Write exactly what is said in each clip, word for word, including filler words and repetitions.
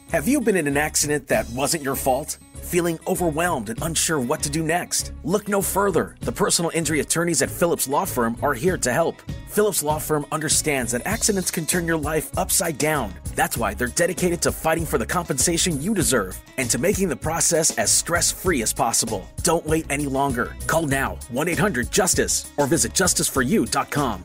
Have you been in an accident that wasn't your fault? Feeling overwhelmed and unsure what to do next? Look no further. The personal injury attorneys at Phillips Law Firm are here to help. Phillips Law Firm understands that accidents can turn your life upside down. That's why they're dedicated to fighting for the compensation you deserve and to making the process as stress-free as possible. Don't wait any longer. Call now, one eight hundred justice, or visit justice for you dot com.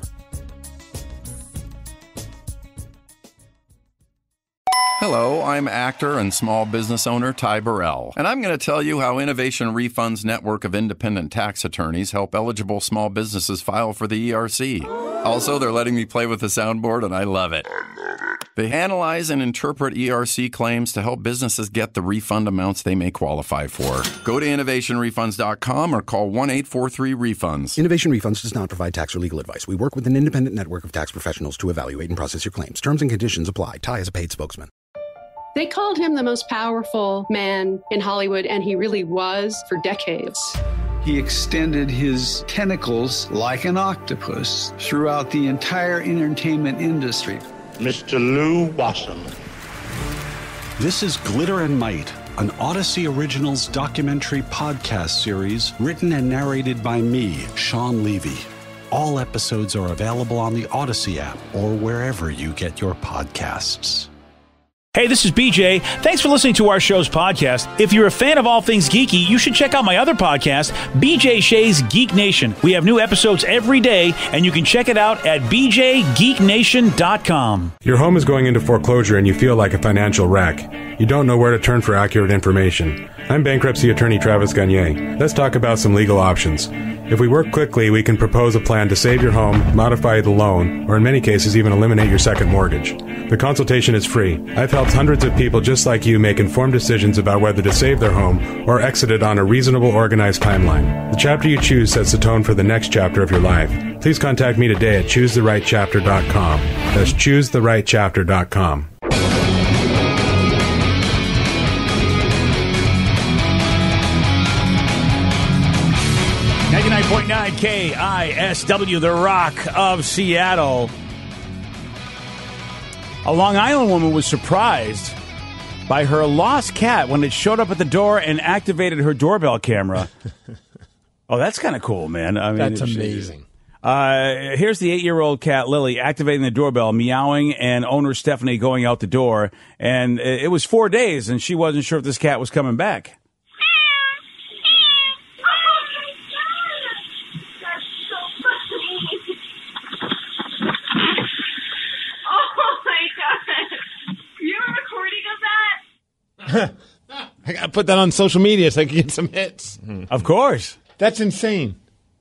Hello, I'm actor and small business owner Ty Burrell, and I'm going to tell you how Innovation Refund's network of independent tax attorneys help eligible small businesses file for the E R C. Also, they're letting me play with the soundboard, and I love it. They analyze and interpret E R C claims to help businesses get the refund amounts they may qualify for. Go to innovation refunds dot com or call one eight four three refunds. Innovation Refunds does not provide tax or legal advice. We work with an independent network of tax professionals to evaluate and process your claims. Terms and conditions apply. Ty is a paid spokesman. They called him the most powerful man in Hollywood, and he really was for decades. He extended his tentacles like an octopus throughout the entire entertainment industry. Mister Lou Wasserman. This is Glitter and Might, an Odyssey Originals documentary podcast series written and narrated by me, Sean Levy. All episodes are available on the Odyssey app or wherever you get your podcasts. Hey, this is B J. Thanks for listening to our show's podcast. If you're a fan of all things geeky, you should check out my other podcast, B J Shea's Geek Nation. We have new episodes every day, and you can check it out at b j geek nation dot com. Your home is going into foreclosure and you feel like a financial wreck. You don't know where to turn for accurate information. I'm bankruptcy attorney Travis Gagne. Let's talk about some legal options. If we work quickly, we can propose a plan to save your home, modify the loan, or in many cases even eliminate your second mortgage. The consultation is free. I've helped hundreds of people just like you make informed decisions about whether to save their home or exit it on a reasonable, organized timeline. The chapter you choose sets the tone for the next chapter of your life. Please contact me today at choose the right chapter dot com. That's choose the right chapter dot com. ninety-nine point nine K I S W, the Rock of Seattle. A Long Island woman was surprised by her lost cat when it showed up at the door and activated her doorbell camera. Oh, that's kind of cool, man. I mean, that's amazing. Uh, here's the eight-year-old cat, Lily, activating the doorbell, meowing, and owner Stephanie going out the door. And it was four days, and she wasn't sure if this cat was coming back. I gotta put that on social media so I can get some hits. Of course. That's insane.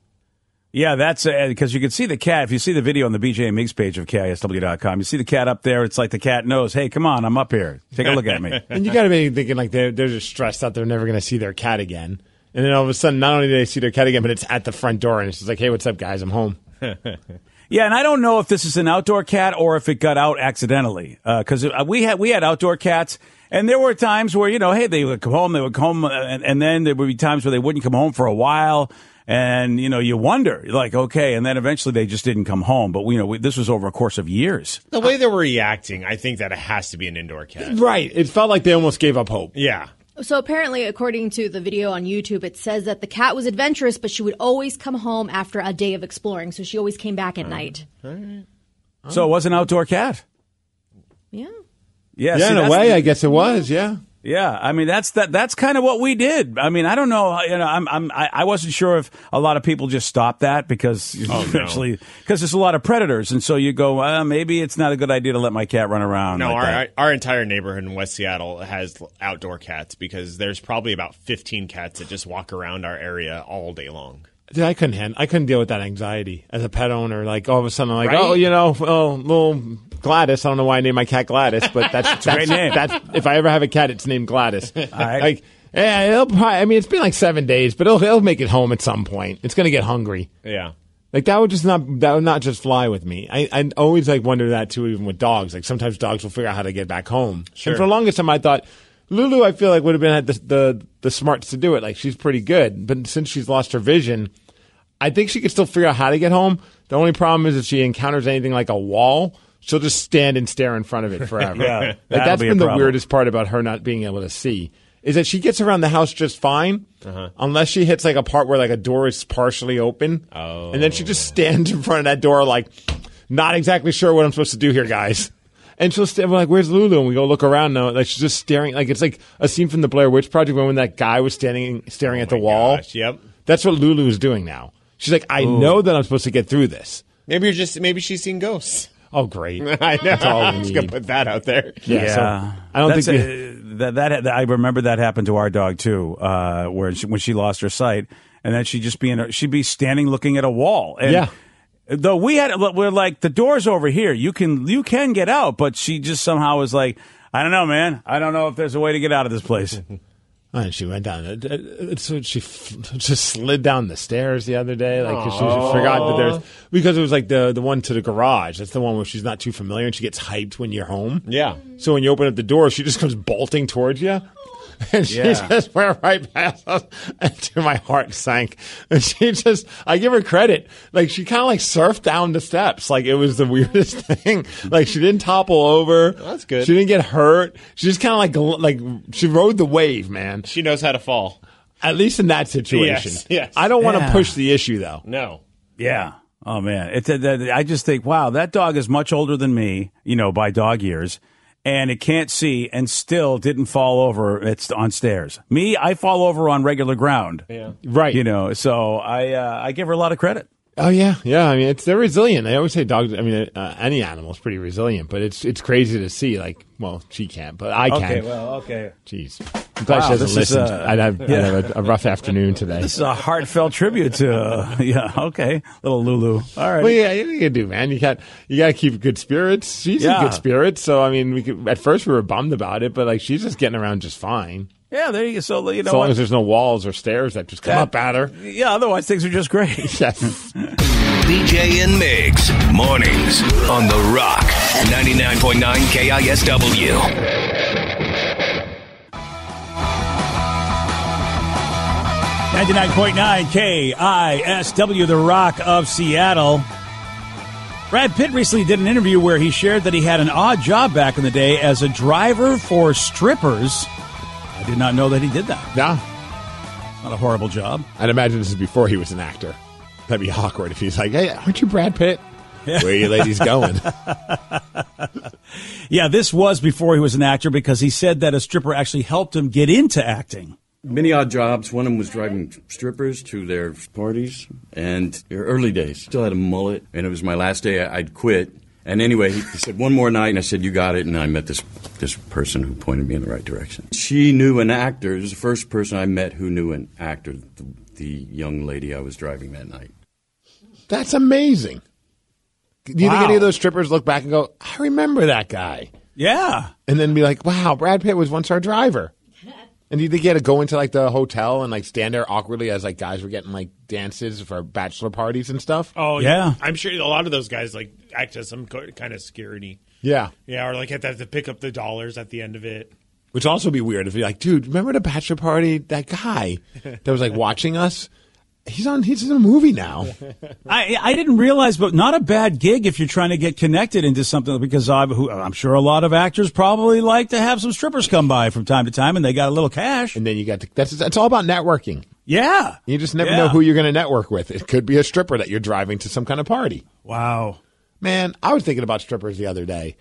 Yeah, that's because uh, you can see the cat. If you see the video on the B J and Migs page of K I S W dot com, you see the cat up there. It's like the cat knows, hey, come on, I'm up here. Take a look at me. And you got to be thinking like they're, they're just stressed out. They're never going to see their cat again. And then all of a sudden, not only do they see their cat again, but it's at the front door. And it's just like, hey, what's up, guys? I'm home. Yeah, and I don't know if this is an outdoor cat or if it got out accidentally. Because uh, we had we had outdoor cats. And there were times where, you know, hey, they would come home, they would come home, and, and then there would be times where they wouldn't come home for a while. And, you know, you wonder, like, okay, and then eventually they just didn't come home. But, you know, we, this was over a course of years. The way they were reacting, I think that it has to be an indoor cat. Right. It felt like they almost gave up hope. Yeah. So apparently, according to the video on YouTube, it says that the cat was adventurous, but she would always come home after a day of exploring. So she always came back at night. All right. Oh. So it was an outdoor cat? Yeah. Yeah, yeah see, in a way, the, I guess it was, yeah. Yeah, I mean that's that. That's kind of what we did. I mean, I don't know. You know, I'm, I'm, I wasn't sure if a lot of people just stopped that because oh, eventually, because no. there's a lot of predators, and so you go, well, maybe it's not a good idea to let my cat run around. No, like our that. our entire neighborhood in West Seattle has outdoor cats because there's probably about fifteen cats that just walk around our area all day long. Dude, I couldn't handle, I couldn't deal with that anxiety as a pet owner. Like all of a sudden, I'm like, right? oh, you know, well, little Gladys. I don't know why I named my cat Gladys, but that's, that's a great name. That's if I ever have a cat, it's named Gladys. All right. Like, yeah, it'll probably, I mean, it's been like seven days, but it'll it'll make it home at some point. It's gonna get hungry. Yeah. Like that would just not that would not just fly with me. I I always like wonder that too, even with dogs. Like sometimes dogs will figure out how to get back home. Sure. And for the longest time, I thought Lulu, I feel like would have been had the the the smarts to do it. Like she's pretty good, but since she's lost her vision, I think she could still figure out how to get home. The only problem is if she encounters anything like a wall, she'll just stand and stare in front of it forever. Yeah, like, that'll that's be a been the problem. weirdest part about her not being able to see. Is that she gets around the house just fine, uh-huh. unless she hits like a part where like a door is partially open, oh. and then she just stands in front of that door like, not exactly sure what I'm supposed to do here, guys. And she'll stand, we're like, "Where's Lulu?" And we go look around now, like she's just staring, like it's like a scene from the Blair Witch Project when that guy was standing staring oh at the wall. Gosh, yep, that's what Lulu is doing now. She's like, "I Ooh. know that I'm supposed to get through this." Maybe you're just maybe she's seen ghosts. Oh, great! I know. That's all we I'm just gonna need. put that out there. Yeah, yeah. So I don't That's think a, that, that that I remember that happened to our dog too, uh, where she, when she lost her sight, and then she'd just be in her, she'd be standing looking at a wall. And yeah. Though we had, we're like, the door's over here. You can you can get out, but she just somehow was like, I don't know, man. I don't know if there's a way to get out of this place. And she went down. So she just slid down the stairs the other day, like 'cause she forgot that there's because it was like the the one to the garage. That's the one where she's not too familiar and she gets hyped when you're home. Yeah. So when you open up the door, she just comes bolting towards you. And she Yeah. just went right past us, and my heart sank. And she just, I give her credit. Like, she kind of like surfed down the steps. Like, it was the weirdest thing. Like, she didn't topple over. Well, that's good. She didn't get hurt. She just kind of like, gl- like, she rode the wave, man. She knows how to fall. At least in that situation. Yes, yes. I don't want to Yeah. push the issue, though. No. Yeah. Oh man. It's a, I just think, wow, that dog is much older than me, you know, by dog years. And it can't see and still didn't fall over it's on stairs. Me, I fall over on regular ground. Yeah. Right. You know, so I uh, I give her a lot of credit. Oh yeah, yeah. I mean, it's they're resilient. I always say dogs. I mean, uh, any animal is pretty resilient, but it's it's crazy to see. Like, well, she can't, but I can. Okay, well, okay. Jeez, I'm glad Wow, she hasn't this is, listened. uh, I'd have, yeah. I'd have a, a rough afternoon today. This is a heartfelt tribute to, uh, yeah, okay, little Lulu. All right. Well, yeah, you can do, man. You got you got to keep good spirits. She's Yeah. in good spirits, so I mean, we could, at first we were bummed about it, but like she's just getting around just fine. Yeah, there you go. So, you know as long what? as there's no walls or stairs that just come That- up at her. Yeah, otherwise things are just great. Yes. B J and Migs, mornings on The Rock, ninety-nine point nine K I S W. ninety-nine point nine K I S W, The Rock of Seattle. Brad Pitt recently did an interview where he shared that he had an odd job back in the day as a driver for strippers. I did not know that he did that. No. Not a horrible job. I'd imagine this is before he was an actor. That'd be awkward if he's like, "Hey, aren't you Brad Pitt? Where are you ladies going?" Yeah, this was before he was an actor because he said that a stripper actually helped him get into acting. Many odd jobs. One of them was driving strippers to their parties, and their early days. Still had a mullet, and it was my last day. I'd quit. And anyway, he said, one more night, and I said, you got it. And I met this this person who pointed me in the right direction. She knew an actor. It was the first person I met who knew an actor, the, the young lady I was driving that night. That's amazing. Do you Wow. think any of those strippers look back and go, "I remember that guy"? Yeah. And then be like, "Wow, Brad Pitt was once our driver." And do you think he had to go into like the hotel and like stand there awkwardly as like guys were getting like dances for bachelor parties and stuff? Oh Yeah. I'm sure a lot of those guys like act as some co- kind of security. Yeah. Yeah, or like have to, have to pick up the dollars at the end of it. Which would also be weird if you're like, "Dude, remember the bachelor party? That guy that was like watching us? He's on. He's in a movie now." I I didn't realize, but not a bad gig if you're trying to get connected into something, because I'm, who, I'm sure a lot of actors probably like to have some strippers come by from time to time, and they got a little cash. And then you got to, that's that's all about networking. Yeah. You just never Yeah. know who you're going to network with. It could be a stripper that you're driving to some kind of party. Wow. Man, I was thinking about strippers the other day.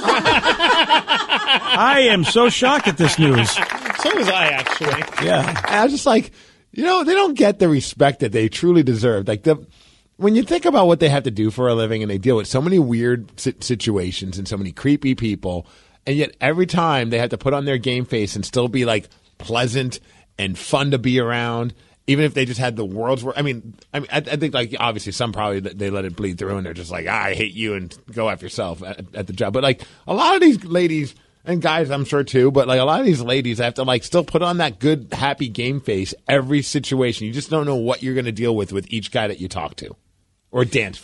I am so shocked at this news. So was I, actually. Yeah. And I was just like, you know, they don't get the respect that they truly deserve. Like the when you think about what they have to do for a living, and they deal with so many weird si- situations and so many creepy people, and yet every time they have to put on their game face and still be like pleasant and fun to be around, even if they just had the world's worst. I mean, I mean, I, I think like obviously some probably they let it bleed through and they're just like, ah, I hate you and go after yourself at, at the job. But like a lot of these ladies. And guys, I'm sure too, but like a lot of these ladies have to like still put on that good, happy game face every situation. You just don't know what you're going to deal with with each guy that you talk to or dance for.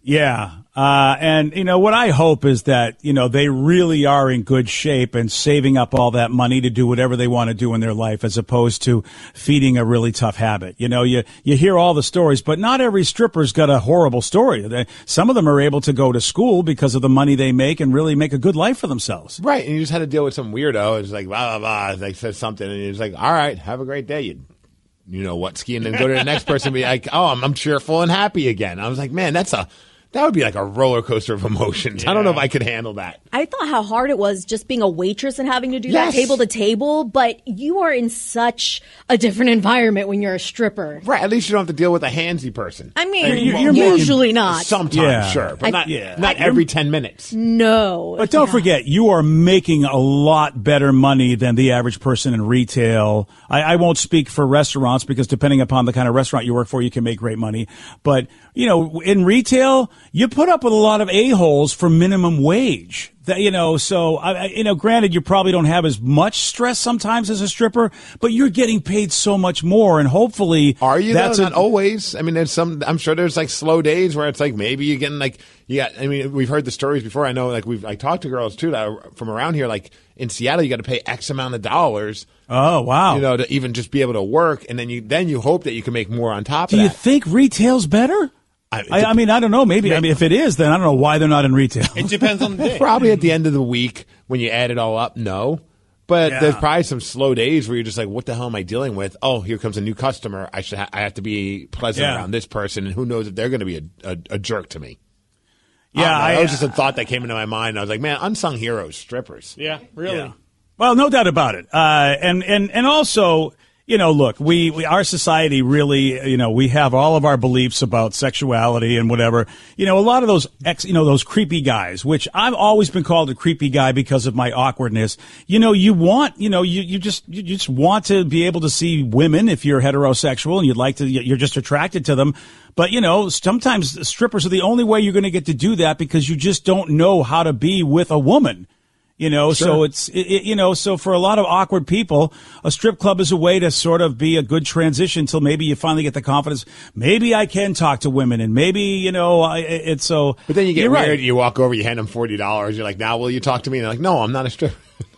Yeah. Uh, and, you know, what I hope is that, you know, they really are in good shape and saving up all that money to do whatever they want to do in their life as opposed to feeding a really tough habit. You know, you, you hear all the stories, but not every stripper's got a horrible story. They, some of them are able to go to school because of the money they make and really make a good life for themselves. Right. And you just had to deal with some weirdo. It's like, blah, blah, blah. Like, says something. And it's like, all right, have a great day. You, you know what, ski. And then go to the next person and be like, oh, I'm, I'm cheerful and happy again. I was like, man, that's a, that would be like a roller coaster of emotions. Yeah. I don't know if I could handle that. I thought how hard it was just being a waitress and having to do Yes. that table to table, but you are in such a different environment when you're a stripper. Right. At least you don't have to deal with a handsy person. I mean, You're- you're usually making- not. Sometimes, Yeah. sure. But I- not, yeah. not I- every ten minutes. No. But don't forget, you are making a lot better money than the average person in retail. I, I won't speak for restaurants because depending upon the kind of restaurant you work for, you can make great money. But, you know, in retail, you put up with a lot of a-holes for minimum wage. That, you know, so, I, I- you know, granted, you probably don't have as much stress sometimes as a stripper, but you're getting paid so much more, and hopefully, Are you? That's Though? a- Not always. I mean, there's some. I'm sure there's like slow days where it's like maybe you're getting like you got. I mean, we've heard the stories before. I know, like we've I talked to girls too that are from around here. Like in Seattle, you got to pay X amount of dollars. Oh wow! You know, to even just be able to work, and then you then you hope that you can make more on top Do of you that. think retail's better? I, I, I mean, I don't know. Maybe. I mean, if it is, then I don't know why they're not in retail. It depends on the day. Probably at the end of the week when you add it all up, no. But Yeah. there's probably some slow days where you're just like, what the hell am I dealing with? Oh, here comes a new customer. I should ha- I have to be pleasant Yeah. around this person, and who knows if they're going to be a, a, a jerk to me. Yeah, I don't know. I- that was just a thought that came into my mind. I was like, man, unsung heroes, strippers. Yeah, really. Yeah. Well, no doubt about it. Uh, and, and, and also, you know, look, we, we, our society really, you know, we have all of our beliefs about sexuality and whatever. You know, a lot of those ex, you know, those creepy guys, which I've always been called a creepy guy because of my awkwardness. You know, you want, you know, you, you just, you just want to be able to see women if you're heterosexual and you'd like to, you're just attracted to them. But, you know, sometimes strippers are the only way you're going to get to do that because you just don't know how to be with a woman. You know, Sure. so it's, it, it, you know, so for a lot of awkward people, a strip club is a way to sort of be a good transition till maybe you finally get the confidence. Maybe I can talk to women and maybe, you know, I, it's so. But then you get you're weird. right. You walk over, you hand them forty dollars. You're like, now will you talk to me? And they're like, no, I'm not a stripper.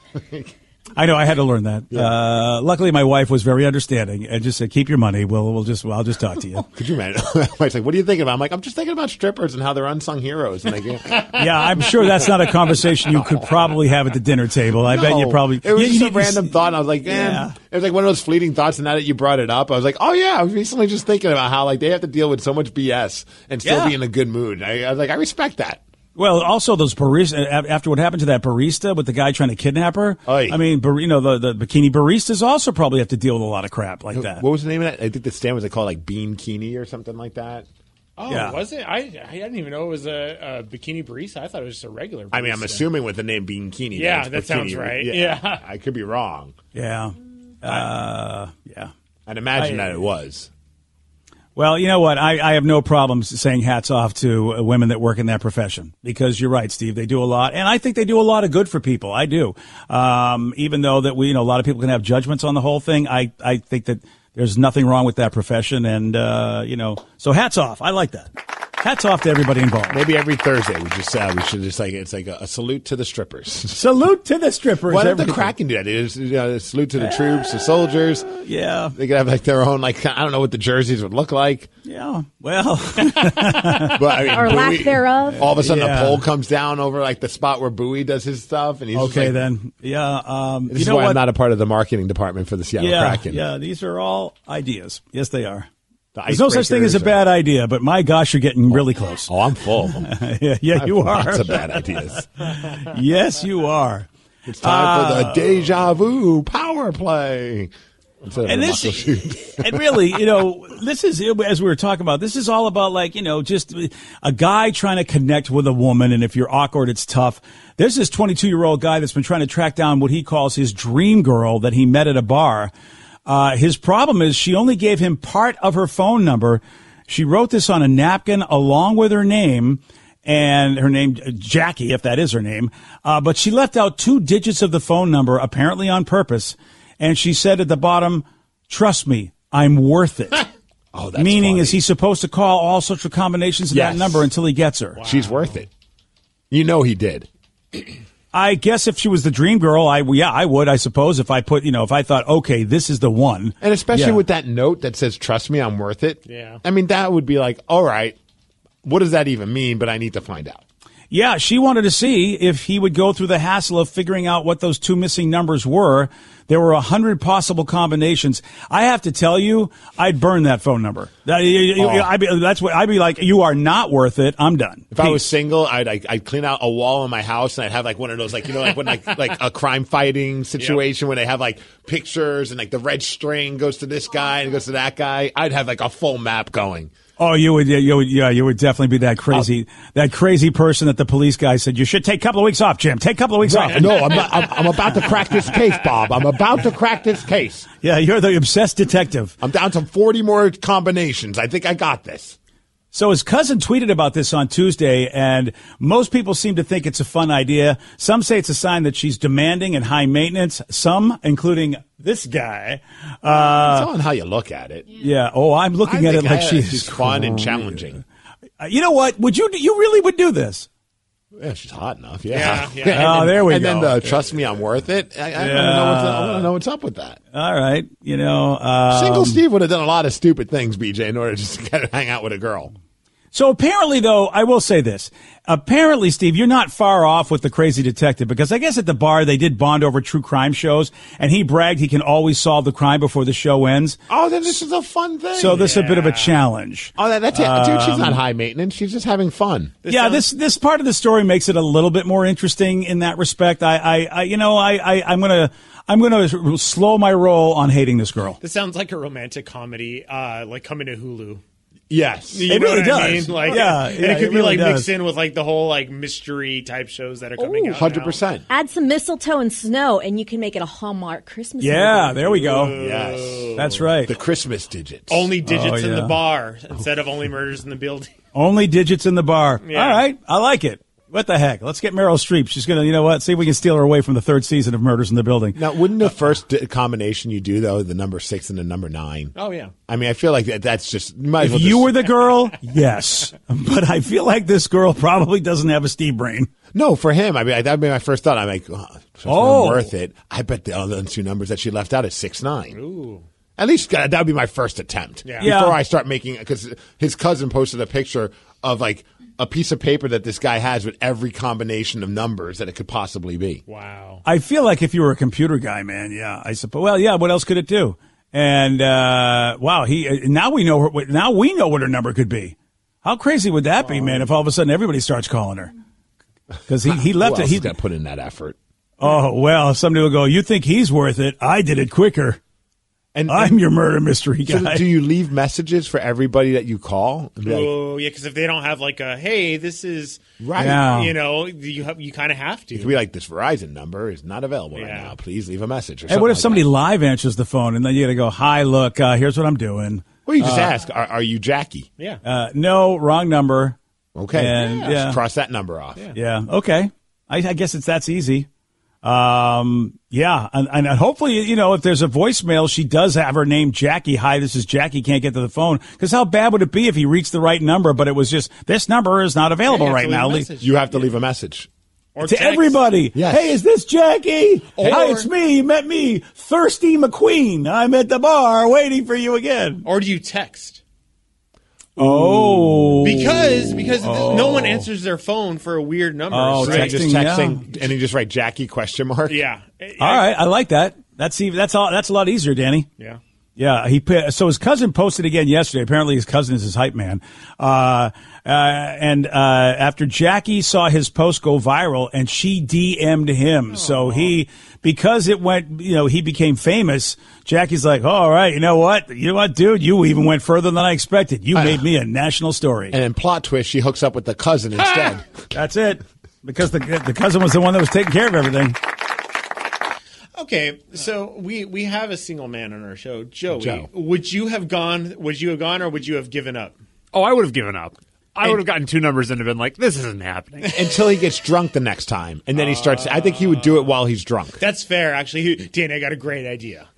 I know. I had to learn that. Uh, luckily, my wife was very understanding and just said, "Keep your money. We'll, we'll just, I'll just talk to you." Could you imagine? My wife's like, what are you thinking about? I'm like, I'm just thinking about strippers and how they're unsung heroes. And like, Yeah, I'm sure that's not a conversation you could probably have at the dinner table. I bet you No. probably. It was you- just you a need to random s- thought. And I was like, man, Yeah. it was like one of those fleeting thoughts. And now that you brought it up, I was like, oh yeah, I was recently just thinking about how like they have to deal with so much B S and still Yeah. be in a good mood. I, I was like, I respect that. Well, also those barista, after what happened to that barista with the guy trying to kidnap her. Oy. I mean, bar, you know, the, the bikini baristas also probably have to deal with a lot of crap like that. What was the name of that? I think the stand was like called like Bean Kini or something like that. Oh, Yeah. was it? I I didn't even know it was a, a bikini barista. I thought it was just a regular barista. I mean, I'm assuming with the name Bean Kini. Yeah, it's that sounds bikini. right. Yeah. I could be wrong. Yeah. Uh, yeah. I'd imagine I- that it was. Well, you know what? I, I have no problems saying hats off to uh, women that work in that profession because you're right, Steve. They do a lot, and I think they do a lot of good for people. I do. Um, even though that we, you know, a lot of people can have judgments on the whole thing. I, I think that there's nothing wrong with that profession, and uh, you know, so hats off. I like that. Hats off to everybody involved. Maybe every Thursday we just uh, we should just like it's like a, a salute to the strippers. Salute to the strippers. Why don't the everybody. Kraken do that? It is, you know, salute to the troops, the soldiers. Yeah. They could have like their own like I don't know what the jerseys would look like. Yeah. Well. But, I mean, Or lack thereof. All of a sudden, Yeah. a pole comes down over like the spot where Bowie does his stuff, and he's just Okay, like, then. Yeah. Um, This you is know why what? I'm not a part of the marketing department for the Seattle yeah, Kraken. yeah. These are all ideas. Yes, they are. The There's no such thing as a icebreakers bad idea, but my gosh, you're getting really close. Oh, I'm full of them. yeah, yeah, you I have are. Lots of bad ideas. Yes, you are. It's time for the Uh, deja vu power play. Instead of And a this, muscle shoot. and really, you know, this is, as we were talking about, this is all about like, you know, just a guy trying to connect with a woman. And if you're awkward, it's tough. There's this twenty-two year old guy that's been trying to track down what he calls his dream girl that he met at a bar. Uh, his problem is she only gave him part of her phone number. She wrote this on a napkin along with her name and her name, Jackie, if that is her name. Uh, but she left out two digits of the phone number, apparently on purpose. And she said at the bottom, "Trust me, I'm worth it." Oh, that's Meaning, funny. is he supposed to call all sorts of combinations of Yes. that number until he gets her? Wow. She's worth it. You know he did. I guess if she was the dream girl, I yeah, I would, I suppose, if I put, you know, if I thought, okay, this is the one. And especially Yeah. with that note that says, trust me, I'm worth it. Yeah. I mean, that would be like, all right, what does that even mean? But I need to find out. Yeah, she wanted to see if he would go through the hassle of figuring out what those two missing numbers were. There were a hundred possible combinations. I have to tell you, I'd burn that phone number. That, Oh. I'd be, that's what I'd be like. You are not worth it. I'm done. If I was single, I'd, I'd I'd clean out a wall in my house and I'd have like one of those, like, you know, like when like like a crime fighting situation when they have like pictures and like the red string goes to this guy and goes to that guy. I'd have like a full map going. Oh, you would, you would, yeah, you would definitely be that crazy, that crazy person that the police guy said you should take a couple of weeks off, Jim. Take a couple of weeks Right. off. No, I'm, not, I'm I'm about to crack this case, Bob. I'm about to crack this case. Yeah, you're the obsessed detective. I'm down to forty more combinations. I think I got this. So his cousin tweeted about this on Tuesday, and most people seem to think it's a fun idea. Some say it's a sign that she's demanding and high maintenance. Some, including this guy. Uh, it's all on how you look at it. Yeah. Oh, I'm looking I at it think like I- she's she's fun and challenging. Uh, you know what? Would you? You really would do this? Yeah, she's hot enough. Yeah. Yeah, yeah. And Oh, there we and go. then the trust me, I'm worth it. I, I, Yeah. want to know what's, I want to know what's up with that. All right. You know, um, Single Steve would have done a lot of stupid things, B J, in order just to get, hang out with a girl. So apparently, though, I will say this. Apparently, Steve, you're not far off with the crazy detective, because I guess at the bar they did bond over true crime shows, and he bragged he can always solve the crime before the show ends. Oh, then this is a fun thing. So this is a bit of a challenge. Oh, that, that's it. Dude, she's not Um, high maintenance. She's just having fun. yeah, this this part of the story makes it a little bit more interesting in that respect. I, I, I you know, I, I, I'm gonna, I'm gonna slow my roll on hating this girl. This sounds like a romantic comedy, uh, like coming to Hulu. Yes, You It know really what I does. mean? Like, Yeah, and yeah, it could it be really like does. mixed in with like the whole like mystery type shows that are coming out. Hundred now. percent. Add some mistletoe and snow, and you can make it a Hallmark Christmas Yeah, movie. there we go. Yes, That's right. the Christmas digits. Only digits Oh, in yeah. the bar instead of only murders in the building. Only digits in the bar. Yeah. All right, I like it. What the heck? Let's get Meryl Streep. She's gonna, you know what? See if we can steal her away from the third season of Murders in the Building. Now, wouldn't the first di- combination you do though, the number six and the number nine? Oh yeah. I mean, I feel like that, that's just. You might as If well you just- were the girl, yes, but I feel like this girl probably doesn't have a Steve brain. No, for him, I mean, that'd be my first thought. I'm like, oh, so Oh. worth it. I bet the other two numbers that she left out is six nine. Ooh. At least uh, that would be my first attempt. Yeah. Yeah. Before I start making, because his cousin posted a picture of like a piece of paper that this guy has with every combination of numbers that it could possibly be. Wow. I feel like if you were a computer guy, man, yeah, I suppose. Well, yeah, what else could it do? And uh, wow, he now we know her, now we know what her number could be. How crazy would that be, man? If all of a sudden everybody starts calling her, because he he left Who it. else He is gonna put in that effort. Oh well, somebody will go. You think he's worth it? I did it quicker. And I'm your murder mystery So guy. do you leave messages for everybody that you call? And be like, Oh yeah, because if they don't have like a hey, this is Right. Yeah. you know, you have you kind of have to. it could be like, this Verizon number is not available right Yeah. now. Please leave a message. Or Hey, what something if like somebody that. live answers the phone and then you got to go, "Hi, look, uh, here's what I'm doing." Well, you just Uh, ask, are, are you Jackie? Yeah. Uh, no, wrong number. Okay. And, yeah. yeah. Just cross that number off. Yeah. Okay. I, I guess it's that's easy. Um, yeah. And, and hopefully, you know, if there's a voicemail, she does have her name Jackie. Hi, this is Jackie. Can't get to the phone. Because how bad would it be if he reached the right number, but it was just, this number is not available Yeah, you have right to leave now. a Le- message. You have to leave a message. Or to text. everybody. Yes. Hey, is this Jackie? Or- Hi, it's me. You met me, Thirsty McQueen. I'm at the bar waiting for you again. Or do you text? Oh. Because because th- no one answers their phone for a weird number. Oh, so So you texting, just yeah. texting, and you just write Jackie question mark. yeah. All right. I like that. That's even, that's all, that's a lot easier, Danny. Yeah. Yeah, he pa- so his cousin posted again yesterday. Apparently, his cousin is his hype man. Uh, uh, and uh, after Jackie saw his post go viral, and she D M'd him, so he because it went, you know, he became famous. Jackie's like, oh, all right, you know what, you know what, dude, you even went further than I expected. You made me a national story. And in plot twist, she hooks up with the cousin instead. That's it, because the the cousin was the one that was taking care of everything. Okay, so we, we have a single man on our show, Joey. Joe. Would you have gone? Would you have gone, or would you have given up? Oh, I would have given up. I And- would have gotten two numbers and have been like, this isn't happening. Until he gets drunk the next time. And then he starts, I think he would do it while he's drunk. That's fair, actually. Danny, I got a great idea.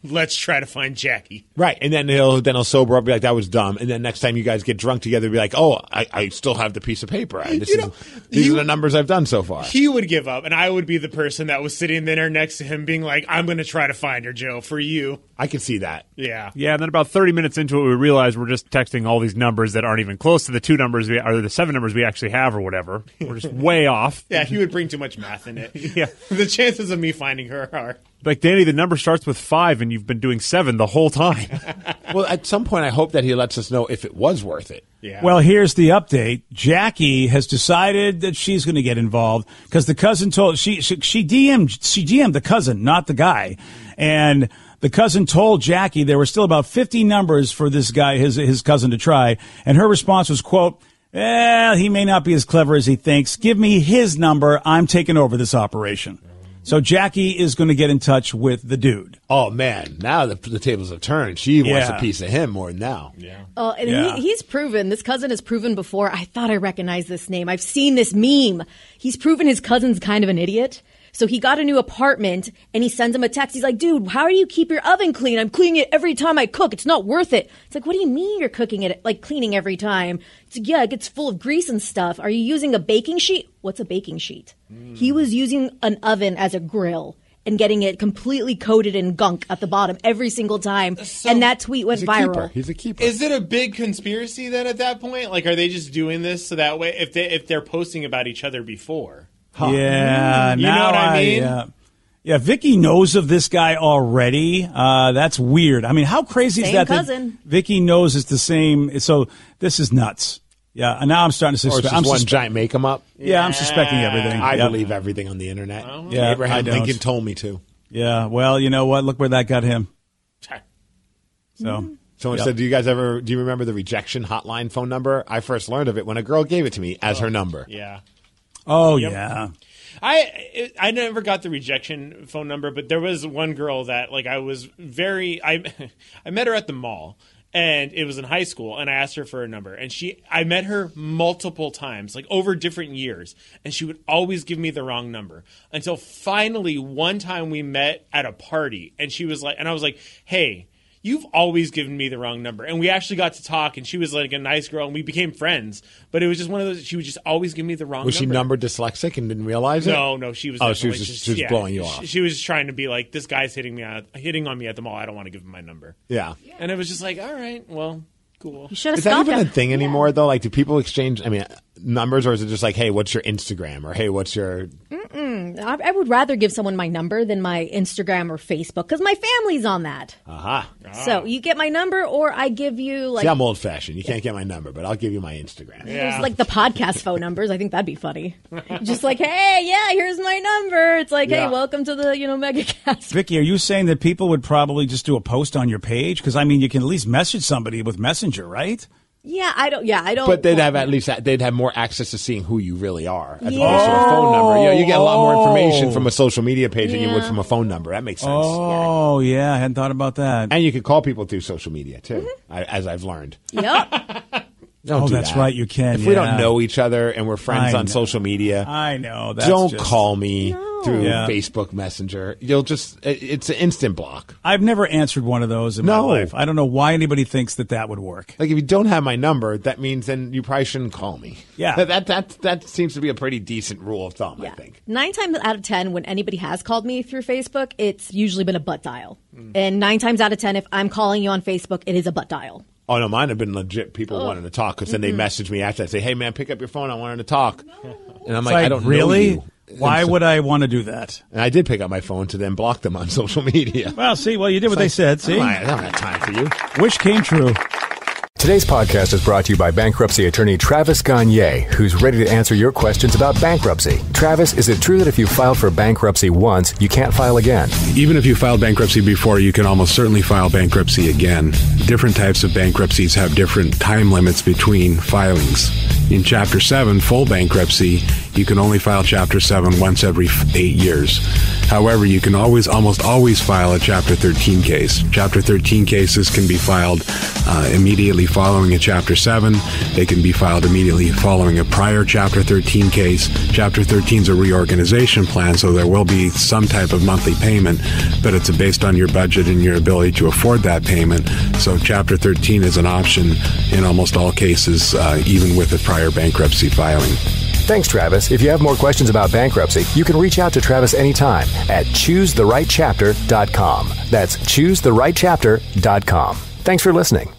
let's try to find Jackie. Right, and then he'll then he'll sober up, be like, that was dumb. And then next time you guys get drunk together, be like, oh, I, I still have the piece of paper. This You is, know, these he- are the numbers I've done so far. He would give up, and I would be the person that was sitting there next to him being like, I'm going to try to find her, Joe, for you. I can see that. Yeah. Yeah, and then about thirty minutes into it, we realize we're just texting all these numbers that aren't even close to the two numbers, we, or the seven numbers we actually have or whatever. We're just way off. Yeah, he would bring too much math in it. Yeah. The chances of me finding her are... Like, Danny, the number starts with five, and you've been doing seven the whole time. Well, at some point, I hope that he lets us know if it was worth it. Yeah. Well, here's the update. Jackie has decided that she's going to get involved because the cousin told she, she she D M'd she D M'd the cousin, not the guy, and the cousin told Jackie there were still about fifty numbers for this guy, his his cousin, to try, and her response was, "quote Well, he may not be as clever as he thinks. Give me his number. I'm taking over this operation." So Jackie is going to get in touch with the dude. Oh, man. Now the, the tables have turned. She wants Yeah. a piece of him more than now. Yeah. Oh, and Yeah. he, he's proven, this cousin has proven before, I thought I recognized this name. I've seen this meme. He's proven his cousin's kind of an idiot. So he got a new apartment and he sends him a text. He's like, dude, how do you keep your oven clean? I'm cleaning it every time I cook. It's not worth it. It's like, what do you mean you're cooking it, like cleaning every time? It's like, yeah, it gets full of grease and stuff. Are you using a baking sheet? What's a baking sheet? Mm. He was using an oven as a grill and getting it completely coated in gunk at the bottom every single time. So and that tweet went He's a viral. keeper. He's a keeper. Is it a big conspiracy then at that point? Like, are they just doing this so that way if they if they're posting about each other before? Huh. Yeah, You now know what I mean? Uh, yeah, Vicky knows of this guy already. Uh, that's weird. I mean, how crazy Same is that? cousin. That Vicky knows it's the same. So this is nuts. Yeah, and now I'm starting to Or it's suspect. just I'm one suspe- giant make 'em up. Yeah, I'm suspecting everything. I Yep. believe everything on the internet. Yeah, Abraham I don't. Lincoln told me to. Yeah, well, you know what? Look where that got him. So, Someone yep. said, do you guys ever, do you remember the rejection hotline phone number? I first learned of it when a girl gave it to me as her number. Yeah. Oh, Yep. yeah. I I never got the rejection phone number, but there was one girl that like I was very I I met her at the mall and it was in high school and I asked her for a number and she I met her multiple times like over different years and she would always give me the wrong number until finally one time we met at a party and she was like and I was like, "Hey, you've always given me the wrong number." And we actually got to talk, and she was like a nice girl, and we became friends. But it was just one of those, she would just always give me the wrong Was number. she number dyslexic and didn't realize it? No, no, she was Oh, she was definitely just, she was yeah, blowing you she- off. She was trying to be like, this guy's hitting me out, hitting on me at the mall. I don't want to give him my number. Yeah. And it was just like, all right, well, cool. You should have Is that stopped even a him. thing anymore, though? Like, do people exchange, I mean, numbers, or is it just like, hey, what's your Instagram? Or hey, what's your... Mm-mm. I, I would rather give someone my number than my Instagram or Facebook because my family's on that. Aha. So you get my number, or I give you like See, I'm old fashioned. You can't get my number, but I'll give you my Instagram. there's like the podcast phone numbers. I think that'd be funny. Just like, hey, yeah, here's my number. It's like, Yeah. hey, welcome to the you know MegaCast. Vicky, are you saying that people would probably just do a post on your page? Because, I mean, you can at least message somebody with Messenger, right? Yeah, I don't. Yeah, I don't. But they'd want- have at least they'd have more access to seeing who you really are as Yeah. opposed to a phone number. You know, you get a lot more information Oh. from a social media page than you would Yeah. from a phone number. That makes sense. Oh, yeah, I hadn't thought about that. And you can call people through social media too, Mm-hmm. I, as I've learned. Yep. Don't Oh, do that's that. right, you can, If we yeah. don't know each other and we're friends I on know. social media, I know. That's don't just- call me through Yeah. Facebook Messenger. You'll just it, it's an instant block. I've never answered one of those in No. my life. I don't know why anybody thinks that that would work. Like if you don't have my number, that means then you probably shouldn't call me. Yeah. that that that, that seems to be a pretty decent rule of thumb. I Yeah. think. Nine times out of ten, when anybody has called me through Facebook, it's usually been a butt dial. Mm. And nine times out of ten, if I'm calling you on Facebook, it is a butt dial. Oh no, mine have been legit people wanting to talk because then they message me after. I say, "Hey man, pick up your phone. I wanted to talk." And I'm It's like, "I don't really? know you." Why And so- would I want to do that? And I did pick up my phone to then block them on social media. Well, see, well, you did what they said. See, I don't have time for you. wish came true. Today's podcast is brought to you by bankruptcy attorney Travis Gagne, who's ready to answer your questions about bankruptcy. Travis, is it true that if you filed for bankruptcy once, you can't file again? Even if you filed bankruptcy before, you can almost certainly file bankruptcy again. Different types of bankruptcies have different time limits between filings. In Chapter seven, full bankruptcy, you can only file Chapter seven once every eight years. However, you can always, almost always file a Chapter thirteen case. Chapter thirteen cases can be filed uh, immediately following a Chapter seven. They can be filed immediately following a prior Chapter thirteen case. Chapter thirteen is a reorganization plan, so there will be some type of monthly payment, but it's based on your budget and your ability to afford that payment. So Chapter thirteen is an option in almost all cases, uh, even with a prior bankruptcy filing. Thanks, Travis. If you have more questions about bankruptcy, you can reach out to Travis anytime at choose the right chapter dot com. That's choose the right chapter dot com. Thanks for listening.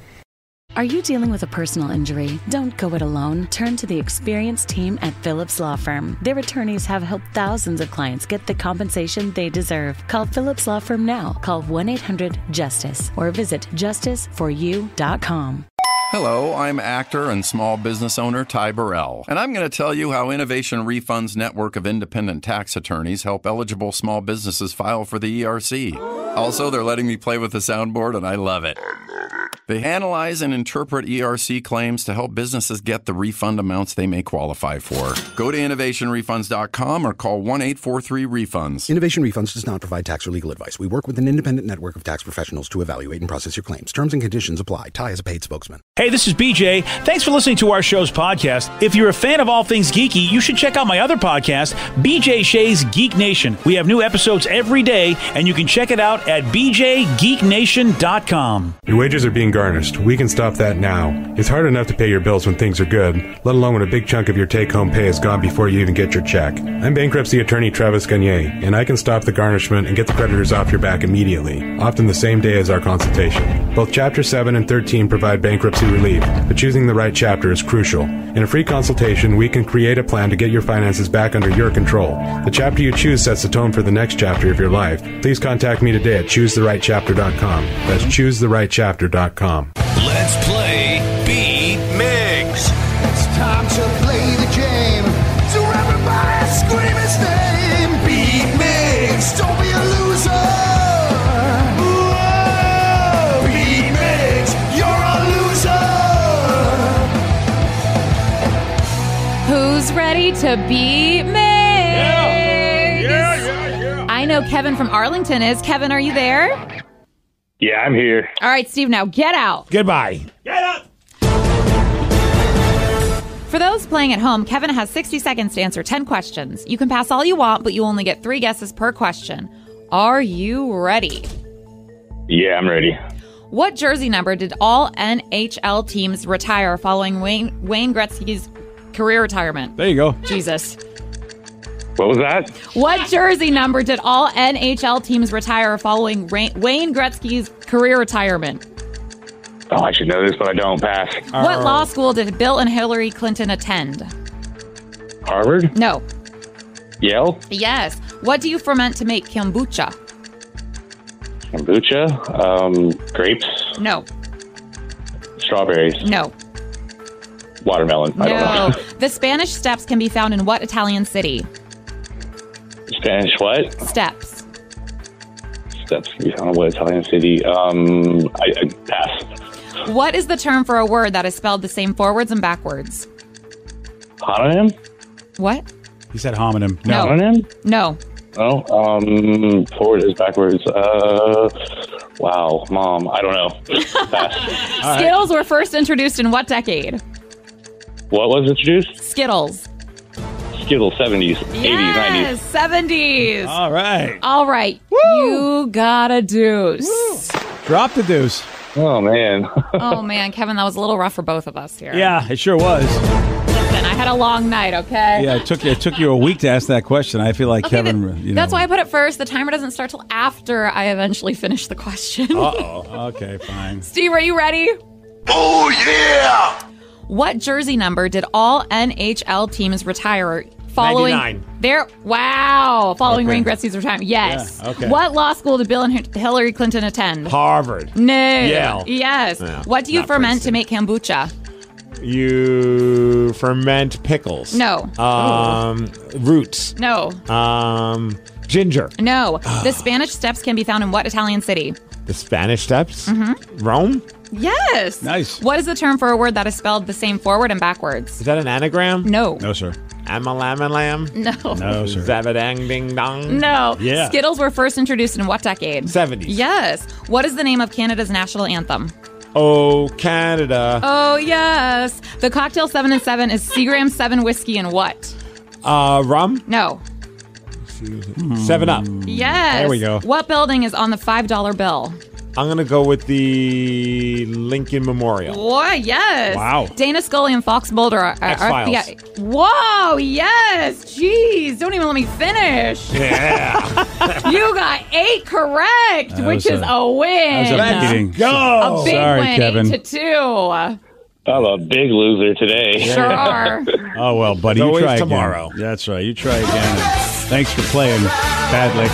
Are you dealing with a personal injury? Don't go it alone. Turn to the experienced team at Phillips Law Firm. Their attorneys have helped thousands of clients get the compensation they deserve. Call Phillips Law Firm now. Call one eight hundred justice or visit justice for you dot com. Hello, I'm actor and small business owner Ty Burrell, and I'm going to tell you how Innovation Refund's network of independent tax attorneys help eligible small businesses file for the E R C. Also, they're letting me play with the soundboard, and I love it. They analyze and interpret E R C claims to help businesses get the refund amounts they may qualify for. Go to innovation refunds dot com or call one eight four three refunds. Innovation Refunds does not provide tax or legal advice. We work with an independent network of tax professionals to evaluate and process your claims. Terms and conditions apply. Ty is a paid spokesman. Hey, this is B J. Thanks for listening to our show's podcast. If you're a fan of all things geeky, you should check out my other podcast, B J Shea's Geek Nation. We have new episodes every day, and you can check it out at b j geek nation dot com. Your wages are being garnished. We can stop that now. It's hard enough to pay your bills when things are good, let alone when a big chunk of your take-home pay is gone before you even get your check. I'm bankruptcy attorney Travis Gagne, and I can stop the garnishment and get the creditors off your back immediately, often the same day as our consultation. Both Chapter seven and thirteen provide bankruptcy relief, but choosing the right chapter is crucial. In a free consultation, we can create a plan to get your finances back under your control. The chapter you choose sets the tone for the next chapter of your life. Please contact me today at choose the right chapter dot com. That's choose the right chapter dot com. Let's play Beat Migs. It's time to play the game. So everybody scream his name. Beat Migs. Don't be a loser. Whoa. Beat Migs. You're a loser. Who's ready to beat Migs? Yeah. Yeah, yeah, yeah. I know Kevin from Arlington is. Kevin, are you there? Yeah, I'm here. All right, Steve, now get out. Goodbye. Get up! For those playing at home, Kevin has sixty seconds to answer ten questions. You can pass all you want, but you only get three guesses per question. Are you ready? Yeah, I'm ready. What jersey number did all N H L teams retire following Wayne, Wayne Gretzky's career retirement? There you go. Jesus. What was that? What jersey number did all N H L teams retire following Ra- Wayne Gretzky's career retirement? Oh, I should know this, but I don't. Pass. What law school did Bill and Hillary Clinton attend? Harvard? No. Yale? Yes. What do you ferment to make kombucha? Kombucha? Um, grapes? No. Strawberries? No. Watermelon? I No. don't know. The Spanish Steps can be found in what Italian city? Spanish what? Steps. Steps. I don't know what Italian city. Um, I, I pass. What is the term for a word that is spelled the same forwards and backwards? Homonym? What? He said homonym. No. Homonym? No. Oh, um, forward is backwards. Uh, wow, Mom, I don't know. Pass. Skittles were first introduced in what decade? What was introduced? Skittles. Skittles, seventies, eighties, nineties. Yes, seventies. All right. All right. Woo! You got a deuce. Woo! Drop the deuce. Oh, man. Oh, man, Kevin, that was a little rough for both of us here. Yeah, it sure was. Listen, I had a long night, okay? Yeah, it took it took you a week to ask that question. I feel like Okay, Kevin. that- you know. That's why I put it first. The timer doesn't start till after I eventually finish the question. Uh-oh. Okay, fine. Steve, are you ready? Oh, yeah! What jersey number did all N H L teams retire following ninety-nine. their wow following Okay. Wayne Gretzky's retirement? Yes. Yeah, okay. What law school did Bill and Hi- Hillary Clinton attend? Harvard. No. Yale. Yes. Yeah, What do you not ferment Princeton. to make kombucha? You ferment pickles. No. Um, roots. No. Um, ginger. No. The Spanish Steps can be found in what Italian city? The Spanish Steps. Mhm. Rome. Yes. Nice. What is the term for a word that is spelled the same forward and backwards? Is that an anagram? No. No, sir. Am a lamb and lamb? No. No, sir. Zabadang ding dong. No. Yeah. Skittles were first introduced in what decade? seventies. Yes. What is the name of Canada's national anthem? Oh, Canada. Oh, yes. The cocktail seven and seven is Seagram seven whiskey and what? Uh, rum? No. Seven Up. Yes. There we go. What building is on the five dollar bill? I'm going to go with the Lincoln Memorial. What? Yes. Wow. Dana Scully and Fox Mulder are, are X-Files. F B I. Whoa, yes. Jeez, don't even let me finish. Yeah. You got eight correct, That which was is a- a win. that was a beating. A big Sorry, win, Kevin. eight to two. I'm a big loser today. Sure are. Oh, well, buddy, It's you always try tomorrow. again. That's right. You try again. Thanks for playing badly.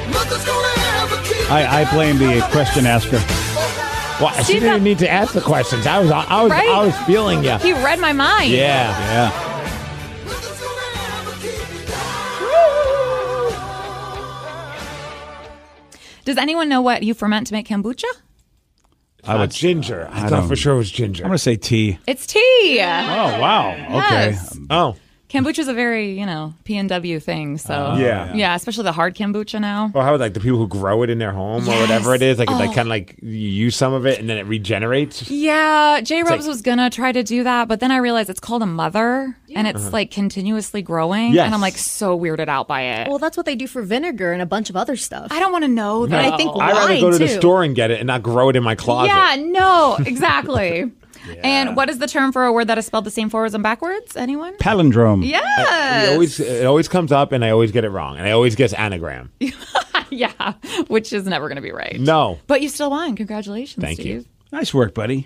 I, I blame the question asker. Well, she Steve didn't got- need to ask the questions. I was, I was, Right? I was feeling you. He read my mind. Yeah. Yeah. Does anyone know what you ferment to make kombucha? I would ginger. I, I thought don't- for sure it was ginger. I'm going to say tea. It's tea. Oh, wow. Okay. Yes. Oh. Kombucha's a very, you know, P N W thing. So Uh, yeah. yeah, especially the hard kombucha now. Or how like the people who grow it in their home or whatever it is, like Oh. like kind of like you use some of it and then it regenerates. Yeah, J Rubs like- was gonna try to do that, but then I realized it's called a mother, and it's Uh-huh. like continuously growing, Yes. and I'm like so weirded out by it. Well, that's what they do for vinegar and a bunch of other stuff. I don't want to know And that. I think I'd rather wine, go to the too. store and get it and not grow it in my closet. Yeah, no, exactly. And what is the term for a word that is spelled the same forwards and backwards? Anyone? Palindrome. Yes. It always it always comes up and I always get it wrong and I always guess anagram. Yeah, which is never going to be right. No. But you still won. Congratulations, Thank you. Steve. Nice work, buddy.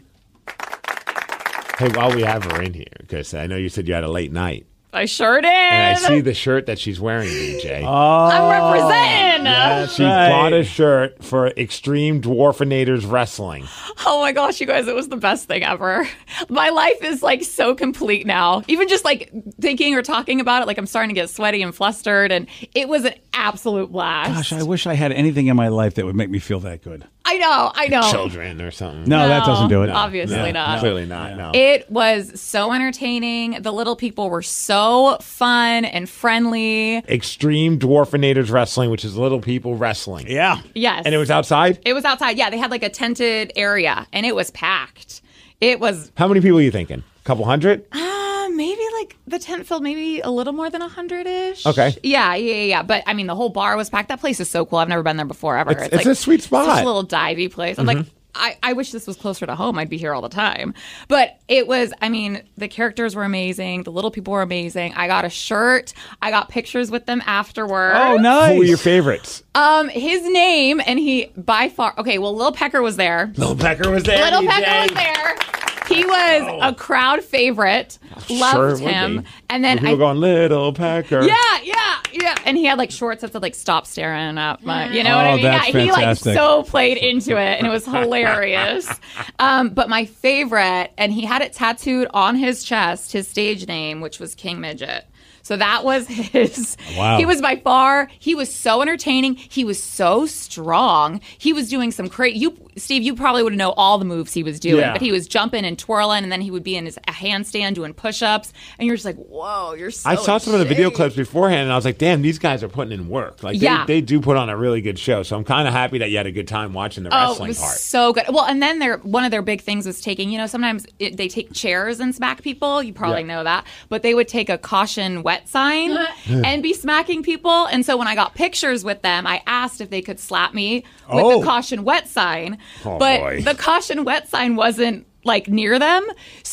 Hey, while we have her in here, because I know you said you had a late night. I sure did. And I see the shirt that she's wearing, D J. Oh, I'm representing. Yeah, she right. bought a shirt for Extreme Dwarfinators Wrestling. Oh my gosh, you guys, it was the best thing ever. My life is like so complete now. Even just like thinking or talking about it, like I'm starting to get sweaty and flustered, and it was an absolute blast. Gosh, I wish I had anything in my life that would make me feel that good. I know, I know. Children or something. No, that doesn't do it. Obviously No, not. Clearly not, no. It was so entertaining. The little people were so fun and friendly. Extreme Dwarfinators Wrestling, which is little people wrestling. Yeah. Yes. And it was outside? It was outside. Yeah, they had like a tented area, and it was packed. It was How many people are you thinking? A couple hundred? uh, maybe like the tent filled maybe a little more than a hundred ish. Okay. Yeah, yeah, yeah, yeah. But I mean, the whole bar was packed. That place is so cool. I've never been there before ever. It's- it's a sweet spot. Such a little divey place. I'm Mhm. like, I, I wish this was closer to home. I'd be here all the time. But it was, I mean, the characters were amazing. The little people were amazing. I got a shirt. I got pictures with them afterwards. Oh, nice. Who were your favorites? Um, his name, and he by far, okay, well, Lil Pecker was there. Lil Pecker was there. Little D J. Pecker was there. He was a crowd favorite. Loved Sure would him. be. And then people I going, Little Pecker. yeah, yeah, yeah. And he had like shorts that said like "Stop staring at my," you know what Oh, I mean? that's yeah, he like fantastic. so played into it, and it was hilarious. um, but my favorite, and he had it tattooed on his chest, his stage name, which was King Midget. So that was his. Wow. He was by far. He was so entertaining. He was so strong. He was doing some crazy. You, Steve, you probably would know all the moves he was doing, Yeah. but he was jumping and twirling, and then he would be in his a handstand doing push-ups, and you're just like, "Whoa, you're so." I saw some of the video insane." clips beforehand, and I was like, "Damn, these guys are putting in work. Like, they, Yeah. they do put on a really good show." So I'm kind of happy that you had a good time watching the Oh, it wrestling was part. so good. Well, and then their one of their big things was taking. You know, sometimes it, they take chairs and smack people. You probably Yeah. know that, but they would take a caution wet sign and be smacking people. And so when I got pictures with them, I asked if they could slap me with Oh. the caution wet sign, Oh, but boy. the caution wet sign wasn't like near them.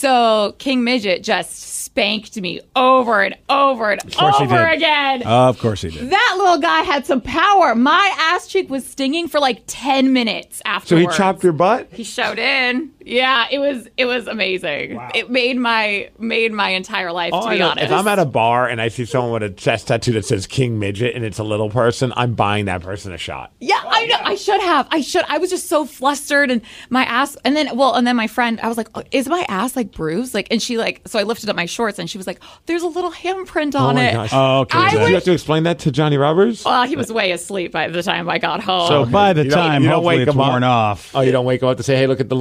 So King Midget just spanked me over and over and Of course he over did. again. Of course he did. That little guy had some power. My ass cheek was stinging for like ten minutes So afterwards. he chopped your butt? He showed in. Yeah, it was it was amazing. It made my made my entire life, Oh, to I be know. honest. If I'm at a bar and I see someone with a chest tattoo that says King Midget and it's a little person, I'm buying that person a shot. Yeah, I know. I should have. I should. I was just so flustered, and my ass. And then, well, and then my friend, I was like, oh, "Is my ass like bruised?" Like, and she like, so I lifted up my shorts, and she was like, "There's a little handprint on oh my it." gosh. Oh, okay. I Did was- you have to explain that to Johnny Roberts? Well, he was way asleep by the time I got home. So by the You don't- time, you don't hopefully wake it's him up? worn off. Oh, you don't wake him up to say, "Hey, look at the little handprint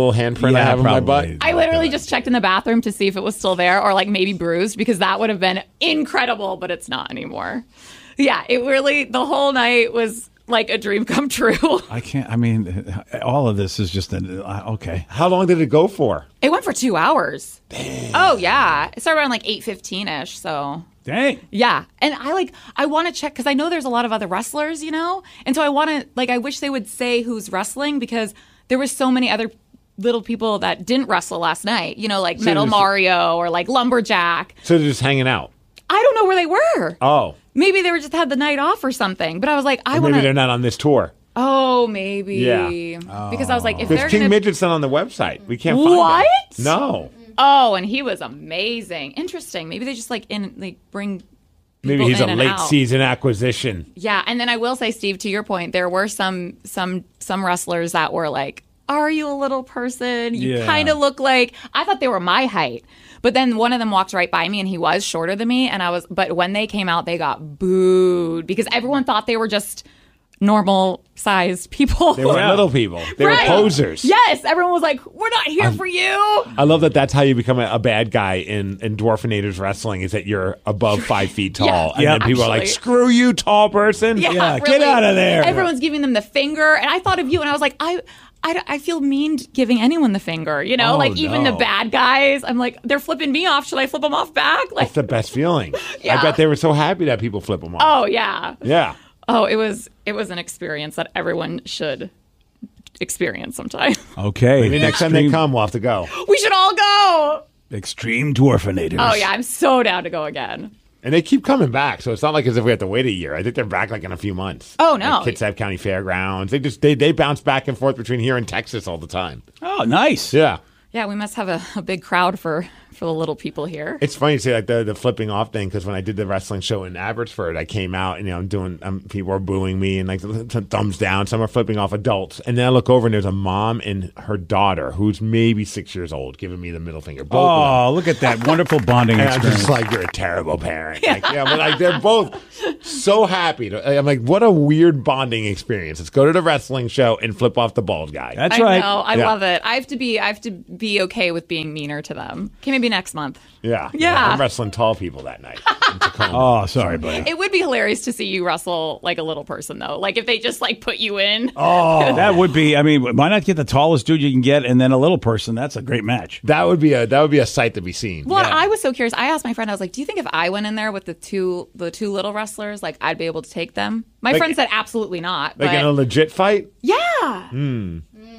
I Yeah, have in my probably. butt? I literally just checked in the bathroom to see if it was still there or like maybe bruised because that would have been incredible, but it's not anymore. Yeah, it really, the whole night was like a dream come true. I can't, I mean, all of this is just, an, uh, okay. How long did it go for? It went for two hours. Dang. Oh, yeah. It started around like eight fifteen-ish, so. Dang. Yeah. And I like, I want to check because I know there's a lot of other wrestlers, you know? And so I want to, like, I wish they would say who's wrestling because there were so many other little people that didn't wrestle last night, you know, like So Metal there's- Mario or like Lumberjack. So they're just hanging out. I don't know where they were. Oh. Maybe they were just had the night off or something. But I was like, I Or want maybe they're to. not on this tour. Oh, maybe. Yeah. Because I was like, if Because they're King gonna. Midget's not on the website. We can't find What? it. No. Oh, and he was amazing. Interesting. Maybe they just like in like bring. Maybe people he's in a and late out. season acquisition. Yeah, and then I will say, Steve, to your point, there were some some some wrestlers that were like, "Are you a little person? You Yeah. kind of look like." I thought they were my height, but then one of them walked right by me, and he was shorter than me, and I was. But when they came out, they got booed because everyone thought they were just normal sized people. They were little people. They Right. were posers. Yes, everyone was like, "We're not here for you." I love that that's how you become a, a bad guy in, in Dwarfinator's wrestling is that you're above five feet tall. Yeah. and Yeah, then people are like, actually. screw you, tall person. Yeah, get really. out of there. Everyone's giving them the finger, and I thought of you, and I was like, I, I, I feel mean giving anyone the finger. You know, Oh, like even no. the bad guys. I'm like, they're flipping me off. Should I flip them off back? Like, That's the best feeling. Yeah. I bet they were so happy that people flip them off. oh yeah, Yeah. oh it was it was an experience that everyone should experience sometime. Okay. Maybe next time they come, we'll have to go. We should all go. Extreme Dwarfinators. Oh yeah, I'm so down to go again. And they keep coming back, so it's not like as if we have to wait a year. I think they're back like in a few months. Oh, no. Like Kitsap County Fairgrounds. They just they, they bounce back and forth between here and Texas all the time. Oh, nice. Yeah. Yeah, we must have a, a big crowd for for the little people here. It's funny to say like the, the flipping off thing because when I did the wrestling show in Abbotsford, I came out and you know I'm doing um, people are booing me and like th- th- thumbs down. Some are flipping off adults, and then I look over and there's a mom and her daughter who's maybe six years old giving me the middle finger. Both of them. Oh, look at that wonderful bonding And I'm experience. just like, you're a terrible parent. Like, yeah, but like they're both so happy. To, I'm like, what a weird bonding experience. Let's go to the wrestling show and flip off the bald guy. That's I right. know. I Yeah. love it. I have to be. I have to be okay with being meaner to them. Okay, maybe next month. Yeah. Yeah. I'm wrestling tall people that night. Oh, sorry, buddy. It would be hilarious to see you wrestle like a little person, though. Like if they just like put you in. Oh, that would be. I mean, why not get the tallest dude you can get, and then a little person? That's a great match. That would be a that would be a sight to be seen. Well, I was so curious. I asked my friend. I was like, "Do you think if I went in there with the two the two little wrestlers, like I'd be able to take them?" My Like- friend said, "Absolutely not." Like but in a legit fight? yeah, Hmm.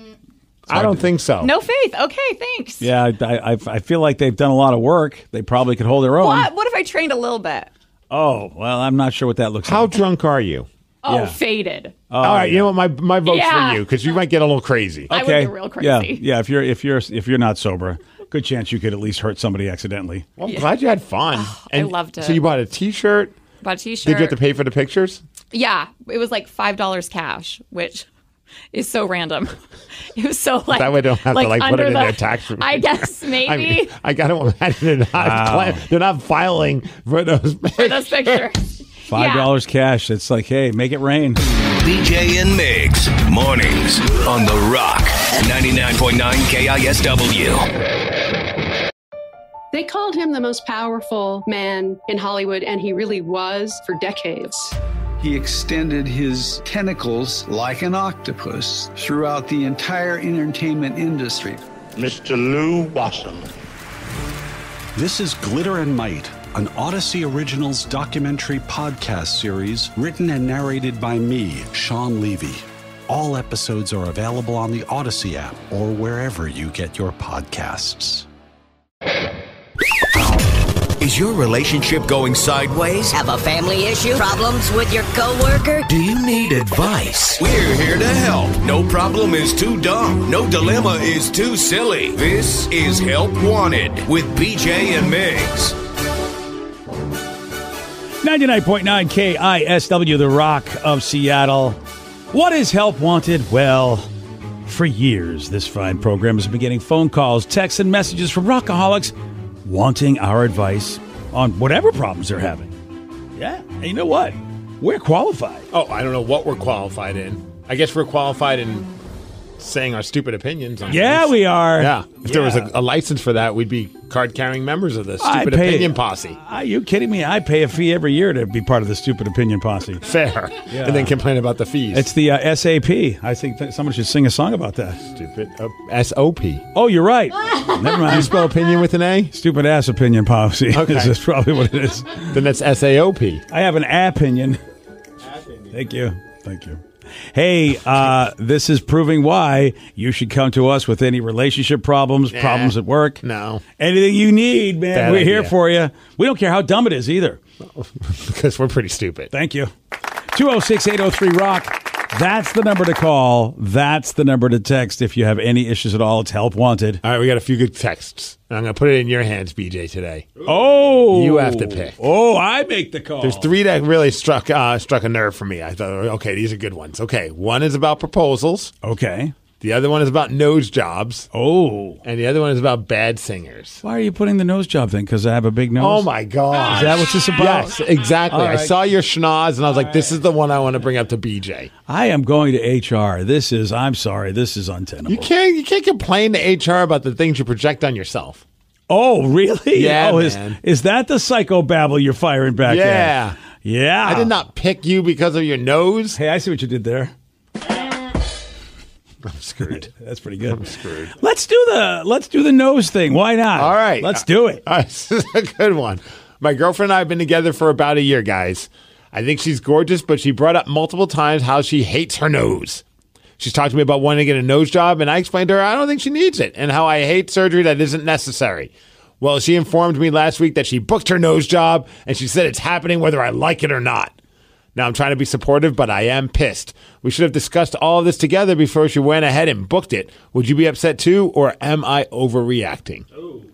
I don't think so. no faith. Okay, thanks. Yeah, I, I, I feel like they've done a lot of work. They probably could hold their own. What? What if I trained a little bit? Oh, well, I'm not sure what that looks How like. drunk are you? Oh, Yeah. faded. Oh, All right, you know what? My my vote's Yeah. for you because you might get a little crazy. I would be real crazy. Yeah, yeah. If you're if you're if you're not sober, good chance you could at least hurt somebody accidentally. Well, I'm glad you had fun. I loved it. So you bought a T-shirt. Bought a T-shirt. Did you have to pay for the pictures? Yeah, it was like five dollars cash, which is so random. It was so like that way they don't have like to like put under it in the- their tax return. I guess maybe I mean, I got to imagine they're not, Wow. cla- they're not filing for those for this picture. Five dollars cash. It's like, hey, make it rain. B J and Migs, mornings on The Rock, ninety-nine point nine K I S W. They called him the most powerful man in Hollywood, and he really was for decades. He extended his tentacles like an octopus throughout the entire entertainment industry. Mister Lou Wasson. This is Glitter and Might, an Odyssey Originals documentary podcast series written and narrated by me, Sean Levy. All episodes are available on the Odyssey app or wherever you get your podcasts. Is your relationship going sideways? Have a family issue? Problems with your coworker? Do you need advice? We're here to help. No problem is too dumb. No dilemma is too silly. This is Help Wanted with B J and Migs. ninety-nine point nine K I S W, The Rock of Seattle. What is Help Wanted? Well, for years, this fine program has been getting phone calls, texts, and messages from rockaholics wanting our advice on whatever problems they're having. Yeah, and you know what? We're qualified. Oh, I don't know what we're qualified in. I guess we're qualified in saying our stupid opinions. On Yeah, things. we are. Yeah. If Yeah. there was a, a license for that, we'd be card-carrying members of the I Stupid pay- Opinion Posse. Are you kidding me? I pay a fee every year to be part of the Stupid Opinion Posse. Fair. Yeah. And then complain about the fees. It's the uh, S A P. I think that someone should sing a song about that. Stupid. Uh, S O P. Oh, you're right. Never mind. You spell opinion with an A? Stupid ass opinion policy. Okay. This is probably what it is. Then that's S A O P. I have an opinion. Thank you. Thank you. Hey, uh, this is proving why you should come to us with any relationship problems, Nah. problems at work. No. Anything you need, man. Bad We're idea. here for you. We don't care how dumb it is either. Because we're pretty stupid. Thank you. two oh six, eight oh three, rock. That's the number to call. That's the number to text if you have any issues at all. It's help wanted. All right, we got a few good texts. And I'm going to put it in your hands, B J, today. Oh. You have to pick. Oh, I make the call. There's three that really struck uh, struck a nerve for me. I thought, okay, these are good ones. Okay, one is about proposals. Okay. The other one is about nose jobs. Oh. And the other one is about bad singers. Why are you putting the nose job thing? Because I have a big nose? Oh, my God. Is that what this is about? Yes, exactly. All I right. saw your schnoz, and I was like, this is the one I want to bring up to B J. I am going to H R. This is, I'm sorry, this is untenable. You can't, you can't complain to H R about the things you project on yourself. Oh, really? Yeah, oh, is, man. is that the psychobabble you're firing back Yeah. at? Yeah. I did not pick you because of your nose. Hey, I see what you did there. I'm screwed. That's pretty good. I'm screwed. Let's do the let's do the nose thing. Why not? All right. Let's do it. All right, this is a good one. My girlfriend and I have been together for about a year, guys. I think she's gorgeous, but she brought up multiple times how she hates her nose. She's talked to me about wanting to get a nose job, and I explained to her I don't think she needs it and how I hate surgery that isn't necessary. Well, she informed me last week that she booked her nose job, and she said it's happening whether I like it or not. Now, I'm trying to be supportive, but I am pissed. We should have discussed all of this together before she went ahead and booked it. Would you be upset too, or am I overreacting?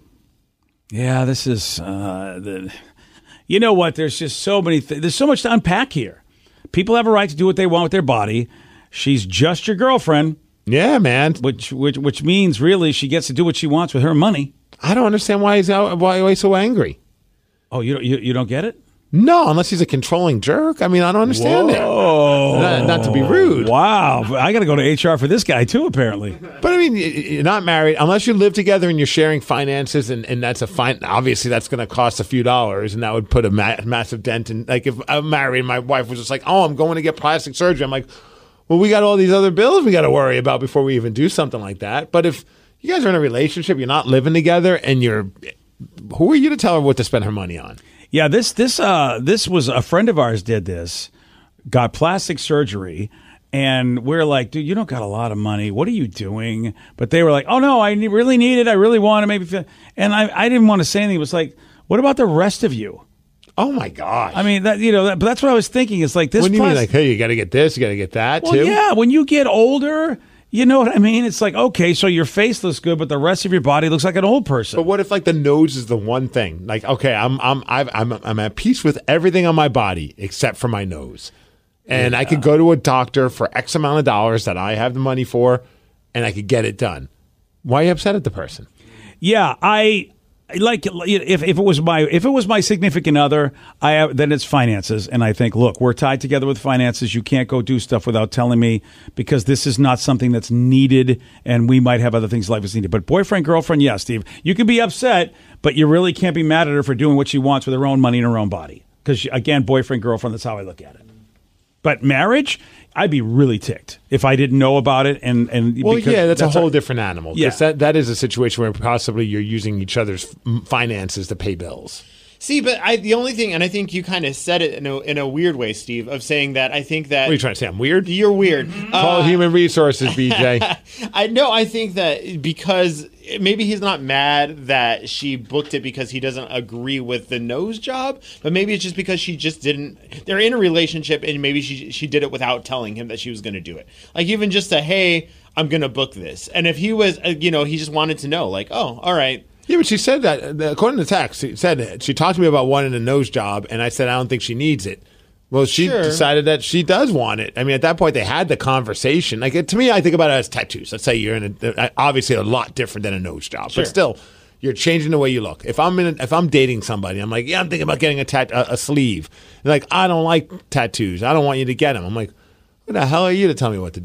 Yeah, this is uh, the. You know what? There's just so many. Th- there's so much to unpack here. People have a right to do what they want with their body. She's just your girlfriend. Yeah, man. Which which which means really she gets to do what she wants with her money. I don't understand why he's out, why he's so angry. Oh, you don't you, you don't get it? No, unless he's a controlling jerk. I mean, I don't understand Whoa. it. Not, not to be rude. Wow, I got to go to H R for this guy too. Apparently, But I mean, y- you're not married unless you live together and you're sharing finances, and, and that's a fine. Obviously, that's going to cost a few dollars, and that would put a ma- massive dent in. Like if I'm married, and my wife was just like, "Oh, I'm going to get plastic surgery." I'm like, "Well, we got all these other bills we got to worry about before we even do something like that." But if you guys are in a relationship, you're not living together, and you're, who are you to tell her what to spend her money on? yeah. This this uh this was a friend of ours did this, got plastic surgery. And we're like, dude, you don't got a lot of money. What are you doing? But they were like, oh, no, I ne- really need it. I really want to maybe feel. And I, I didn't want to say anything. It was like, what about the rest of you? Oh, my gosh. I mean, that you know, that, but that's what I was thinking. It's like this. What do you mean? plas- Like, hey, you got to get this, you got to get that, well, too? yeah, when you get older, you know what I mean? It's like, okay, so your face looks good, but the rest of your body looks like an old person. But what if like the nose is the one thing? Like, okay, I'm I'm I've, I'm I'm at peace with everything on my body except for my nose, and Yeah. I could go to a doctor for X amount of dollars that I have the money for, and I could get it done. Why are you upset at the person? Yeah, I like if if it was my if it was my significant other, I then it's finances, and I think, look, we're tied together with finances. You can't go do stuff without telling me because this is not something that's needed, and we might have other things in life that's needed. But boyfriend, girlfriend, yes, Steve, you can be upset, but you really can't be mad at her for doing what she wants with her own money and her own body. Because again, boyfriend, girlfriend, that's how I look at it. But marriage, I'd be really ticked if I didn't know about it. And, and Well, because yeah, that's, a whole our- different animal. 'Cause Yeah. that that is a situation where possibly you're using each other's f- finances to pay bills. See, but I the only thing, and I think you kind of said it in a, in a weird way, Steve, of saying that I think that What are you trying to say? I'm weird? you're weird. Call Uh, human resources, B J. I know. I think that because maybe he's not mad that she booked it because he doesn't agree with the nose job, but maybe it's just because she just didn't. They're in a relationship, and maybe she she did it without telling him that she was going to do it. Like even just a hey, I'm going to book this, and if he was, uh, you know, he just wanted to know, like, oh, all right. Yeah, but she said that, according to text, she said that she talked to me about wanting a nose job, and I said I don't think she needs it. Well, she Sure. decided that she does want it. I mean, at that point, they had the conversation. Like, to me, I think about it as tattoos. Let's say you're in a, obviously a lot different than a nose job, Sure. but still, you're changing the way you look. If I'm in, a, if I'm dating somebody, I'm like, yeah, I'm thinking about getting a tat, a, a sleeve. And like, I don't like tattoos. I don't want you to get them. I'm like, who the hell are you to tell me what to do?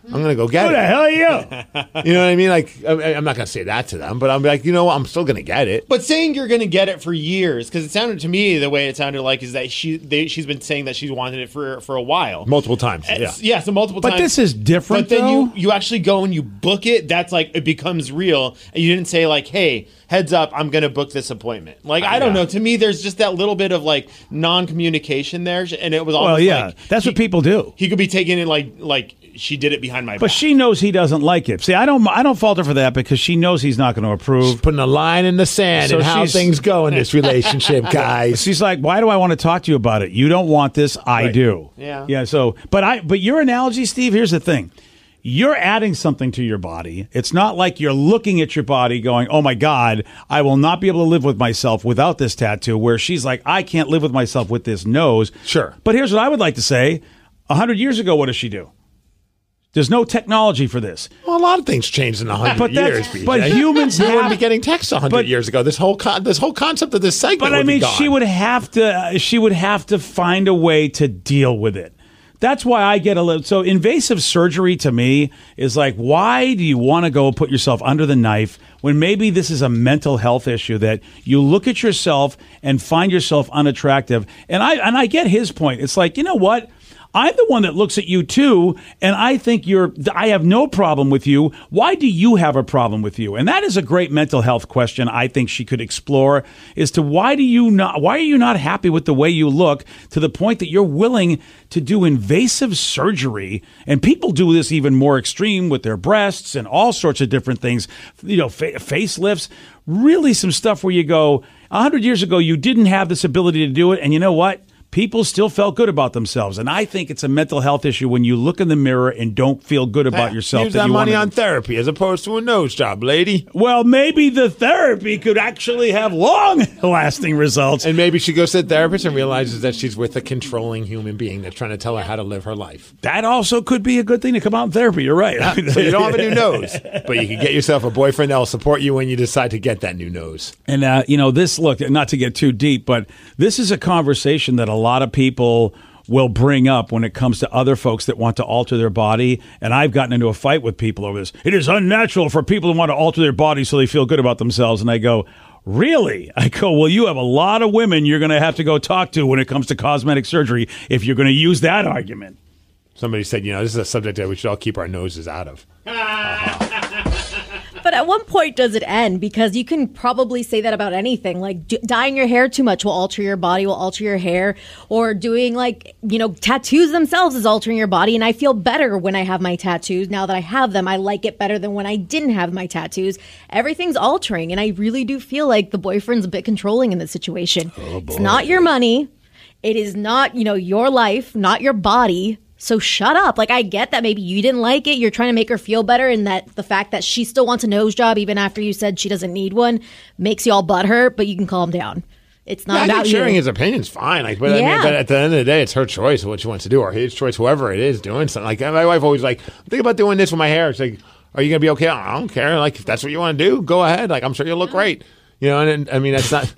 I'm going to go get Who it. the hell are you? You know what I mean? Like, I, I'm not going to say that to them, but I'm like, you know what? I'm still going to get it. But saying you're going to get it for years, because it sounded to me the way it sounded like is that she they, she's been saying that she's wanted it for for a while, multiple times. Yeah, It's- yeah, so multiple But times. this is different, But then though. you you actually go and you book it. That's like it becomes real, and you didn't say like, hey, heads up, I'm going to book this appointment. Like I don't Yeah. know. To me, there's just that little bit of like non-communication there, and it was almost Well, yeah, like that's he- what people do. He could be taking it like like she did it behind my But back. she knows he doesn't like it. See, I don't, I don't fault her for that because she knows he's not going to approve. She's putting a line in the sand So and how she's- things go in this relationship, guys. She's like, why do I want to talk to you about it? You don't want this. I Right. do. Yeah. Yeah. So, but I, but your analogy, Steve, here's the thing. You're adding something to your body. It's not like you're looking at your body going, oh my God, I will not be able to live with myself without this tattoo, where she's like, I can't live with myself with this nose. Sure. But here's what I would like to say. A hundred years ago, what does she do? There's no technology for this. Well, a lot of things changed in a hundred But that's- years. B J. but humans we have- wouldn't be getting texts a hundred but- years ago. This whole con- this whole concept of this segment. But I would be mean, gone. she would have to. Uh, she would have to find a way to deal with it. That's why I get a little. So invasive surgery to me is like, why do you want to go put yourself under the knife when maybe this is a mental health issue that you look at yourself and find yourself unattractive? And I and I get his point. It's like, you know what? I'm the one that looks at you too, and I think you're. I have no problem with you. Why do you have a problem with you? And that is a great mental health question. I think she could explore as to why do you not? Why are you not happy with the way you look to the point that you're willing to do invasive surgery? And people do this even more extreme with their breasts and all sorts of different things. You know, fa- facelifts. Really, some stuff where you go. A hundred years ago, you didn't have this ability to do it, and you know what? People still felt good about themselves, and I think it's a mental health issue when you look in the mirror and don't feel good about yourself. Use that that you money wanna- on therapy as opposed to a nose job, lady. Well, maybe the therapy could actually have long-lasting results. And maybe she goes to the therapist and realizes that she's with a controlling human being that's trying to tell her how to live her life. That also could be a good thing to come out in therapy. You're right. So you don't have a new nose, but you can get yourself a boyfriend that will support you when you decide to get that new nose. And, uh, you know, this, look, not to get too deep, but this is a conversation that a lot of people will bring up when it comes to other folks that want to alter their body. And I've gotten into a fight with people over this. It is unnatural for people to want to alter their body so they feel good about themselves. And I go, really? I go, well, you have a lot of women you're going to have to go talk to when it comes to cosmetic surgery if you're going to use that argument. Somebody said, you know, this is a subject that we should all keep our noses out of. But at one point does it end? Because you can probably say that about anything. Like d- dyeing your hair too much will alter your body, will alter your hair. Or doing like, you know, tattoos themselves is altering your body. And I feel better when I have my tattoos. Now that I have them, I like it better than when I didn't have my tattoos. Everything's altering. And I really do feel like the boyfriend's a bit controlling in this situation. Oh, it's not your money. It is not, you know, your life, not your body. So shut up. Like, I get that maybe you didn't like it. You're trying to make her feel better, and that the fact that she still wants a nose job even after you said she doesn't need one makes you all butthurt, but you can calm down. It's not Yeah, I about think sharing you. his opinion's fine. Like, but, I Yeah. mean, but at the end of the day, it's her choice what she wants to do, or his choice, whoever it is doing something. Like, my wife always like, think about doing this with my hair. It's like, are you going to be okay? I don't care. Like, if that's what you want to do, go ahead. Like, I'm sure you'll look great. You know, and, and I mean, that's not.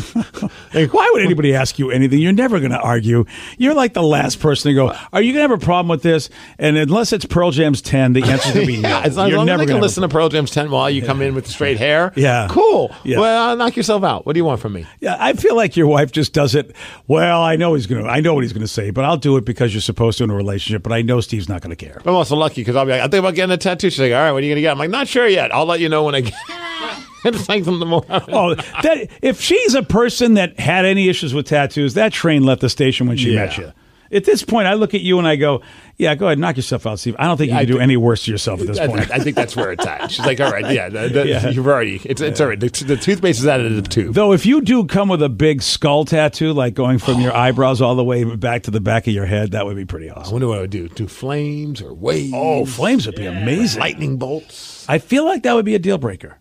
Like, why would anybody ask you anything? You're never going to argue. You're like the last person to go, are you going to have a problem with this? And unless it's Pearl Jam's ten, the answer's going to be no. Yeah, as long, as You're long as never I can going listen to Pearl Jam's ten while you come in with straight hair. Yeah. Cool. Yeah. Well, knock yourself out. What do you want from me? Yeah, I feel like your wife just does it. Well, I know he's going to. I know what he's going to say, but I'll do it because you're supposed to in a relationship. But I know Steve's not going to care. I'm also lucky because I'll be like, I think about getting a tattoo. She's like, all right, what are you going to get? I'm like, not sure yet. I'll let you know when I get. It's like something more. Oh, that if she's a person that had any issues with tattoos, that train left the station when she Yeah. met you. At this point, I look at you and I go, "Yeah, go ahead, knock yourself out, Steve. I don't think you I can do think- any worse to yourself at this I, point." I think that's where it's at. She's like, all right, yeah, the, the, Yeah. you've already. It's, it's all right. The, the toothpaste is out of the tube. Though, if you do come with a big skull tattoo, like going from your eyebrows all the way back to the back of your head, that would be pretty I awesome. wonder what I would do. Do flames or waves? Oh, flames would be amazing. Lightning bolts. I feel like that would be a deal breaker.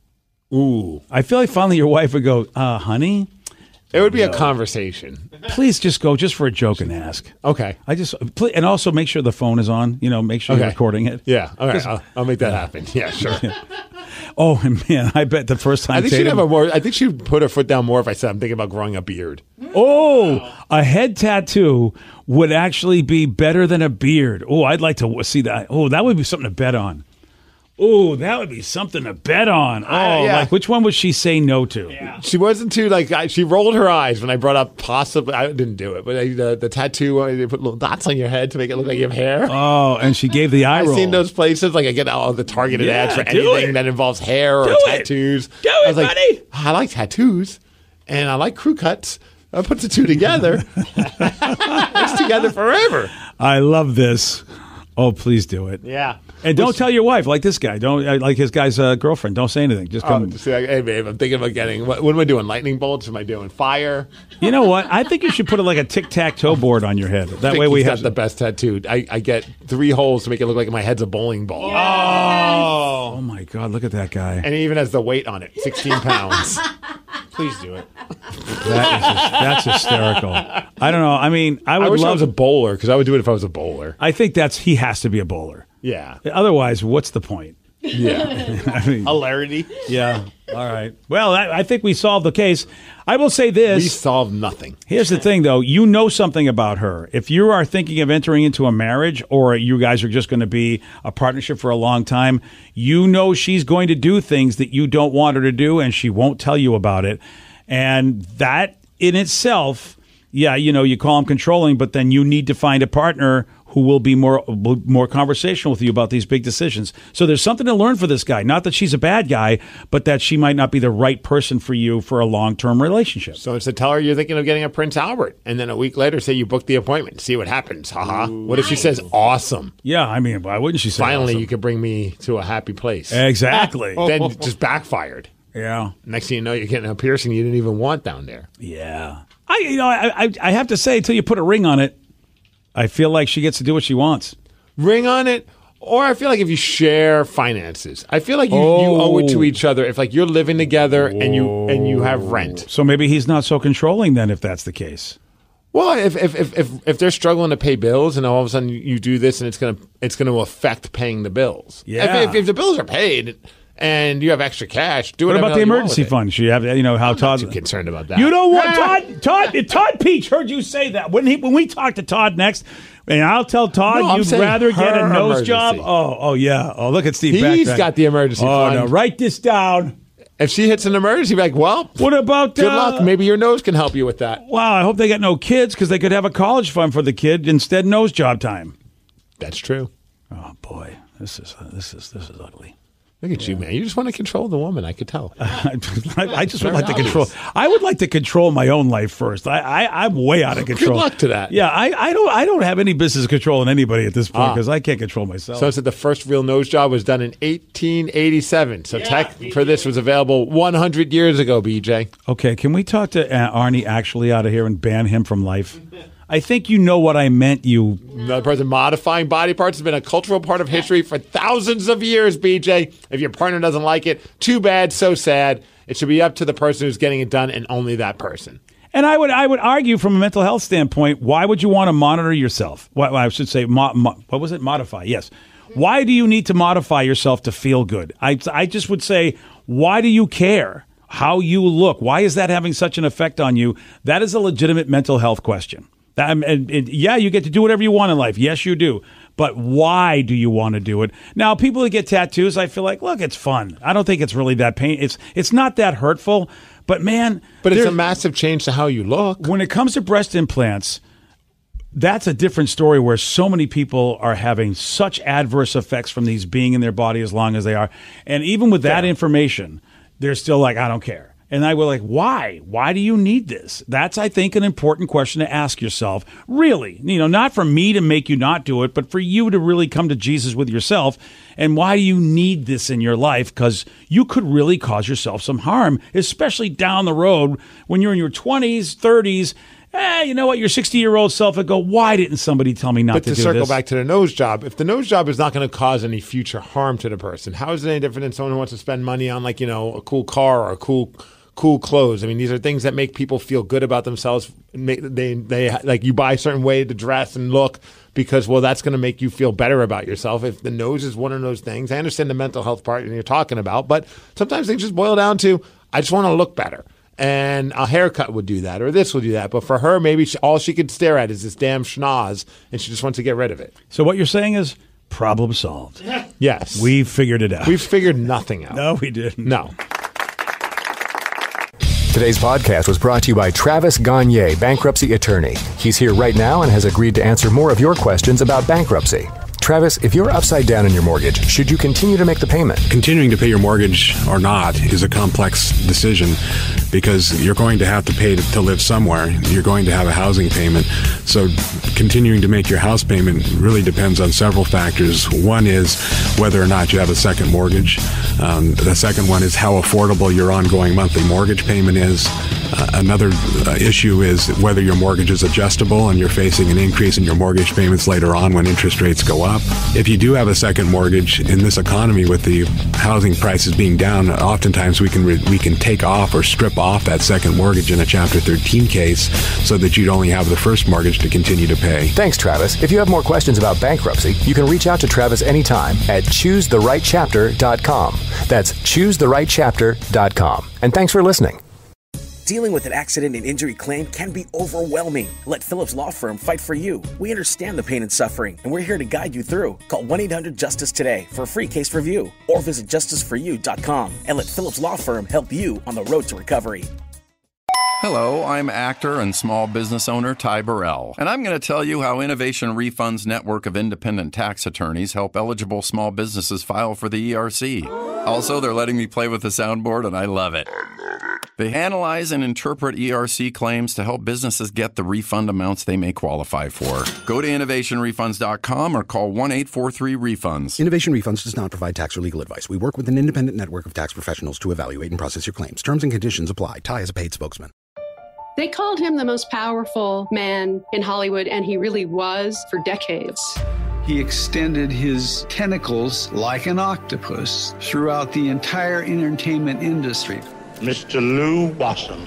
Ooh. I feel like finally your wife would go, uh, honey, It would be a conversation. please just go just for a joke and ask. Okay. I just, pl- and also make sure the phone is on, you know, make sure you're Okay. recording it. Yeah. All right. Just- I'll, I'll make that happen. Yeah, sure. Oh man, I bet the first time I think she'd dating- have a more. I think she'd put her foot down more if I said I'm thinking about growing a beard. Oh, a head tattoo would actually be better than a beard. Oh, I'd like to see that. Oh, that would be something to bet on. Oh, that would be something to bet on. Oh, Uh, yeah. like which one would she say no to? She wasn't too like. I, she rolled her eyes when I brought up possibly. I didn't do it, but I, the the tattoo. uh, They put little dots on your head to make it look like you have hair. Oh, and she gave the eye I've roll. seen those places. Like I get all the targeted Yeah, ads for do anything it. that involves hair or Do it. tattoos. Do I it, was like, buddy. I like tattoos, and I like crew cuts. I put the two together. It's together forever. I love this. Oh, please do it. Yeah. And don't tell your wife like this guy. Don't uh, like his guy's uh, girlfriend. Don't say anything. Just Oh, come. just like, hey, babe, I'm thinking about getting. What, what am I doing? Lightning bolts? Am I doing fire? You know what? I think you should put it like a tic tac toe board on your head. That I think way we he's have got the best tattoo. I, I get three holes to make it look like my head's a bowling ball. Oh, oh my God! Look at that guy. And it even has the weight on it, sixteen pounds. Please do it. That is, that's hysterical. I don't know. I mean, I would I wish love I was a bowler because I would do it if I was a bowler. I think that's he has to be a bowler. Yeah. Otherwise, what's the point? Yeah. I mean, Hilarity. yeah. All right. Well, I, I think we solved the case. I will say this. We solved nothing. Here's the thing, though. You know something about her. If you are thinking of entering into a marriage or you guys are just going to be a partnership for a long time, you know she's going to do things that you don't want her to do, and she won't tell you about it. And that in itself, yeah, you know, you call him controlling, but then you need to find a partner who will be more more conversational with you about these big decisions. So there's something to learn for this guy. Not that she's a bad guy, but that she might not be the right person for you for a long-term relationship. So instead, tell her you're thinking of getting a Prince Albert, and then a week later, say you booked the appointment. See what happens. Haha. What if she says awesome? Yeah, I mean, why wouldn't she say Finally, awesome? you could bring me to a happy place. Exactly. Then just backfired. Yeah. Next thing you know, you're getting a piercing you didn't even want down there. Yeah. I you know I I, I have to say until you put a ring on it, I feel like she gets to do what she wants. Ring on it, or I feel like if you share finances, I feel like you, Oh. you owe it to each other. If like you're living together and you and you have rent. So maybe he's not so controlling then, if that's the case. Well, if if if if, if they're struggling to pay bills and all of a sudden you do this and it's gonna it's gonna affect paying the bills. Yeah. If, if, if the bills are paid and you have extra cash, do What whatever about the hell you want emergency with it. fund? She have you know how I'm Todd not too concerned about that. You know what, Todd? Todd Todd Peach heard you say that when he when we talk to Todd next, and I'll tell Todd No, I'm you'd saying rather get a her nose emergency. job. Oh, oh yeah. Oh, look at Steve. He's back, got the emergency Oh fund. no, write this down. If she hits an emergency, be like, well, What about good uh, luck. Maybe your nose can help you with that. Wow, I hope they got no kids because they could have a college fund for the kid instead nose job time. That's true. Oh boy, this is this is this is ugly. Look at you, man. You just want to control the woman. I could tell. I just would Very like to obvious. control. I would like to control my own life first. I, I I'm way out of control. Good luck to that. Yeah, I, I don't I don't have any business controlling anybody at this point Ah. because I can't control myself. So it said the first real nose job was done in eighteen eighty-seven. So tech for this was available one hundred years ago, B J. Okay, can we talk to uh, Arnie actually out of here and ban him from life? I think you know what I meant, you. Another person modifying body parts has been a cultural part of history for thousands of years, B J. If your partner doesn't like it, too bad, so sad. It should be up to the person who's getting it done and only that person. And I would I would argue from a mental health standpoint, why would you want to monitor yourself? Well, I should say, mo- mo- what was it? Modify, yes. Why do you need to modify yourself to feel good? I, I just would say, why do you care how you look? Why is that having such an effect on you? That is a legitimate mental health question. That, and, and, yeah, you get to do whatever you want in life. Yes, you do. But why do you want to do it? Now, people that get tattoos, I feel like, look, it's fun. I don't think it's really that pain. It's it's not that hurtful. But man, But it's there- a massive change to how you look. when it comes to breast implants, that's a different story where so many people are having such adverse effects from these being in their body as long as they are. And even with that information, they're still like, I don't care. And I was like, why? Why do you need this? That's, I think, an important question to ask yourself. Really, you know, not for me to make you not do it, but for you to really come to Jesus with yourself. And why do you need this in your life? Because you could really cause yourself some harm, especially down the road when you're in your twenties, thirties. Eh, you know what? Your sixty-year-old self would go, why didn't somebody tell me not But to, to do circle this? back to the nose job, if the nose job is not going to cause any future harm to the person, how is it any different than someone who wants to spend money on, like, you know, a cool car or a cool cool clothes. I mean, these are things that make people feel good about themselves. They, they, they like you buy a certain way to dress and look because, well, that's going to make you feel better about yourself. If the nose is one of those things, I understand the mental health part you're talking about, but sometimes things just boil down to, I just want to look better. And a haircut would do that, or this would do that. But for her, maybe she, all she could stare at is this damn schnoz, and she just wants to get rid of it. So what you're saying is problem solved. Yes. We figured it out. We've figured nothing out. No, we didn't. No. Today's podcast was brought to you by Travis Gagne, bankruptcy attorney. He's here right now and has agreed to answer more of your questions about bankruptcy. Travis, if you're upside down in your mortgage, should you continue to make the payment? Continuing to pay your mortgage or not is a complex decision because you're going to have to pay to, to live somewhere. You're going to have a housing payment. So continuing to make your house payment really depends on several factors. One is whether or not you have a second mortgage. Um, the second one is how affordable your ongoing monthly mortgage payment is. Uh, another uh, issue is whether your mortgage is adjustable and you're facing an increase in your mortgage payments later on when interest rates go up. If you do have a second mortgage in this economy with the housing prices being down, oftentimes we can re- we can take off or strip off that second mortgage in a Chapter thirteen case so that you'd only have the first mortgage to continue to pay. Thanks, Travis. If you have more questions about bankruptcy, you can reach out to Travis anytime at choose the right chapter dot com. That's choose the right chapter dot com. And thanks for listening. Dealing with an accident and injury claim can be overwhelming. Let Phillips Law Firm fight for you. We understand the pain and suffering, and we're here to guide you through. Call one eight hundred justice today for a free case review, or visit justice for you dot com and let Phillips Law Firm help you on the road to recovery. Hello, I'm actor and small business owner Ty Burrell, and I'm going to tell you how Innovation Refund's network of independent tax attorneys help eligible small businesses file for the E R C. Also, they're letting me play with the soundboard, and I love it. They analyze and interpret E R C claims to help businesses get the refund amounts they may qualify for. Go to innovation refunds dot com or call one eight four three refunds. Innovation Refunds does not provide tax or legal advice. We work with an independent network of tax professionals to evaluate and process your claims. Terms and conditions apply. Ty is a paid spokesman. They called him the most powerful man in Hollywood, and he really was for decades. He extended his tentacles like an octopus throughout the entire entertainment industry. Mister Lou Wasson.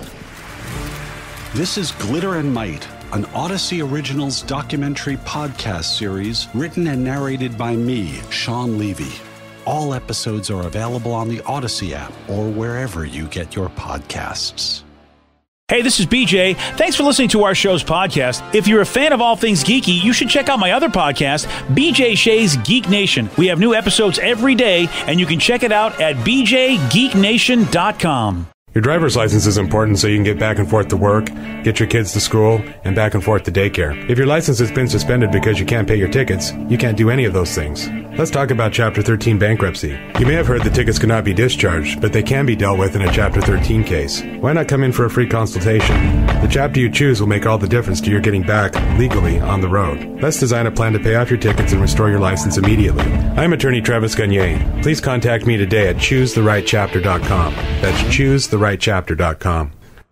This is Glitter and Might, an Odyssey Originals documentary podcast series written and narrated by me, Sean Levy. All episodes are available on the Odyssey app or wherever you get your podcasts. Hey, this is B J. Thanks for listening to our show's podcast. If you're a fan of all things geeky, you should check out my other podcast, B J Shea's Geek Nation. We have new episodes every day, and you can check it out at b j geek nation dot com. Your driver's license is important so you can get back and forth to work, get your kids to school, and back and forth to daycare. If your license has been suspended because you can't pay your tickets, you can't do any of those things. Let's talk about Chapter thirteen bankruptcy. You may have heard the tickets cannot be discharged, but they can be dealt with in a Chapter thirteen case. Why not come in for a free consultation? The chapter you choose will make all the difference to your getting back legally on the road. Let's design a plan to pay off your tickets and restore your license immediately. I'm attorney Travis Gagne. Please contact me today at choose the right chapter dot com. That's choose the right chapter dot com.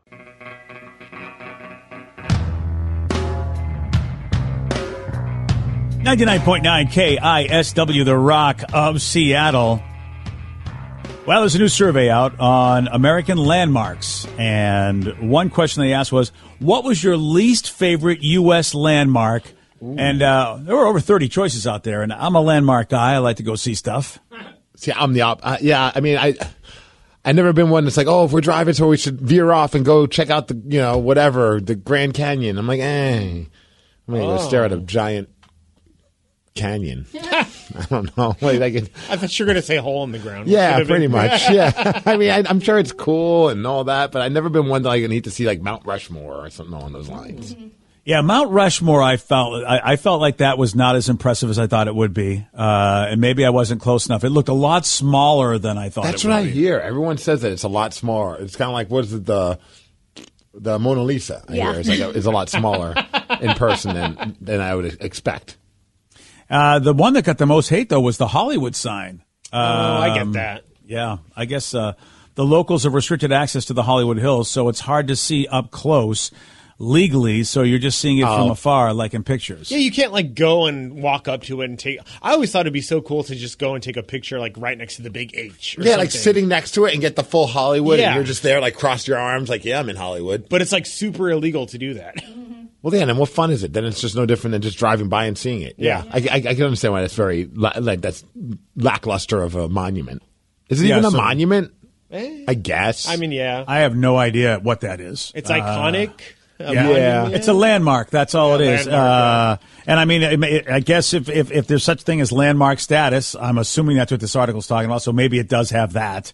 ninety-nine point nine K I S W, The Rock of Seattle. Well, there's a new survey out on American landmarks, and one question they asked was, what was your least favorite U S landmark? Ooh. And uh, there were over thirty choices out there, and I'm a landmark guy. I like to go see stuff. See, I'm the op. Uh, yeah, I mean, I... I've never been one that's like, oh, if we're driving, so we should veer off and go check out the, you know, whatever, the Grand Canyon. I'm like, eh. I'm going to Oh. go stare at a giant canyon. I don't know. Like, I, could, I thought you were going to say hole in the ground. yeah, Could've pretty been- much. Yeah. I mean, I, I'm sure it's cool and all that, but I've never been one that I need to see like Mount Rushmore or something along those lines. Yeah, Mount Rushmore, I felt I, I felt like that was not as impressive as I thought it would be, uh, and maybe I wasn't close enough. It looked a lot smaller than I thought. That's it what would I be. hear. Everyone says that it's a lot smaller. It's kind of like, what is it, the the Mona Lisa? I Yeah. hear is like a, is a lot smaller in person than than I would expect. Uh, the one that got the most hate, though, was the Hollywood sign. Oh, I get Um, that. Yeah, I guess uh, the locals have restricted access to the Hollywood Hills, so it's hard to see up close. legally, so you're just seeing it Oh. from afar, like in pictures. Yeah, you can't like go and walk up to it and take. I always thought it'd be so cool to just go and take a picture like right next to the big H. Or Yeah, something. like sitting next to it and get the full Hollywood, Yeah. and you're just there, like cross your arms, like yeah, I'm in Hollywood. But it's like super illegal to do that. Well, yeah, and what fun is it? Then it's just no different than just driving by and seeing it. Yeah. I, I, I can understand why that's very la- like that's lackluster of a monument. Is it Yeah, even a so- monument? Eh. I guess. I mean, yeah, I have no idea what that is. it's Uh, iconic. a Yeah. monument. It's a landmark. That's all Yeah, it is. landmark, Uh, and I mean, it, it, I guess if, if, if there's such thing as landmark status, I'm assuming that's what this article's talking about. So maybe it does have that.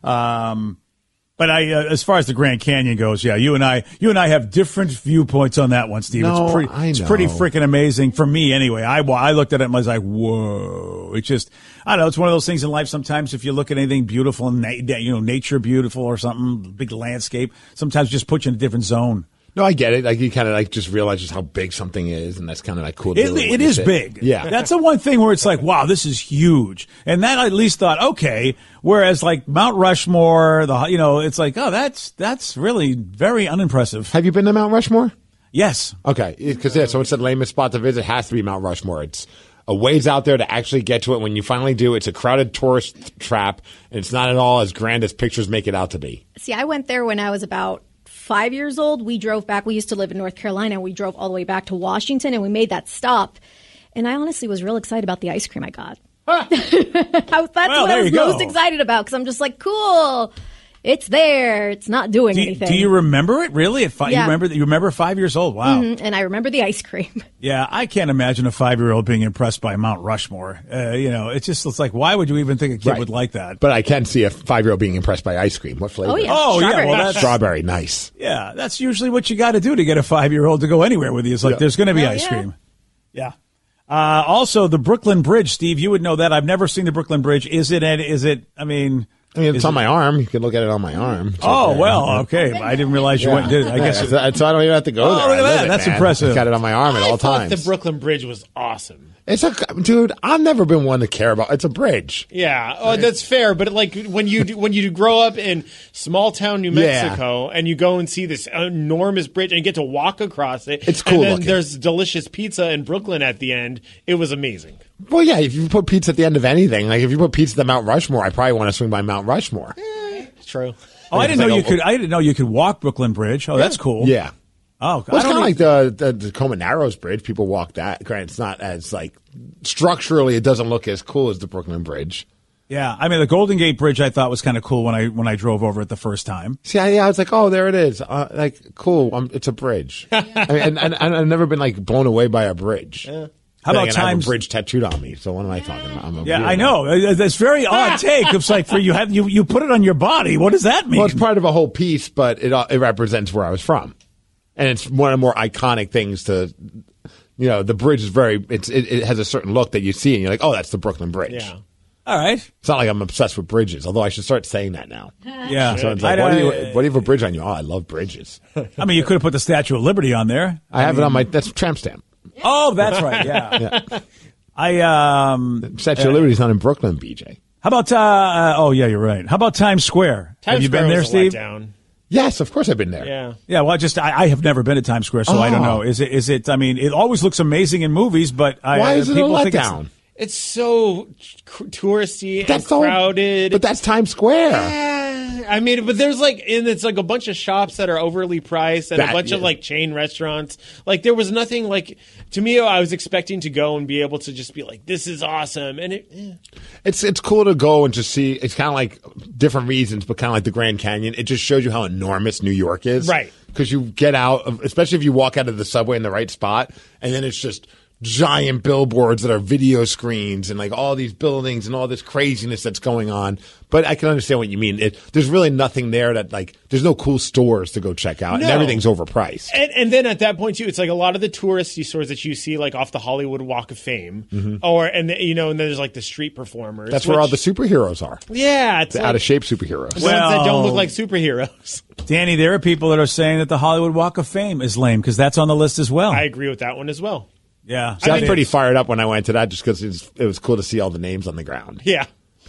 Um, but I, uh, as far as the Grand Canyon goes, yeah, you and I, you and I have different viewpoints on that one, Steve. No, it's pretty, I it's pretty know. freaking amazing for me anyway. I, I looked at it and was like, whoa. It's just, I don't know. It's one of those things in life. Sometimes if you look at anything beautiful and, na- you know, nature beautiful or something, big landscape, sometimes just put you in a different zone. No, I get it. Like you kind of like just realize just how big something is, and that's kind of like cool. to It, do when it you is sit. big. Yeah, That's the one thing where it's like, wow, this is huge. And that I at least thought, okay. Whereas like Mount Rushmore, the you know, it's like, oh, that's that's really very unimpressive. Have you been to Mount Rushmore? Yes. Okay, because yeah, so it's the lamest spot to visit. Has to be Mount Rushmore. It's a ways out there to actually get to it. When you finally do, it's a crowded tourist trap, and it's not at all as grand as pictures make it out to be. See, I went there when I was about five years old. We drove back. We used to live in North Carolina. And we drove all the way back to Washington, and we made that stop. And I honestly was real excited about the ice cream I got. I was- that's Well, what there I was you go. most excited about because I'm just like, cool. It's there. It's not doing Do, anything. do you remember it really? At five, Yeah. you remember that? You remember five years old? Wow. Mhm, and I remember the ice cream. Yeah, I can't imagine a five-year-old being impressed by Mount Rushmore. Uh, you know, it's just it's like, why would you even think a kid Right. would like that? But I can see a five-year-old being impressed by ice cream. What flavor? Oh, yeah. Oh, yeah, Strawberry. well, that's Strawberry, nice. yeah, that's usually what you got to do to get a five-year-old to go anywhere with you. It's like Yeah. there's going to be Well, ice yeah. cream. Yeah. Uh, also, the Brooklyn Bridge, Steve, you would know that. I've never seen the Brooklyn Bridge. Is it? Is it? I mean, I mean, it's is on it- my arm. You can look at it on my arm. It's Oh okay. well, okay. I didn't realize you Yeah. went. Did it. I Yeah, guess. It, so, so I don't even have to go Oh, there. look at I live that. it, That's man. impressive. Got it on my arm at I all thought times. the Brooklyn Bridge was awesome. It's a dude. I've never been one to care about. It's a bridge. Yeah, oh, that's fair. But like when you do, when you grow up in small town New Yeah. Mexico and you go and see this enormous bridge and you get to walk across it, It's cool And then looking. there's delicious pizza in Brooklyn at the end. It was amazing. Well, yeah. If you put pizza at the end of anything, like if you put pizza at the Mount Rushmore, I probably want to swing by Mount Rushmore. It's true. oh, I It's didn't know like you a- could. I didn't know you could walk Brooklyn Bridge. Oh, that's cool. Yeah. Oh, Well, I it's don't kind of e- like the, the the Tacoma Narrows Bridge. People walk that. Granted, it's not as like structurally, it doesn't look as cool as the Brooklyn Bridge. Yeah, I mean the Golden Gate Bridge I thought was kind of cool when I when I drove over it the first time. See, I, yeah, I was like, oh, there it is. Uh, like, cool. Um, it's a bridge. I mean, and, and, and I've never been like blown away by a bridge. How Then about again, I have times? a bridge tattooed on me? So what am I talking about? I'm a Yeah, weirdo. I know. Uh, That's very odd take. It's like for you have you you put it on your body. What does that mean? Well, it's part of a whole piece, but it uh, it represents where I was from, and it's one of the more iconic things to. You know, the bridge is very. It's it, it has a certain look that you see, and you're like, oh, that's the Brooklyn Bridge. Yeah. All right. It's not like I'm obsessed with bridges, although I should start saying that now. Yeah. So it's like, I- what do you, I- what do you have a bridge on you? Oh, I love bridges. I mean, you could have put the Statue of Liberty on there. I have mean- it on my. That's a tramp stamp. Oh, that's right. Yeah. Yeah. I um. Statue of Liberty's not in Brooklyn, B J. How about uh, uh? Oh yeah, you're right. How about Times Square? Times have you Square been there, was a Steve? letdown. Yes, of course I've been there. Yeah. Yeah. Well, I just I, I have never been to Times Square, so I don't Oh. know. Is it? Is it? I mean, it always looks amazing in movies, but I, Why uh, is it a people think it's- letdown? It's so cr- touristy That's and the whole- crowded. But that's Times Square. Yeah, I mean, but there's like, and it's like a bunch of shops that are overly priced and That- a bunch of yeah. like chain restaurants. Like there was nothing like, to me, I was expecting to go and be able to just be like, this is awesome. And it, eh. It's it's cool to go and just see. It's kind of like different reasons, but kind of like the Grand Canyon. It just shows you how enormous New York is, Right. Because you get out, of, especially if you walk out of the subway in the right spot, and then it's just giant billboards that are video screens and like all these buildings and all this craziness that's going on. But I can understand what you mean. It, there's really nothing there that like there's no cool stores to go check out, No. and everything's overpriced. And, and then at that point too, it's like a lot of the touristy stores that you see like off the Hollywood Walk of Fame, Mhm. or and the, you know, and then there's like the street performers. That's where all which- the superheroes are. yeah, it's The like, out of shape superheroes. the ones that don't look Well- like superheroes. Danny, there are people that are saying that the Hollywood Walk of Fame is lame because that's on the list as well. I agree with that one as well. yeah. See, I was mean, pretty fired up when I went to that just because it was, it was cool to see all the names on the ground. Yeah.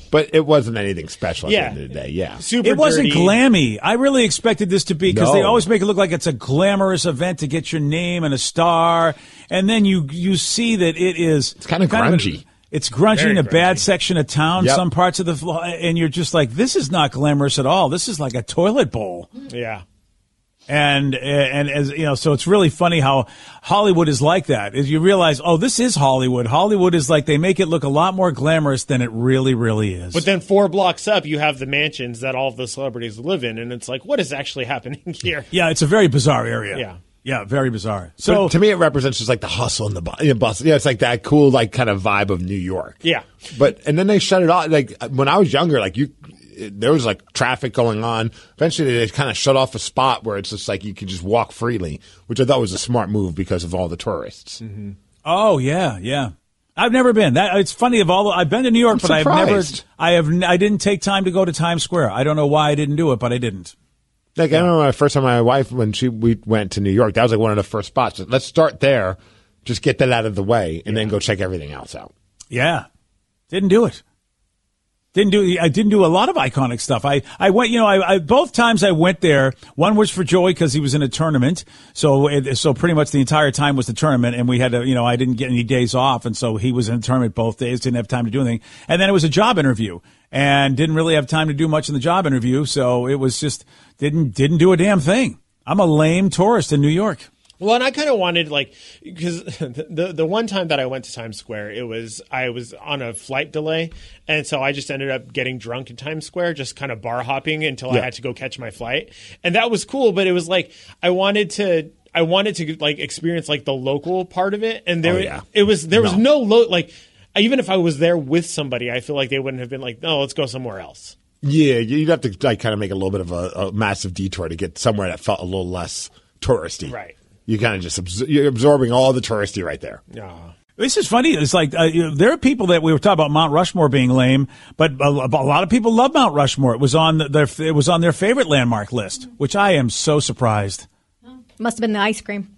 But it wasn't anything special at Yeah. the end of the day. Yeah. Super It wasn't dirty. glammy. I really expected this to be, because they No. always make it look like it's a glamorous event to get your name and a star, and then you you see that it is. It's kind of grungy. It's grungy Very in a grungy. bad section of town, Yep. some parts of the, flo- and you're just like, this is not glamorous at all. This is like a toilet bowl. Yeah. And and as you know, so it's really funny how Hollywood is like that. Is you realize, oh, this is Hollywood. Hollywood is like, they make it look a lot more glamorous than it really, really is. But then four blocks up, you have the mansions that all of the celebrities live in, and it's like, what is actually happening here? Yeah, it's a very bizarre area. Yeah. Yeah, very bizarre. So So to me, it represents just like the hustle and the bu- you know, bustle. Yeah, it's like that cool, like kind of vibe of New York. Yeah. But and then they shut it off. Like when I was younger, like you, there was like traffic going on. Eventually, they kind of shut off a spot where it's just like you could just walk freely, which I thought was a smart move because of all the tourists. Mm-hmm. Oh yeah, yeah. I've never been. That it's funny. Of all, the, I've been to New York, I'm but I've never. surprised. I have. I didn't take time to go to Times Square. I don't know why I didn't do it, but I didn't. Like I remember my first time my wife when she we went to New York, that was like one of the first spots. Let's start there, just get that out of the way, and then go check everything else out. Yeah, didn't do it. Didn't do. I didn't do a lot of iconic stuff. I, I went. You know, I, I both times I went there. One was for Joey because he was in a tournament. So it, so pretty much the entire time was the tournament, and we had to. You know, I didn't get any days off, and so he was in a tournament both days. Didn't have time to do anything. And then it was a job interview, and didn't really have time to do much in the job interview. So it was just didn't didn't do a damn thing. I'm a lame tourist in New York. Well, and I kind of wanted, like, because the the one time that I went to Times Square, it was I was on a flight delay, and so I just ended up getting drunk in Times Square, just kind of bar hopping until Yeah. I had to go catch my flight, and that was cool. But it was like I wanted to. I wanted to like experience like the local part of it, and there Oh, yeah. it was there was No. no lo- like even if I was there with somebody, I feel like they wouldn't have been like, no, let's go somewhere else. Yeah, you'd have to like kind of make a little bit of a, a massive detour to get somewhere that felt a little less touristy. Right. You kind of just absor- you're absorbing all the touristy right there. Yeah. This is funny. It's like uh, you know, there are people that we were talking about Mount Rushmore being lame, but a, a lot of people love Mount Rushmore. It was on their it was on their favorite landmark list, which I am so surprised. Must have been the ice cream.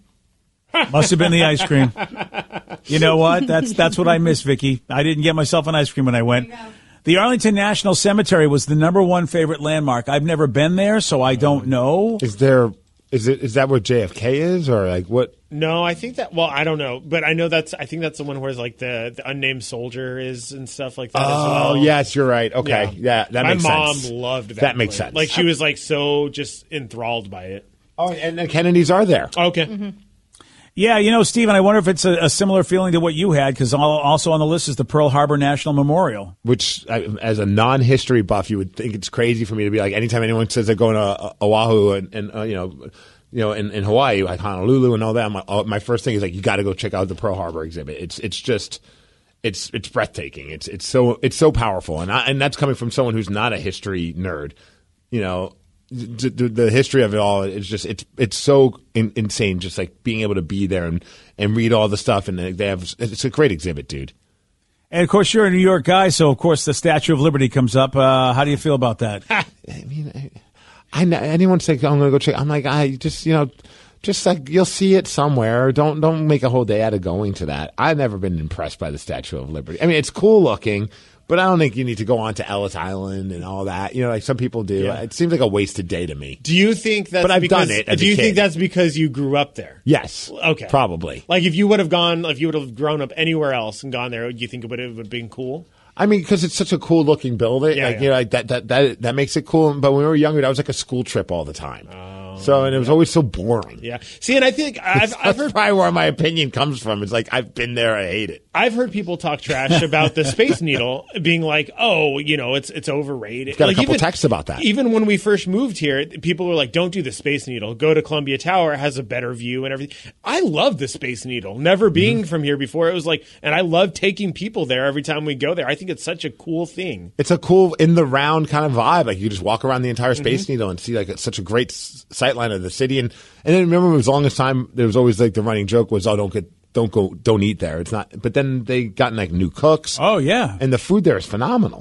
Must have been the ice cream. You know what? That's that's what I miss, Vicky. I didn't get myself an ice cream when I went. The Arlington National Cemetery was the number one favorite landmark. I've never been there, so I don't know. Is there is it is that where J F K is or like what? No, I think that. Well, I don't know, but I know that's. I think that's the one where like the, the unnamed soldier is and stuff like that. as Oh well. yes, you're right. Okay, yeah, that My makes mom sense. loved that. That makes place. sense. Like she was like so just enthralled by it. Oh, and the Kennedys are there. Okay. Yeah, you know, Stephen, I wonder if it's a, a similar feeling to what you had, because also on the list is the Pearl Harbor National Memorial. Which, I, as a non-history buff, you would think it's crazy for me to be like, anytime anyone says they're going to uh, Oahu and, and uh, you know, you know, in, in Hawaii, like Honolulu and all that, my, uh, my first thing is like, you got to go check out the Pearl Harbor exhibit. It's it's just, it's it's breathtaking. It's it's so it's so powerful, and I, and that's coming from someone who's not a history nerd. You know, the, the, the history of it all is just it's it's so in, insane. Just like being able to be there and, and read all the stuff, and they have it's a great exhibit, dude. And of course, you're a New York guy, so of course the Statue of Liberty comes up. Uh, how do you feel about that? I mean, I, I anyone say I'm going to go check. I'm like, I just you know, just like you'll see it somewhere. Don't don't make a whole day out of going to that. I've never been impressed by the Statue of Liberty. I mean, it's cool looking. But I don't think you need to go on to Ellis Island and all that. You know, like some people do. Yeah. It seems like a wasted day to me. Do you think that's But I've because, done it as do a you kid. think that's because you grew up there? Yes. Okay. Probably. Like if you would have gone, if you would have grown up anywhere else and gone there, do you think it would have been cool? I mean, because it's such a cool looking building. Yeah, like, yeah. you know, like that, that, that, that makes it cool. But when we were younger, that was like a school trip all the time. So, and it was always so boring. Yeah. See, and I think I've, I've That's heard probably where my opinion comes from. It's like, I've been there, I hate it. I've heard people talk trash about the Space Needle, being like, "Oh, you know, it's it's overrated." It's got like a couple even, texts about that. Even when we first moved here, people were like, "Don't do the Space Needle. Go to Columbia Tower; it has a better view and everything." I love the Space Needle. Never being Mm-hmm. from here before, it was like, and I love taking people there every time we go there. I think it's such a cool thing. It's a cool in the round kind of vibe. Like you just walk around the entire Space Mm-hmm. Needle and see like it's such a great s- sight line of the city. And and then remember, as long as time, there was always like the running joke was, "Oh, don't get, don't go, don't eat there." It's not. But then they gotten like new cooks. Oh yeah, and the food there is phenomenal.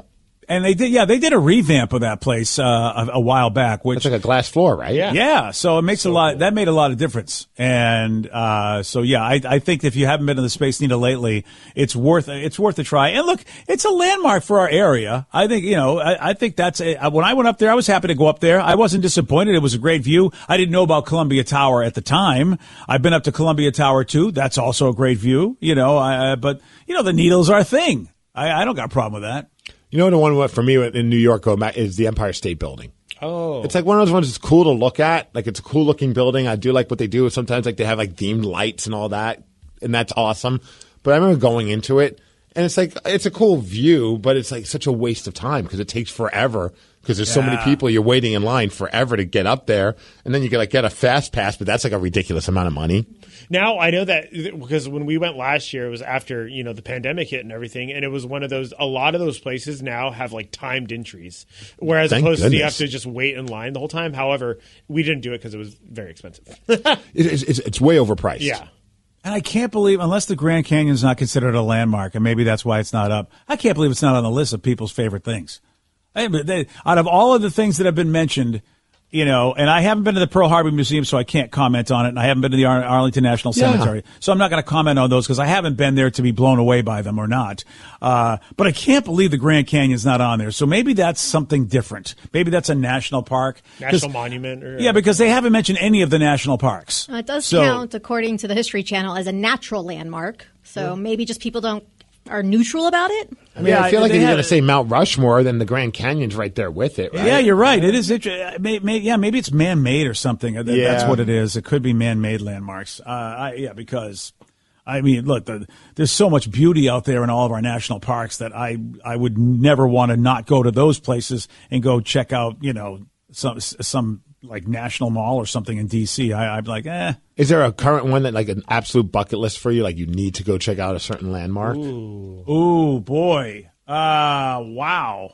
And they did, yeah, they did a revamp of that place uh, a, a while back. Which it's like a glass floor, right? Yeah, yeah. So it makes so a lot. Cool. That made a lot of difference. And uh, so yeah, I, I think if you haven't been to the Space Needle lately, it's worth it's worth a try. And look, it's a landmark for our area. I think you know. I, I think that's a, when I went up there, I was happy to go up there. I wasn't disappointed. It was a great view. I didn't know about Columbia Tower at the time. I've been up to Columbia Tower too. That's also a great view. You know, I, but you know, the Needle's our thing. I, I don't got a problem with that. You know, the one for me in New York is the Empire State Building. Oh. It's like one of those ones that's cool to look at. Like, it's a cool looking building. I do like what they do. Sometimes, like, they have, like, themed lights and all that, and that's awesome. But I remember going into it, and it's like, it's a cool view, but it's, like, such a waste of time because it takes forever because there's yeah. so many people. You're waiting in line forever to get up there, and then you can, like, get a fast pass, but that's, like, a ridiculous amount of money. Now, I know that because when we went last year, it was after, you know, the pandemic hit and everything, and it was one of those, a lot of those places now have, like, timed entries, whereas Thank opposed goodness. to you have to just wait in line the whole time. However, we didn't do it because it was very expensive. it's, it's, it's way overpriced. Yeah. And I can't believe, unless the Grand Canyon is not considered a landmark, and maybe that's why it's not up, I can't believe it's not on the list of people's favorite things. I, they, out of all of the things that have been mentioned, you know, and I haven't been to the Pearl Harbor Museum, so I can't comment on it, and I haven't been to the Ar- Arlington National Cemetery, yeah. so I'm not going to comment on those because I haven't been there to be blown away by them or not. Uh, but I can't believe the Grand Canyon's not on there, so maybe that's something different. Maybe that's a national park. National monument. Or, yeah, because they haven't mentioned any of the national parks. Uh, it does so, count, according to the History Channel, as a natural landmark, so yeah. maybe just people don't are neutral about it. I mean, yeah, I feel like if you're had, going to say Mount Rushmore, then the Grand Canyon's right there with it, right? Yeah, you're right. It is interesting. May, may, yeah, maybe it's man-made or something. That, yeah. That's what it is. It could be man-made landmarks. Uh, I, yeah, because, I mean, look, the, there's so much beauty out there in all of our national parks that I, I would never want to not go to those places and go check out, you know, some some like National Mall or something in D C. I, I'm like, eh. Is there a current one that like an absolute bucket list for you? Like you need to go check out a certain landmark? Ooh, Ooh boy. Uh, wow.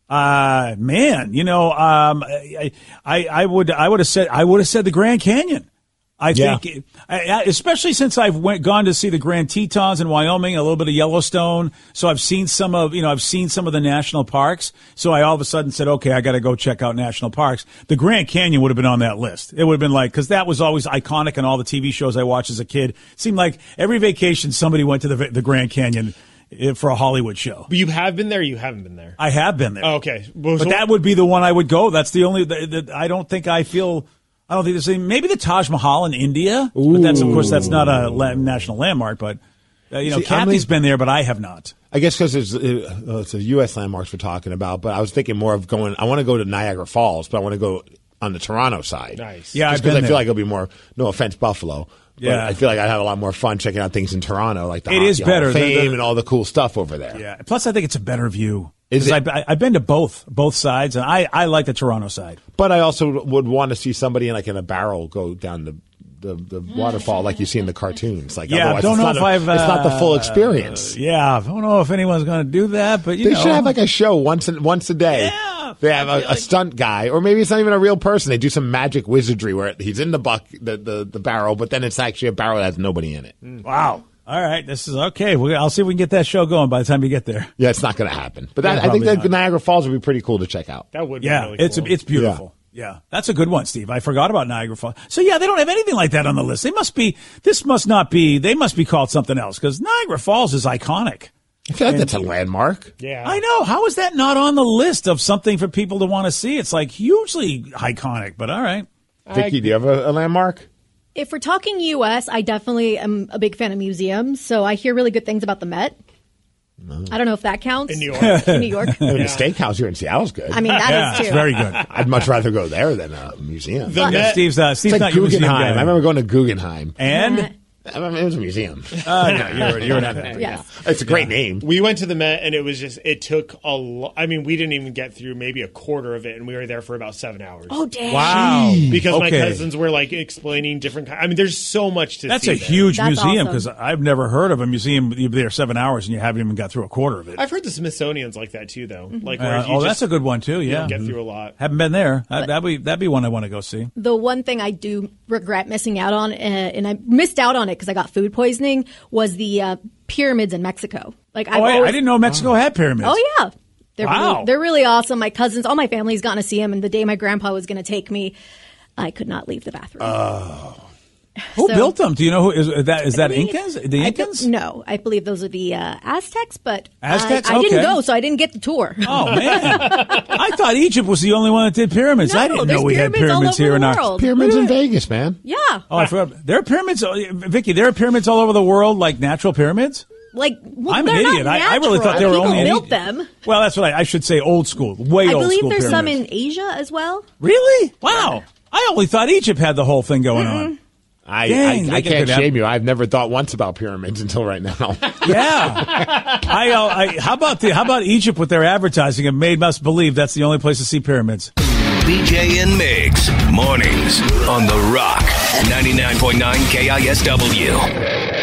Uh, man, you know, um, I, I, I would, I would have said, I would have said the Grand Canyon. I yeah. think, I, especially since I've went, gone to see the Grand Tetons in Wyoming, a little bit of Yellowstone. So I've seen some of, you know, I've seen some of the national parks. So I all of a sudden said, okay, I got to go check out national parks. The Grand Canyon would have been on that list. It would have been like, because that was always iconic in all the T V shows I watched as a kid. It seemed like every vacation somebody went to the the Grand Canyon for a Hollywood show. But you have been there, or you haven't been there? I have been there. Oh, okay. Well, but so that would be the one I would go. That's the only, the, the, I don't think I feel... I don't think there's any, maybe the Taj Mahal in India, Ooh. but that's of course that's not a la- national landmark. But uh, you know, See, Kathy's like, been there, but I have not. I guess because it's, uh, it's the U S landmarks we're talking about. But I was thinking more of going. I want to go to Niagara Falls, but I want to go on the Toronto side. Nice, yeah, because I feel like it'll be more. No offense, Buffalo. But yeah, I feel like I'd have a lot more fun checking out things in Toronto, like the it Hockey is better Hall of Fame the, the, and all the cool stuff over there. Yeah. Plus, I think it's a better view. Is it? I, I've been to both both sides, and I, I like the Toronto side. But I also would want to see somebody in like in a barrel go down the the, the waterfall like you see in the cartoons. Like, yeah, I don't know if a, I've. It's uh, not the full experience. Uh, yeah, I don't know if anyone's going to do that, but you they know. should have like a show once a, once a day. Yeah, they have a, like... a stunt guy, or maybe it's not even a real person. They do some magic wizardry where he's in the buck the, the, the barrel, but then it's actually a barrel that has nobody in it. Wow. All right, this is okay. We're, I'll see if we can get that show going by the time you get there. Yeah, it's not going to happen. But that, yeah, I think that not. Niagara Falls would be pretty cool to check out. That would be yeah, really cool. it's it's beautiful. Yeah. yeah, that's a good one, Steve. I forgot about Niagara Falls. So yeah, they don't have anything like that on the list. They must be. This must not be. They must be called something else because Niagara Falls is iconic. I feel like and, that's a landmark. Yeah, I know. How is that not on the list of something for people to want to see? It's like hugely iconic. But all right, Vicky, do you have a, a landmark? If we're talking U S, I definitely am a big fan of museums, so I hear really good things about the Met. No. I don't know if that counts. In New York. In New York. I mean, yeah. The steakhouse here in Seattle is good. I mean, that yeah, is too. It's very good. I'd much rather go there than a museum. The Met, Steve's, uh, Steve's it's like not Guggenheim. I remember going to Guggenheim. And? Uh, I mean, it was a museum. Uh, no, you're, you're not that. Yes. It's a great yeah. name. We went to the Met, and it was just, it took a lot. I mean, we didn't even get through maybe a quarter of it, and we were there for about seven hours. Oh, damn. Wow. Because okay. my cousins were, like, explaining different I mean, there's so much to That's see. a there. huge That's museum, because awesome. I've never heard of a museum. You're there seven hours, and you haven't even got through a quarter of it. I've heard the Smithsonian's like that, too, though. Mm-hmm. Like, Uh, where you oh, just, that's a good one, too, yeah. You get through a lot. Haven't been there. That, that'd, be, that'd be one I want to go see. The one thing I do regret missing out on, uh, and I missed out on it because I got food poisoning, was the uh, pyramids in Mexico. Like, oh, I've always, I didn't know Mexico oh. had pyramids. Oh, yeah. They're Wow. really, they're really awesome. My cousins, all my family's gotten to see them, and the day my grandpa was going to take me, I could not leave the bathroom. Oh. Who So- built them? Do you know who is that? Is that I believe- Incas? The I Incas? don't- no, I believe those are the uh, Aztecs, but Aztecs? I, I didn't Okay. go, so I didn't get the tour. Oh man, I thought Egypt was the only one that did pyramids. No, I didn't there's know we had pyramids all pyramids over here the in our world. Pyramids in Vegas, man. Yeah. Oh, I forgot. There are pyramids, uh, Vicky. There are pyramids all over the world, like natural pyramids. Like, well, I'm an they're not idiot. I, I really thought they were People only in built Egypt. them. Well, that's what I, I should say. Old school, way I old believe school there's some pyramids. in Asia as well. Really? Wow. I only thought Egypt had the whole thing going on. I, Dang, I, they I could can't have- shame you. I've never thought once about pyramids until right now. Yeah. I, uh, I, how about the, how about Egypt with their advertising? It made us believe that's the only place to see pyramids. B J and Migs, mornings on The Rock, ninety-nine point nine K I S W.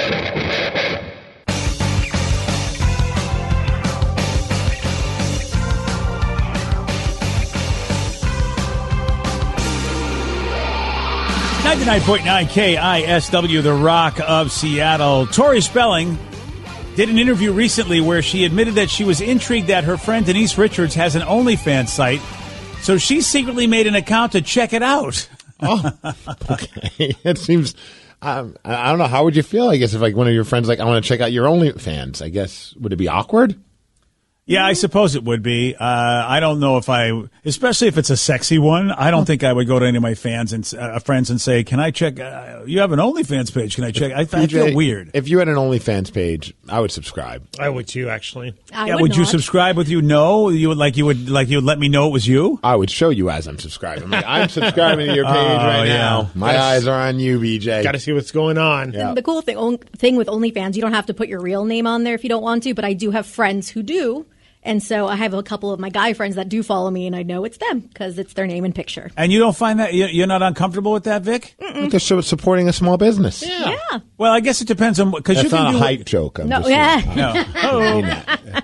ninety-nine point nine K I S W, The Rock of Seattle. Tori Spelling did an interview recently where she admitted that she was intrigued that her friend Denise Richards has an OnlyFans site, so she secretly made an account to check it out. Oh, okay. It seems. Um, I I don't know. How would you feel? I guess if like one of your friends like, I want to check out your OnlyFans. I guess would it be awkward? Yeah, I suppose it would be. Uh, I don't know if I, especially if it's a sexy one. I don't think I would go to any of my fans and uh, friends and say, "Can I check? Uh, you have an OnlyFans page? Can I check?" I, I P J, feel weird. If you had an OnlyFans page, I would subscribe. I would too, actually. I yeah, would would you not. subscribe with you? No, you would like you would like you would let me know it was you. I would show you as I'm subscribing. I'm, like, I'm subscribing to your page Oh, right yeah. now. My Yes. eyes are on you, B J. Got to see what's going on. Yeah. The cool thing, on- thing with OnlyFans, you don't have to put your real name on there if you don't want to, but I do have friends who do. And so I have a couple of my guy friends that do follow me, and I know it's them because it's their name and picture. And you don't find that you- you're not uncomfortable with that, Vic? They're so- supporting a small business. Yeah. Well, I guess it depends on because you That's can not do a hype joke. I'm No, just yeah. saying. No. I mean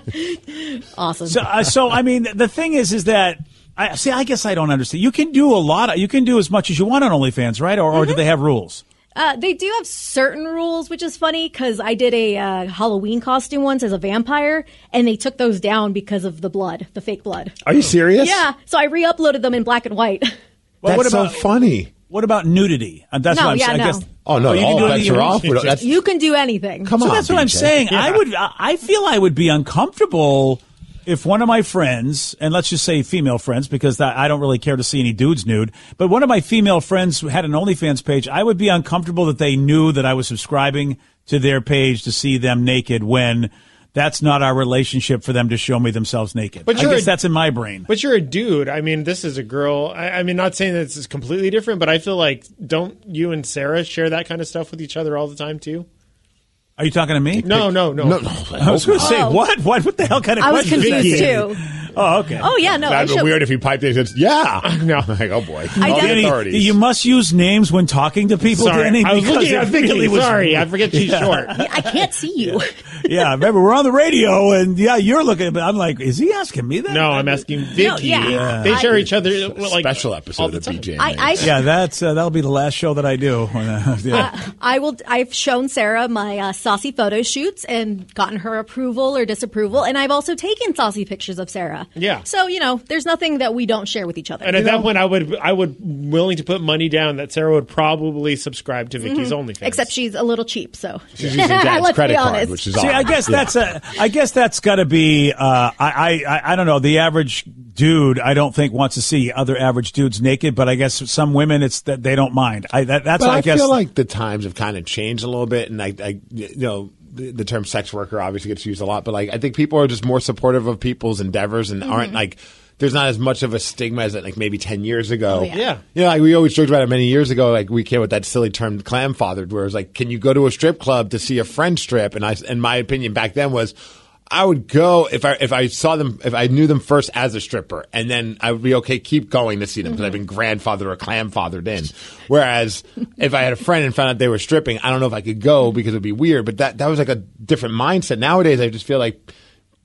that. Awesome. So, uh, so I mean, the thing is, is that I see. I guess I don't understand. You can do a lot. Of, you can do as much as you want on OnlyFans, right? Or, or do they have rules? Uh, they do have certain rules, which is funny because I did a uh, Halloween costume once as a vampire, and they took those down because of the blood, the fake blood. Are you serious? Yeah, so I re-uploaded them in black and white. Well, That's what about so funny. what about nudity? And that's No, what I'm yeah, saying. no. I guess. Oh, no, you all can do bets anything. are off. We don't- that's- You can do anything. Come So on, that's what I'm B J. saying. I would. I I feel I would be uncomfortable if one of my friends, and let's just say female friends, because that, I don't really care to see any dudes nude, but one of my female friends had an OnlyFans page, I would be uncomfortable that they knew that I was subscribing to their page to see them naked when that's not our relationship for them to show me themselves naked. But I you're guess a- that's in my brain. But you're a dude. I mean, this is a girl. I, I mean, not saying that this is completely different, but I feel like don't you and Sarah share that kind of stuff with each other all the time too? Are you talking to me? No, no, no. No, no. I was going to say, Oh. what? What? What the hell kind of I was question is confused that? too. Oh, okay. Oh yeah, no. I That'd be show- weird if he piped in and said, yeah. No. Like, oh, boy. I All the definitely- authorities. You must use names when talking to people, Sorry, Danny. I was because looking it at Vicky. really was- Sorry, I forget she's Yeah. short. I can't see you. Yeah, remember we're on the radio, and yeah, you're looking. But I'm like, is he asking me that? No, I'm asking Vicky. yeah. Yeah. They share I- each other well, like Special all episode the of time. B J. I, I, Yeah, that's uh, that'll be the last show that I do. When, uh, yeah. Uh, I will. I've shown Sarah my uh, saucy photo shoots and gotten her approval or disapproval, and I've also taken saucy pictures of Sarah. Yeah. So you know, there's nothing that we don't share with each other. And at that point, I would I would willing to put money down that Sarah would probably subscribe to Vicky's Mhm. OnlyFans. Except she's a little cheap, so She's using Dad's let's credit be card, honest. which is See, odd. I guess Yeah. that's a. I guess that's got to be. Uh, I, I I don't know. The average dude, I don't think wants to see other average dudes naked, but I guess some women, it's that they don't mind. I that, that's But I, I guess. feel like the times have kind of changed a little bit, and I, I you know, the, the term sex worker obviously gets used a lot, but like I think people are just more supportive of people's endeavors and aren't like. There's not as much of a stigma as like maybe ten years ago. Oh, yeah. Yeah. You know, like we always joked about it many years ago. Like we came with that silly term "clam fathered," where it was like, "Can you go to a strip club to see a friend strip?" And I, and my opinion back then was, I would go if I if I saw them if I knew them first as a stripper, and then I would be okay keep going to see them because I've been grandfathered or clam fathered in. Whereas if I had a friend and found out they were stripping, I don't know if I could go because it would be weird. But that that was like a different mindset. Nowadays, I just feel like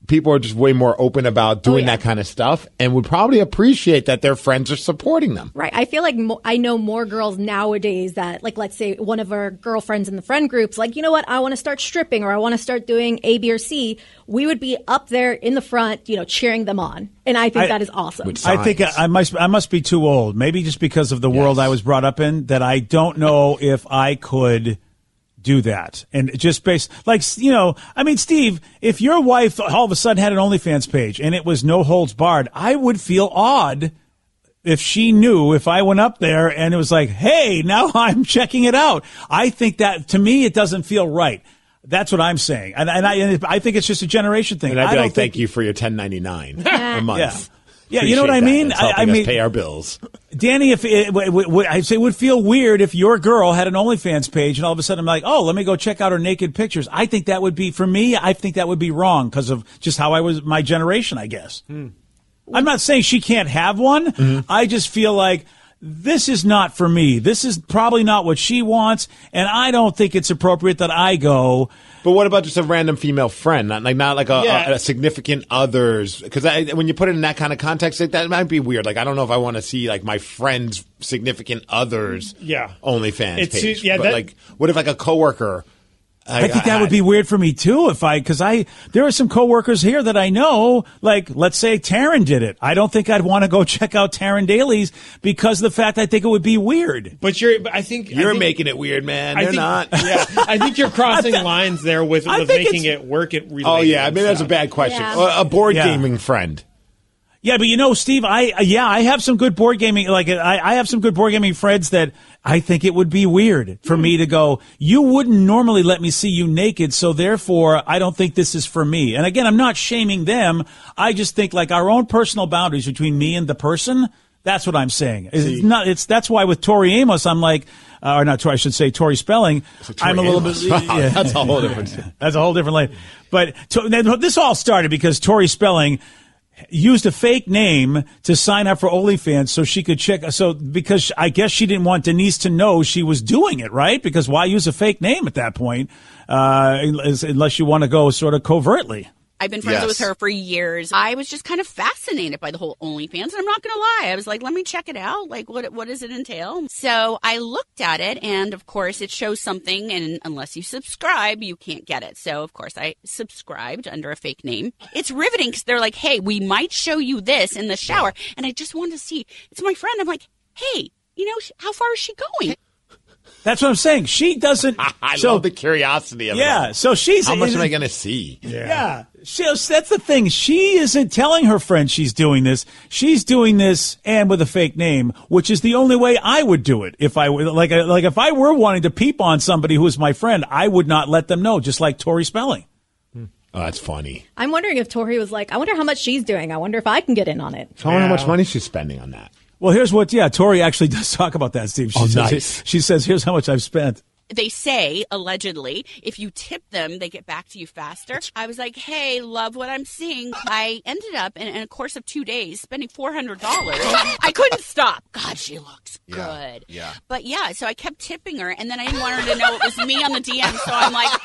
people are just way more open about doing Oh, yeah. that kind of stuff and would probably appreciate that their friends are supporting them. Right. I feel like mo- I know more girls nowadays that, like, let's say one of our girlfriends in the friend groups, like, you know what, I want to start stripping or I want to start doing A, B, or C. We would be up there in the front, you know, cheering them on. And I think I- that is awesome. I think I, I must I must be too old, maybe just because of the world I was brought up in, that I don't know if I could do that. And just based, like, you know, I mean, Steve, if your wife all of a sudden had an OnlyFans page and it was no holds barred, I would feel odd if she knew, if I went up there and it was like, hey, now I'm checking it out. I think that, to me, it doesn't feel right. That's what I'm saying. And, and, I, and I think it's just a generation thing. And I'd be I don't like, think thank you for your ten ninety-nine a month. Yeah. Yeah, you know what I Appreciate mean? that. It's helping I, I us mean, pay our bills. Danny, if it, w- w- I say it would feel weird if your girl had an OnlyFans page and all of a sudden I'm like, oh, let me go check out her naked pictures. I think that would be, for me, I think that would be wrong because of just how I was, my generation, I guess. Hmm. I'm not saying she can't have one. Mm-hmm. I just feel like this is not for me. This is probably not what she wants, and I don't think it's appropriate that I go. But what about just a random female friend, not like not like a, Yeah. a, a significant others? Because when you put it in that kind of context, like, that might be weird. Like I don't know if I want to see like my friend's significant others, Yeah. OnlyFans It's- page. yeah, but that- like, what if like a coworker? I, think that would be weird for me too if I, because I, there are some coworkers here that I know, like, let's say Taryn did it. I don't think I'd want to go check out Taryn Daly's because of the fact I think it would be weird. But you're, but I think You're I think, making it weird, man. I They're think- not. Yeah, I think you're crossing lines there with, I with think making it's- it work. It really. Oh yeah, I mean that's a bad question. Yeah. A, a board Yeah. gaming friend. Yeah, but you know, Steve, I, yeah, I have some good board gaming, like, I, I have some good board gaming friends that I think it would be weird for me to go, you wouldn't normally let me see you naked, so therefore I don't think this is for me. And again, I'm not shaming them. I just think like our own personal boundaries between me and the person, that's what I'm saying. It's not, it's, that's why with Tori Amos, I'm like, uh, or not Tori, I should say Tori Spelling, I'm a little Amos. bit, Wow, that's a whole different- that's a whole different lane. But to, this all started because Tori Spelling used a fake name to sign up for OnlyFans so she could check. So because I guess she didn't want Denise to know she was doing it, right? Because why use a fake name at that point, uh, unless you want to go sort of covertly? I've been friends Yes. with her for years. I was just kind of fascinated by the whole OnlyFans, and I'm not going to lie. I was like, let me check it out. Like, what what does it entail? So I looked at it, and of course, it shows something, and unless you subscribe, you can't get it. So, of course, I subscribed under a fake name. It's riveting because they're like, hey, we might show you this in the shower, and I just wanted to see. It's my friend. I'm like, hey, you know, how far is she going? That's what I'm saying. She doesn't. I so, love the curiosity of it. Yeah, all. so she's- How much is am it- I going to see? Yeah. She, that's the thing. She isn't telling her friend she's doing this. She's doing this and with a fake name, which is the only way I would do it. If I were like, like if I were wanting to peep on somebody who is my friend, I would not let them know, just like Tori Spelling. Oh, that's funny. I'm wondering if Tori was like, I wonder how much she's doing. I wonder if I can get in on it. I wonder how much money she's spending on that. Well, here's what, yeah, Tori actually does talk about that, Steve. She Oh, says, nice. She says, here's how much I've spent. They say, allegedly, if you tip them, they get back to you faster. I was like, hey, love what I'm seeing. I ended up, in, in a course of two days, spending four hundred dollars. I couldn't stop. God, she looks good. Yeah. But yeah, so I kept tipping her, and then I didn't want her to know it was me on the D M, so I'm like...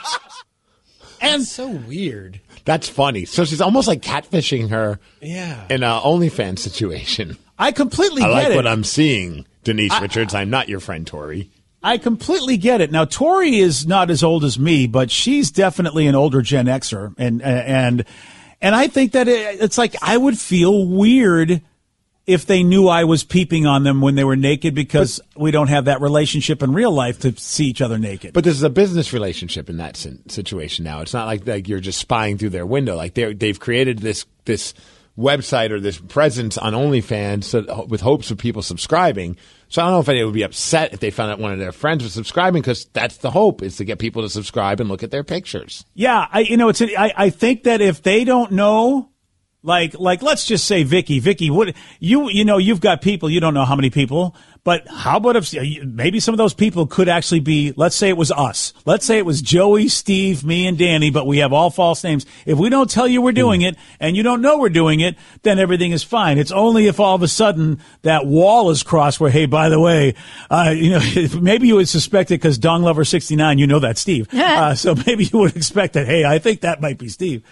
And so weird. That's funny. So she's almost like catfishing her Yeah. in an OnlyFans situation. I completely I get like it. what I'm seeing, Denise I- Richards. I'm not your friend, Tori. I completely get it. Now, Tori is not as old as me, but she's definitely an older Gen Xer, and and and I think that it, it's like I would feel weird if they knew I was peeping on them when they were naked because we don't have that relationship in real life to see each other naked. But this is a business relationship in that sin- situation now. It's not like, like you're just spying through their window. Like they they've created this this website or this presence on OnlyFans so, with hopes of people subscribing. So I don't know if they would be upset if they found out one of their friends was subscribing because that's the hope is to get people to subscribe and look at their pictures. Yeah, I you know it's I I think that if they don't know, like like let's just say Vicky, Vicky, what you you know you've got people, you don't know how many people, but how about if maybe some of those people could actually be, let's say it was us, let's say it was Joey, Steve, me, and Danny, but we have all false names. If we don't tell you we're doing it and you don't know we're doing it, then everything is fine. It's only if all of a sudden that wall is crossed where, hey, by the way, uh, you know, maybe you would suspect it because Dong Lover sixty-nine, you know that's Steve. uh, so maybe you would expect that, hey, I think that might be Steve.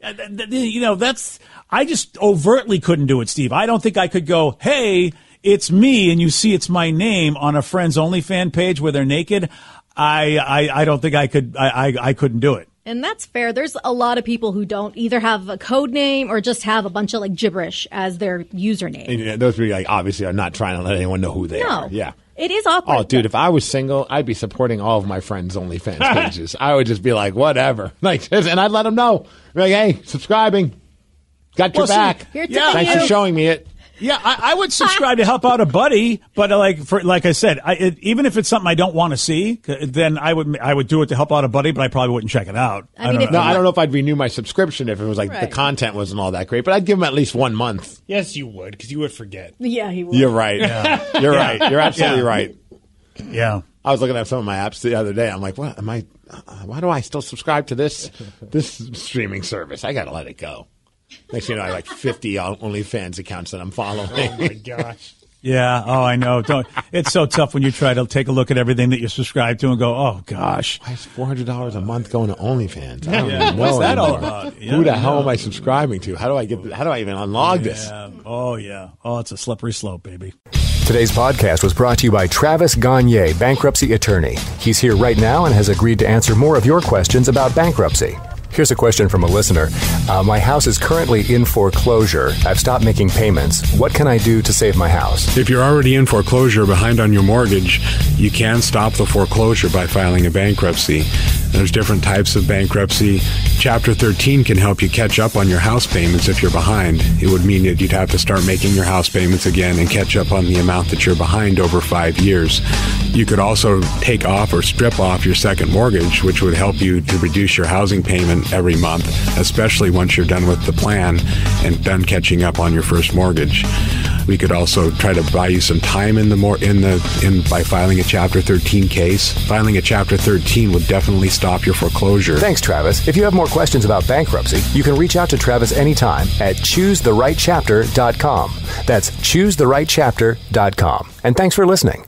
You know, that's, I just overtly couldn't do it, Steve. I don't think I could go, hey, it's me, and you see it's my name on a friend's OnlyFans page where they're naked. I, I, I don't think I could, I, I, I couldn't do it. And that's fair. There's a lot of people who don't either have a code name or just have a bunch of like gibberish as their username. And, yeah, those people like obviously are not trying to let anyone know who they No. are. Yeah. It is awkward. Oh, dude, if I was single, I'd be supporting all of my friends' OnlyFans pages. I would just be like, whatever. Like, and I'd let them know. Like, hey, subscribing. Got your Well, see, back. Here to yeah, Thanks you. for showing me it. Yeah, I, I would subscribe to help out a buddy, but uh, like for like I said, I, it, even if it's something I don't want to see, then I would I would do it to help out a buddy, but I probably wouldn't check it out. I mean, don't if, know. no, I don't know if I'd renew my subscription if it was like Right. the content wasn't all that great, but I'd give them at least one month. Yes, you would, because you would forget. Yeah, he would. You're right. Yeah. You're Yeah. right. You're absolutely Yeah. right. Yeah. I was looking at some of my apps the other day. I'm like, what am I? Uh, why do I still subscribe to this this streaming service? I got to let it go. Next thing you know, I have like fifty OnlyFans accounts that I'm following. Oh my gosh. Yeah. Oh, I know. Don't. It's so tough when you try to take a look at everything that you're subscribed to and go, oh gosh. Why is four hundred dollars a month going to OnlyFans? I don't Yeah, even know what's that all anymore. about? Yeah, Who the I hell know. am I subscribing to? How do I get? How do I even unlog this? Yeah. Oh yeah. Oh, it's a slippery slope, baby. Today's podcast was brought to you by Travis Gagne, bankruptcy attorney. He's here right now and has agreed to answer more of your questions about bankruptcy. Here's a question from a listener. Uh, my house is currently in foreclosure. I've stopped making payments. What can I do to save my house? If you're already in foreclosure behind on your mortgage, you can stop the foreclosure by filing a bankruptcy. There's different types of bankruptcy. Chapter thirteen can help you catch up on your house payments if you're behind. It would mean that you'd have to start making your house payments again and catch up on the amount that you're behind over five years. You could also take off or strip off your second mortgage, which would help you to reduce your housing payment every month, especially once you're done with the plan and done catching up on your first mortgage. We could also try to buy you some time in the more in the in by filing a Chapter thirteen case. Filing a Chapter thirteen would definitely stop your foreclosure. Thanks, Travis. If you have more questions about bankruptcy, you can reach out to Travis anytime at choose the right chapter dot com. That's choose the right chapter dot com. And thanks for listening.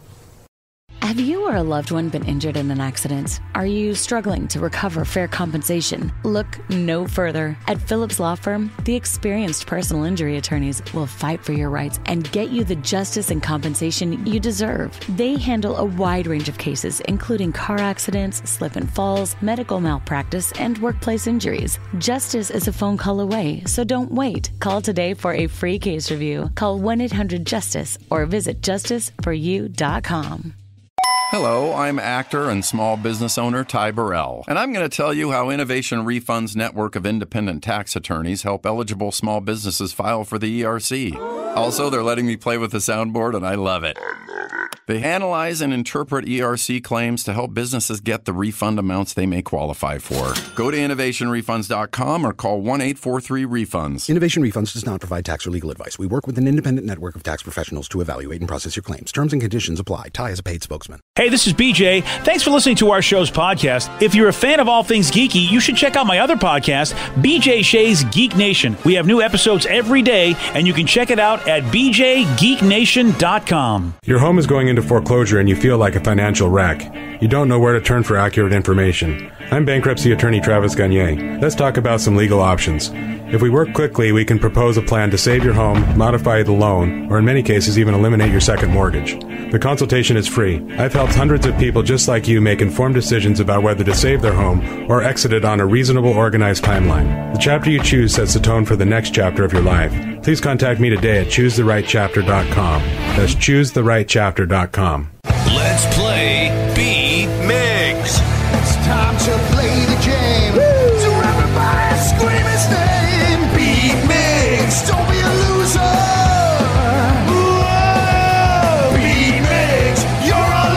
Have you or a loved one been injured in an accident? Are you struggling to recover fair compensation? Look no further. At Phillips Law Firm, the experienced personal injury attorneys will fight for your rights and get you the justice and compensation you deserve. They handle a wide range of cases, including car accidents, slip and falls, medical malpractice, and workplace injuries. Justice is a phone call away, so don't wait. Call today for a free case review. Call one eight hundred justice or visit justice for you dot com. Hello, I'm actor and small business owner Ty Burrell, and I'm going to tell you how Innovation Refund's network of independent tax attorneys help eligible small businesses file for the E R C. Also, they're letting me play with the soundboard, and I love it. They analyze and interpret E R C claims to help businesses get the refund amounts they may qualify for. Go to innovation refunds dot com or call one eight four three refunds. Innovation Refunds does not provide tax or legal advice. We work with an independent network of tax professionals to evaluate and process your claims. Terms and conditions apply. Ty is a paid spokesman. Hey, this is B J. Thanks for listening to our show's podcast. If you're a fan of all things geeky, you should check out my other podcast, B J Shea's Geek Nation. We have new episodes every day, and you can check it out at b j geek nation dot com. Your home is going into foreclosure and you feel like a financial wreck. You don't know where to turn for accurate information. I'm bankruptcy attorney Travis Gagne. Let's talk about some legal options. If we work quickly, we can propose a plan to save your home, modify the loan, or in many cases even eliminate your second mortgage. The consultation is free. I've helped hundreds of people just like you make informed decisions about whether to save their home or exit it on a reasonable, organized timeline. The chapter you choose sets the tone for the next chapter of your life. Please contact me today at choose the right chapter dot com. That's choose the right chapter dot com. Let's play Beat Migs. It's time to play the game. So everybody scream his name. Beat Migs, don't be a loser. Whoa, Beat Migs, you're a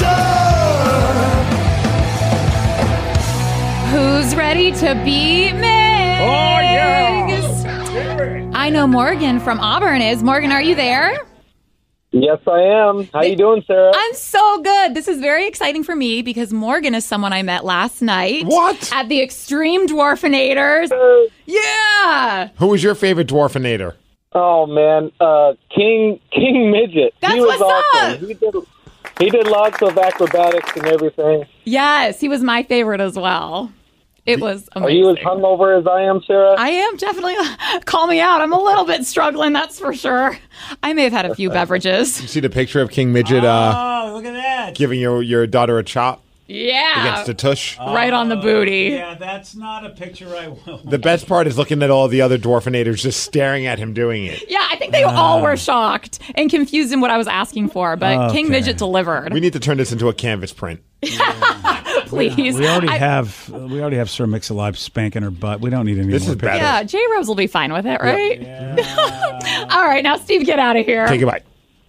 loser. Who's ready to beat Migs? Oh, yeah. I know Morgan from Auburn is. Morgan, are you there? Yes, I am. How you doing, Sarah? I'm so good. This is very exciting for me because Morgan is someone I met last night. What? At the Extreme Dwarfinators. Yeah. Who was your favorite dwarfinator? Oh man, uh, King King Midget. That's he was what's awesome. up. He did he did lots of acrobatics and everything. Yes, he was my favorite as well. It was amazing. Are you as hungover as I am, Sarah? I am definitely. Call me out. I'm a little bit struggling, that's for sure. I may have had a few beverages. You see the picture of King Midget uh, Oh, look at that. giving your, your daughter a chop Yeah. against a tush? Right on the booty. Yeah, that's not a picture I will. The best part is looking at all the other dwarfinators just staring at him doing it. Yeah, I think they all were shocked and confused in what I was asking for, but King Okay. Midget delivered. We need to turn this into a canvas print. Please. We already I- have we already have Sir Mix-a-Lot spanking her butt. We don't need any This more is better. pictures. Yeah, J-Rose will be fine with it, right? All right, now Steve, get out of here. Take a bite.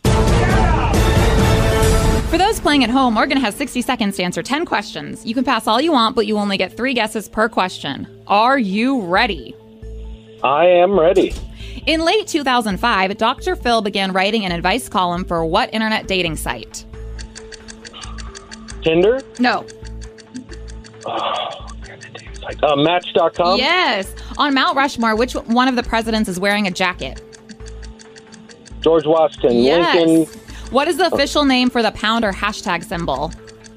For those playing at home, Morgan has sixty seconds to answer ten questions. You can pass all you want, but you only get three guesses per question. Are you ready? I am ready. In late two thousand five, Doctor Phil began writing an advice column for what internet dating site? Tinder? No. Oh, uh, Match dot com? Yes. On Mount Rushmore, which one of the presidents is wearing a jacket? George Washington. Yes. Lincoln. What is the official name for the pound or hashtag symbol?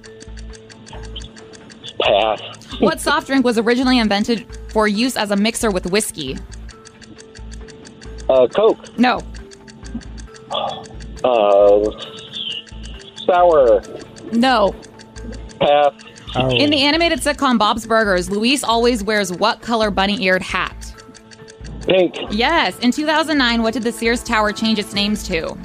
Pass. What soft drink was originally invented for use as a mixer with whiskey? Uh, Coke. No. Uh, sour. No. Pass. In the animated sitcom Bob's Burgers, Luis always wears what color bunny-eared hat? Pink. Yes. In two thousand nine, what did the Sears Tower change its names to?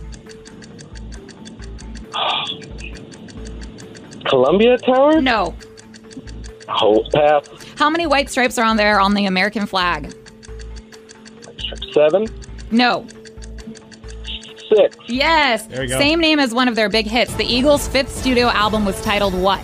Columbia Tower? No. Oh, pass. How many white stripes are on there on the American flag? Seven. No. Six. Yes. There you go. Same name as one of their big hits. The Eagles' fifth studio album was titled what?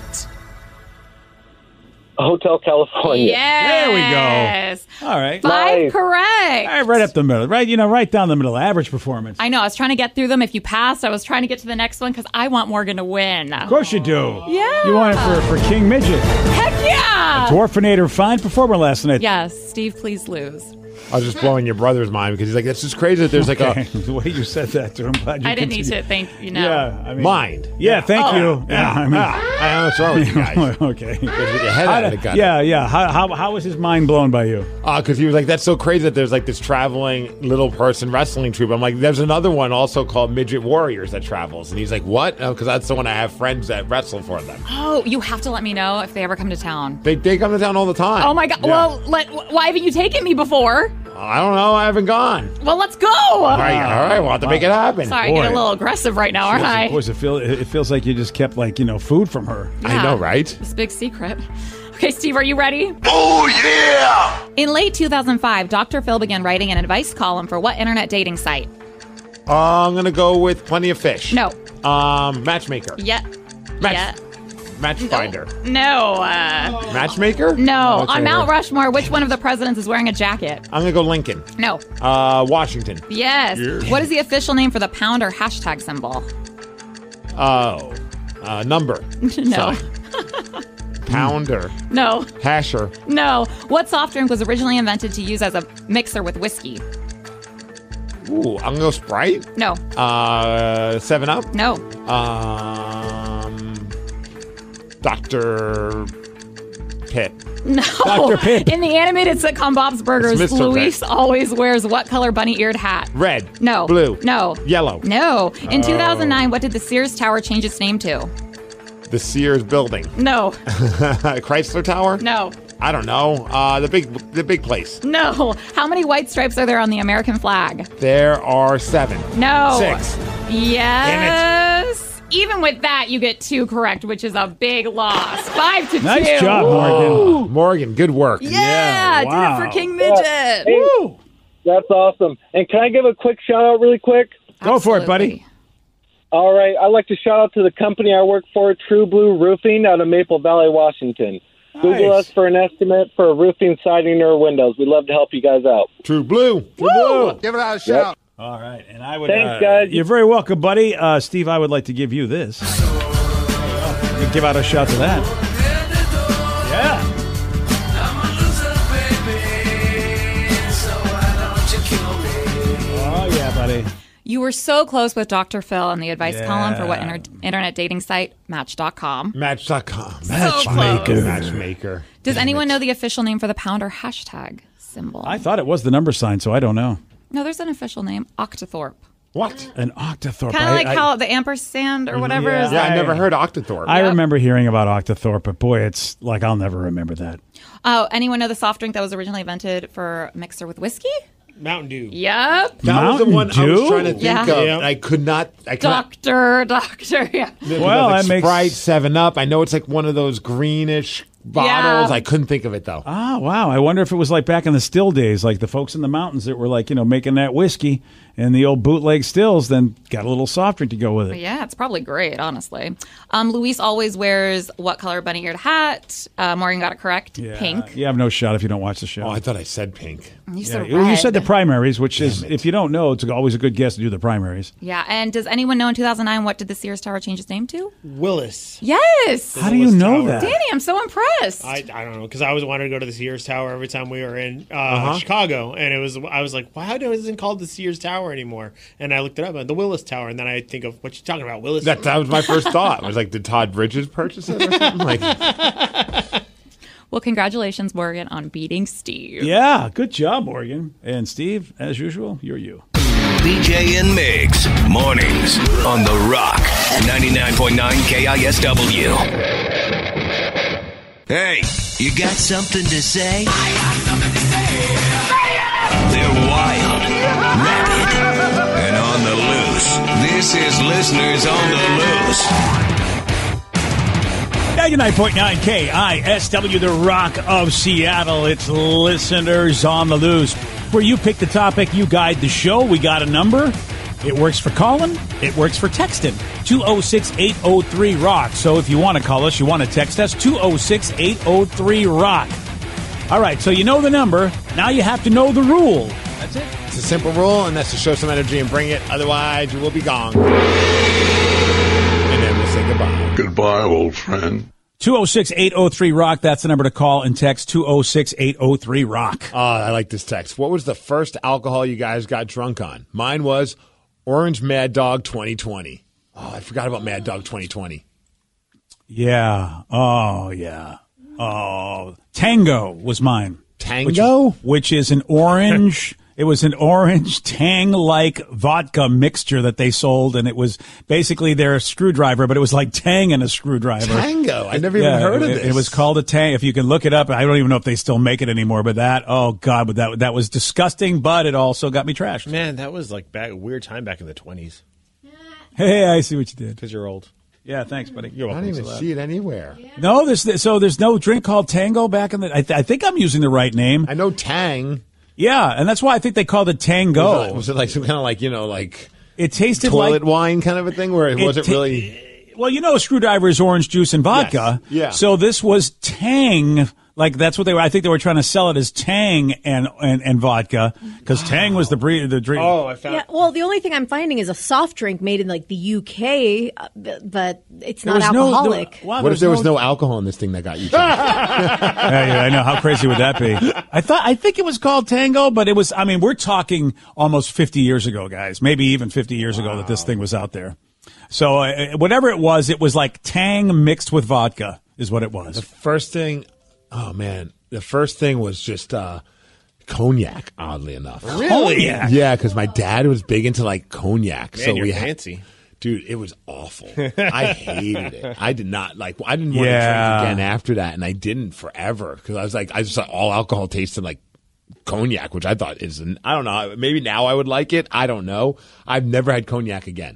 Hotel California. Yes. There we go. All right. Five correct. All right, right up the middle. Right, you know, right down the middle. Average performance. I know. I was trying to get through them. If you passed, I was trying to get to the next one because I want Morgan to win. Of course you do. Yeah. You want it for, for King Midget. Heck yeah. Dwarfinator, fine performer last night. Yes. Steve, please lose. I was just blowing your brother's mind because he's like, that's just crazy that there's Okay. like a... The way you said that to him, glad you I didn't need continued. to thank you know. Yeah, I mean, Mind. Yeah, thank Oh. you. Yeah, I mean, I know what's wrong with you guys. okay. With your head How out of did- the gutter. yeah, yeah. How, how, how was his mind blown by you? Because he was like, that's so crazy that there's like this traveling little person wrestling troupe. I'm like, there's another one also called Midget Warriors that travels. And he's like, what? Because that's the one I have friends that wrestle for them. Oh, you have to let me know if they ever come to town. They, they come to town all the time. Oh my God. Yeah. Well, let, why haven't you taken me before? I don't know. I haven't gone. Well, let's go. All right, all right. We'll have to make it happen. Sorry, I get a little aggressive right now, aren't I? Of course, it, feel, it feels like you just kept, like, you know, food from her. Yeah. know, right? It's a big secret. Okay, Steve, are you ready? Oh, yeah! In late two thousand five, Doctor Phil began writing an advice column for what internet dating site? Uh, I'm going to go with Plenty of Fish. No. Um, Matchmaker. Yeah. Match, Yeah. Matchfinder. No. Uh, Matchmaker? no. Okay. On Mount Rushmore, which one of the presidents is wearing a jacket? I'm going to go Lincoln. No. Uh, Washington. Yes. Yeah. What is the official name for the pound or hashtag symbol? Oh. Uh, number. No. Pounder. No. Hasher. No. What soft drink was originally invented to use as a mixer with whiskey? Ooh, I'm going to go Sprite. No. Uh, seven Up. No. Um, Doctor Pitt. No. Doctor Pip. In the animated sitcom Bob's Burgers, It's Mister Luis Pitt. always wears what color bunny-eared hat? Red. No. Blue. No. Yellow. No. In Oh. two thousand nine, what did the Sears Tower change its name to? The Sears Building. No. Chrysler Tower. No. I don't know. Uh, the big, the big place. No. How many white stripes are there on the American flag? There are seven. No. Six. Yes. Even with that, you get two correct, which is a big loss. Five to Nice two. job, Morgan. Morgan, good work. Yeah, wow. did it for King Yeah. Midget. Hey, Woo. that's awesome. And can I give a quick shout out really quick? Go for it, buddy. All right. I'd like to shout out to the company I work for, True Blue Roofing out of Maple Valley, Washington. Google Nice. us for an estimate for roofing, siding, or windows. We'd love to help you guys out. True Blue. True Blue. Give it out a Yep. shout. All right, and I would. Thanks, uh, guys. You're very welcome, buddy. Uh, Steve, I would like to give you this. You give out a shout to that. Yeah. Oh yeah, buddy. You were so close with Doctor Phil in the advice Yeah. column for what inter- internet dating site? Match dot com. Match dot com. Matchmaker. Matchmaker. Does anyone know the official name for the pound or hashtag symbol? I thought it was the number sign, so I don't know. No, there's an official name. Octothorpe. What? An octothorpe. Kind of I- like I- how the ampersand or whatever Yeah. is. Yeah, I like- never heard Octothorpe. I remember hearing about octothorpe, but boy, it's like I'll never remember that. Oh, anyone know the soft drink that was originally invented for a mixer with whiskey? Mountain Dew. Yep. That was the one I was Dew? trying to think Yeah. of. Yeah. and I could not. I could not. Doctor, doctor, yeah. Well, like that makes- Sprite, Seven Up. I know it's like one of those greenish bottles. Yeah. I couldn't think of it though. Ah, wow. I wonder if it was like back in the still days, like the folks in the mountains that were like, you know, making that whiskey and the old bootleg stills, then got a little soft drink to go with it. Yeah, it's probably great, honestly. Um, Luis always wears what color bunny eared hat? Uh, Morgan got it correct. Yeah. Pink. You have no shot if you don't watch the show. Oh, I thought I said pink. You Yeah, said you red. you said the primaries, which is, if you don't know, it's always a good guess to do the primaries. Yeah, and does anyone know in two thousand nine what did the Sears Tower change its name to? Willis. Yes. How do you know that? Danny, I'm so impressed. I, I don't know because I always wanted to go to the Sears Tower every time we were in uh, Uh-huh. Chicago, and it was I was like, why isn't it called the Sears Tower anymore? And I looked it up, and the Willis Tower, and then I think of what you talking about, Willis. That, that was my first thought. I was like, did Todd Bridges purchase it or something? Like, Well, congratulations, Morgan, on beating Steve. Yeah, good job, Morgan. And Steve, as usual, you're you. B J and Migs, mornings on The Rock, ninety-nine point nine K I S W. Hey, you got something to say? I got something to say. They're wild, rabid, and on the loose. This is Listeners on the Loose. ninety-nine point nine K I S W, The Rock of Seattle. It's Listeners on the Loose, where you pick the topic, you guide the show. We got a number. It works for calling. It works for texting. two oh six, eight oh three, ROCK. So if you want to call us, you want to text us, two oh six, eight oh three, ROCK. All right, so you know the number. Now you have to know the rule. That's it. it's a simple rule, and that's to show some energy and bring it. Otherwise, you will be gone. And then we'll say goodbye. Goodbye, old friend. two oh six, eight oh three, ROCK. That's the number to call and text, two oh six, eight oh three, ROCK. Oh, I like this text. What was the first alcohol you guys got drunk on? Mine was Orange Mad Dog twenty twenty. Oh, I forgot about Mad Dog twenty twenty. Yeah. Oh, yeah. Oh, Tango was mine. Tango? Which, which is an orange. It was an orange Tang-like vodka mixture that they sold, and it was basically their screwdriver, but it was like Tang and a screwdriver. Tango? I never Yeah, even heard of it, this. It was called a Tang. If you can look it up, I don't even know if they still make it anymore, but that, oh, God, but that, that was disgusting, but it also got me trashed. Man, that was like back, a weird time back in the twenties. Hey, I see what you did. Because you're old. Yeah, thanks, buddy. You're I welcome. don't even see it anywhere. No, there's so there's no drink called Tango back in the. I, th- I think I'm using the right name. I know Tang. Yeah, and that's why I think they called it Tango. Was it, was it like some kind of like, you know, like It tasted toilet like wine kind of a thing where it, It wasn't ta- really. well, you know, a screwdriver is orange juice and vodka. Yes, yeah. So this was Tang. Like that's what they were. I think they were trying to sell it as Tang and and, and vodka because Tang was the breed the drink. Oh, I found. Yeah, well, the only thing I'm finding is a soft drink made in like the U K, uh, but it's There not was no- alcoholic. there- wow, What if there was no- no alcohol in this thing that got you drunk? yeah, yeah, I know. How crazy would that be? I thought, I think it was called Tango, but it was, I mean, we're talking almost fifty years ago, guys. Maybe even fifty years ago that this thing was out there. So uh, whatever it was, it was like Tang mixed with vodka is what it was. The first thing, oh man, the first thing was just uh, cognac, oddly enough. Really? Cognac? Yeah, because my dad was big into like cognac. Man, so you're we had- fancy. Dude, it was awful. I hated it. I did not like. I didn't want Yeah. to drink again after that, and I didn't forever because I was like, I just thought all alcohol tasted like cognac, which I thought is. An, I don't know. Maybe now I would like it. I don't know. I've never had cognac again.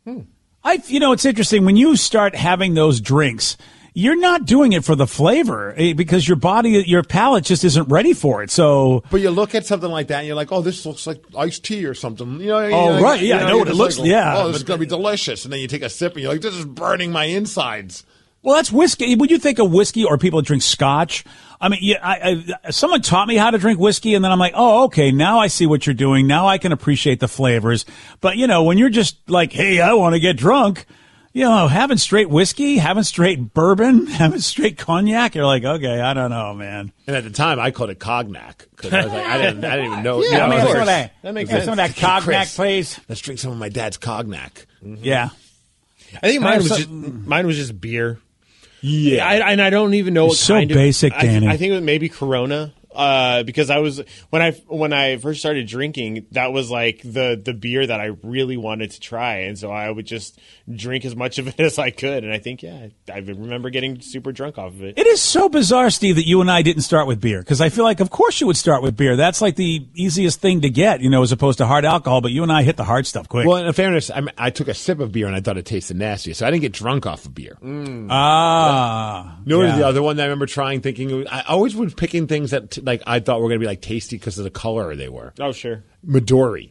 I, you know, it's interesting when you start having those drinks. You're not doing it for the flavor eh, because your body, your palate just isn't ready for it. So, But you look at something like that, and you're like, "Oh, this looks like iced tea or something." You know? you Oh, know, right, you yeah, I know you're what it just looks- like, yeah, Oh, this but- is gonna be delicious, and then you take a sip, and you're like, "This is burning my insides." well, that's whiskey. When you think of whiskey or people that drink scotch, I mean, yeah, I, I, someone taught me how to drink whiskey, and then I'm like, oh, okay, now I see what you're doing. Now I can appreciate the flavors. But, you know, when you're just like, hey, I want to get drunk, You know, having straight whiskey, having straight bourbon, having straight cognac, you're like, okay, I don't know, man. And at the time, I called it cognac because I was like, I didn't, I didn't even know. Yeah, you know, I mean, of some course. of that, that makes yeah, sense. some of that Hey, cognac, Chris, please. Let's drink some of my dad's cognac. Mm-hmm. Yeah, I think mine was so, just mine was just beer. Yeah, I, and I don't even know It's what so kind of basic, Danny. I, I think it was maybe Corona. Uh, because I was when I when I first started drinking, that was like the the beer that I really wanted to try, and so I would just drink as much of it as I could. And I think, yeah, I remember getting super drunk off of it. It is so bizarre, Steve, that you and I didn't start with beer, because I feel like, of course, you would start with beer. That's like the easiest thing to get, you know, as opposed to hard alcohol. But you and I hit the hard stuff quick. Well, in fairness, I, I took a sip of beer and I thought it tasted nasty, so I didn't get drunk off of beer. Mm. Ah, You know, yeah. the other one that I remember trying, thinking it was, I always was picking things that like I thought were going to be like tasty because of the color they were. Oh, sure. Midori.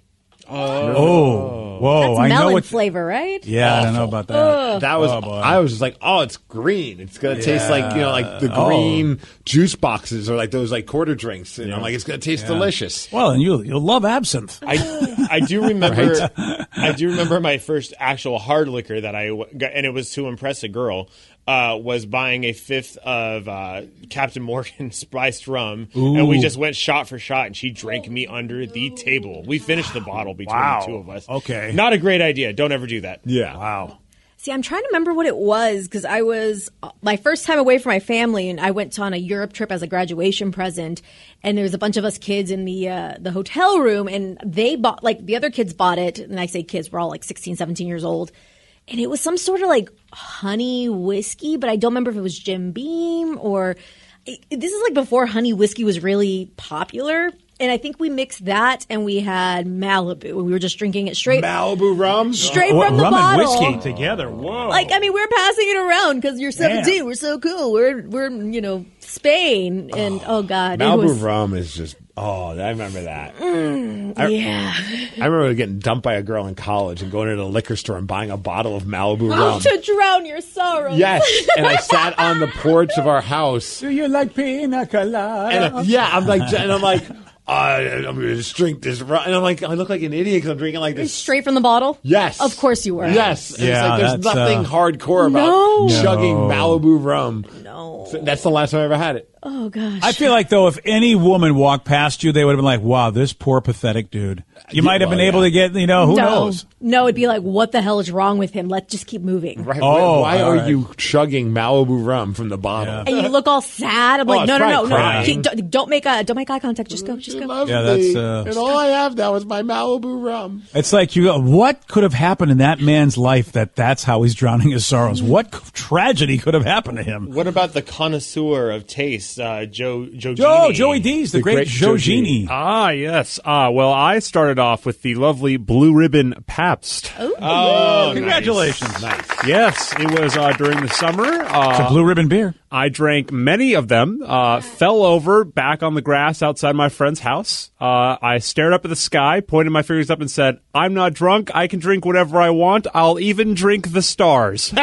Oh, whoa! That's I know melon what. flavor, right? Yeah, I don't know about that. Ugh. That was. Oh, boy. I was just like, oh, it's green. It's gonna taste like, you know, like the Oh. green juice boxes or like those like quarter drinks. And Yeah. I'm like, it's gonna taste Yeah. delicious. Well, and you you'll love absinthe. I I do remember Right? I do remember my first actual hard liquor that I w- got, and it was to impress a girl. Uh, was buying a fifth of uh, Captain Morgan spiced rum, and we Ooh. just went shot for shot, and she drank me under the table. We finished the bottle between Wow. the two of us. Okay. Not a great idea. Don't ever do that. Yeah. Wow. See, I'm trying to remember what it was because I was my first time away from my family, and I went on a Europe trip as a graduation present. And there was a bunch of us kids in the uh, the hotel room, and they bought like the other kids bought it. And I say kids, we're all like sixteen, seventeen years old. And it was some sort of like honey whiskey, but I don't remember if it was Jim Beam or it, this is like before honey whiskey was really popular. And I think we mixed that and we had Malibu and we were just drinking it straight. Malibu rum? Straight Oh, from the rum bottle. and whiskey together. Whoa. Like, I mean, we were passing it around because you're seventeen. Man. We're so cool. We're, we're, you know, Spain. And oh, God. it Malibu was, rum is just. Oh, I remember that. Mm, I- yeah. I remember getting dumped by a girl in college and going to the liquor store and buying a bottle of Malibu Oh, rum. to drown your sorrows. Yes, and I sat on the porch of our house. Do you like pina colada? And uh, yeah, I'm like, and I'm like, uh, I'm going to just drink this rum. And I'm like, I look like an idiot because I'm drinking like this. Straight from the bottle? Yes. Of course you were. Yes. And Yeah, it's like there's that's, nothing uh, hardcore about No. chugging No. Malibu rum. No. So that's the last time I ever had it. Oh, gosh. I feel like, though, if any woman walked past you, they would have been like, wow, this poor, pathetic dude. You might have been well, able yeah. to get, you know, who no. knows? No, it'd be like, what the hell is wrong with him? Let's just keep moving. Right. Oh, why all are right. you chugging Malibu rum from the bottle? And you look all sad. I'm Oh, like, it's no, no, no, probably no. crying. Keep- Don't, don't make eye, don't make eye contact. Just go, just She go. loves Yeah, me, that's, uh, and all I have now is my Malibu rum. It's like, you go, what could have happened in that man's life that that's how he's drowning his sorrows? What c- tragedy could have happened to him? What about the connoisseur of taste, uh, Joe Joe Joe, Gini? Joey D's, the, The great, great Joe Joe Genie. Ah, yes. Ah, well, I started off with the lovely Blue Ribbon Pabst. Oh, Congratulations. Nice. Yes, it was uh, during the summer. Uh, It's a blue ribbon beer. I drank many of them, uh, fell over back on the grass outside my friend's house. Uh, I stared up at the sky, pointed my fingers up and said, I'm not drunk. I can drink whatever I want. I'll even drink the stars.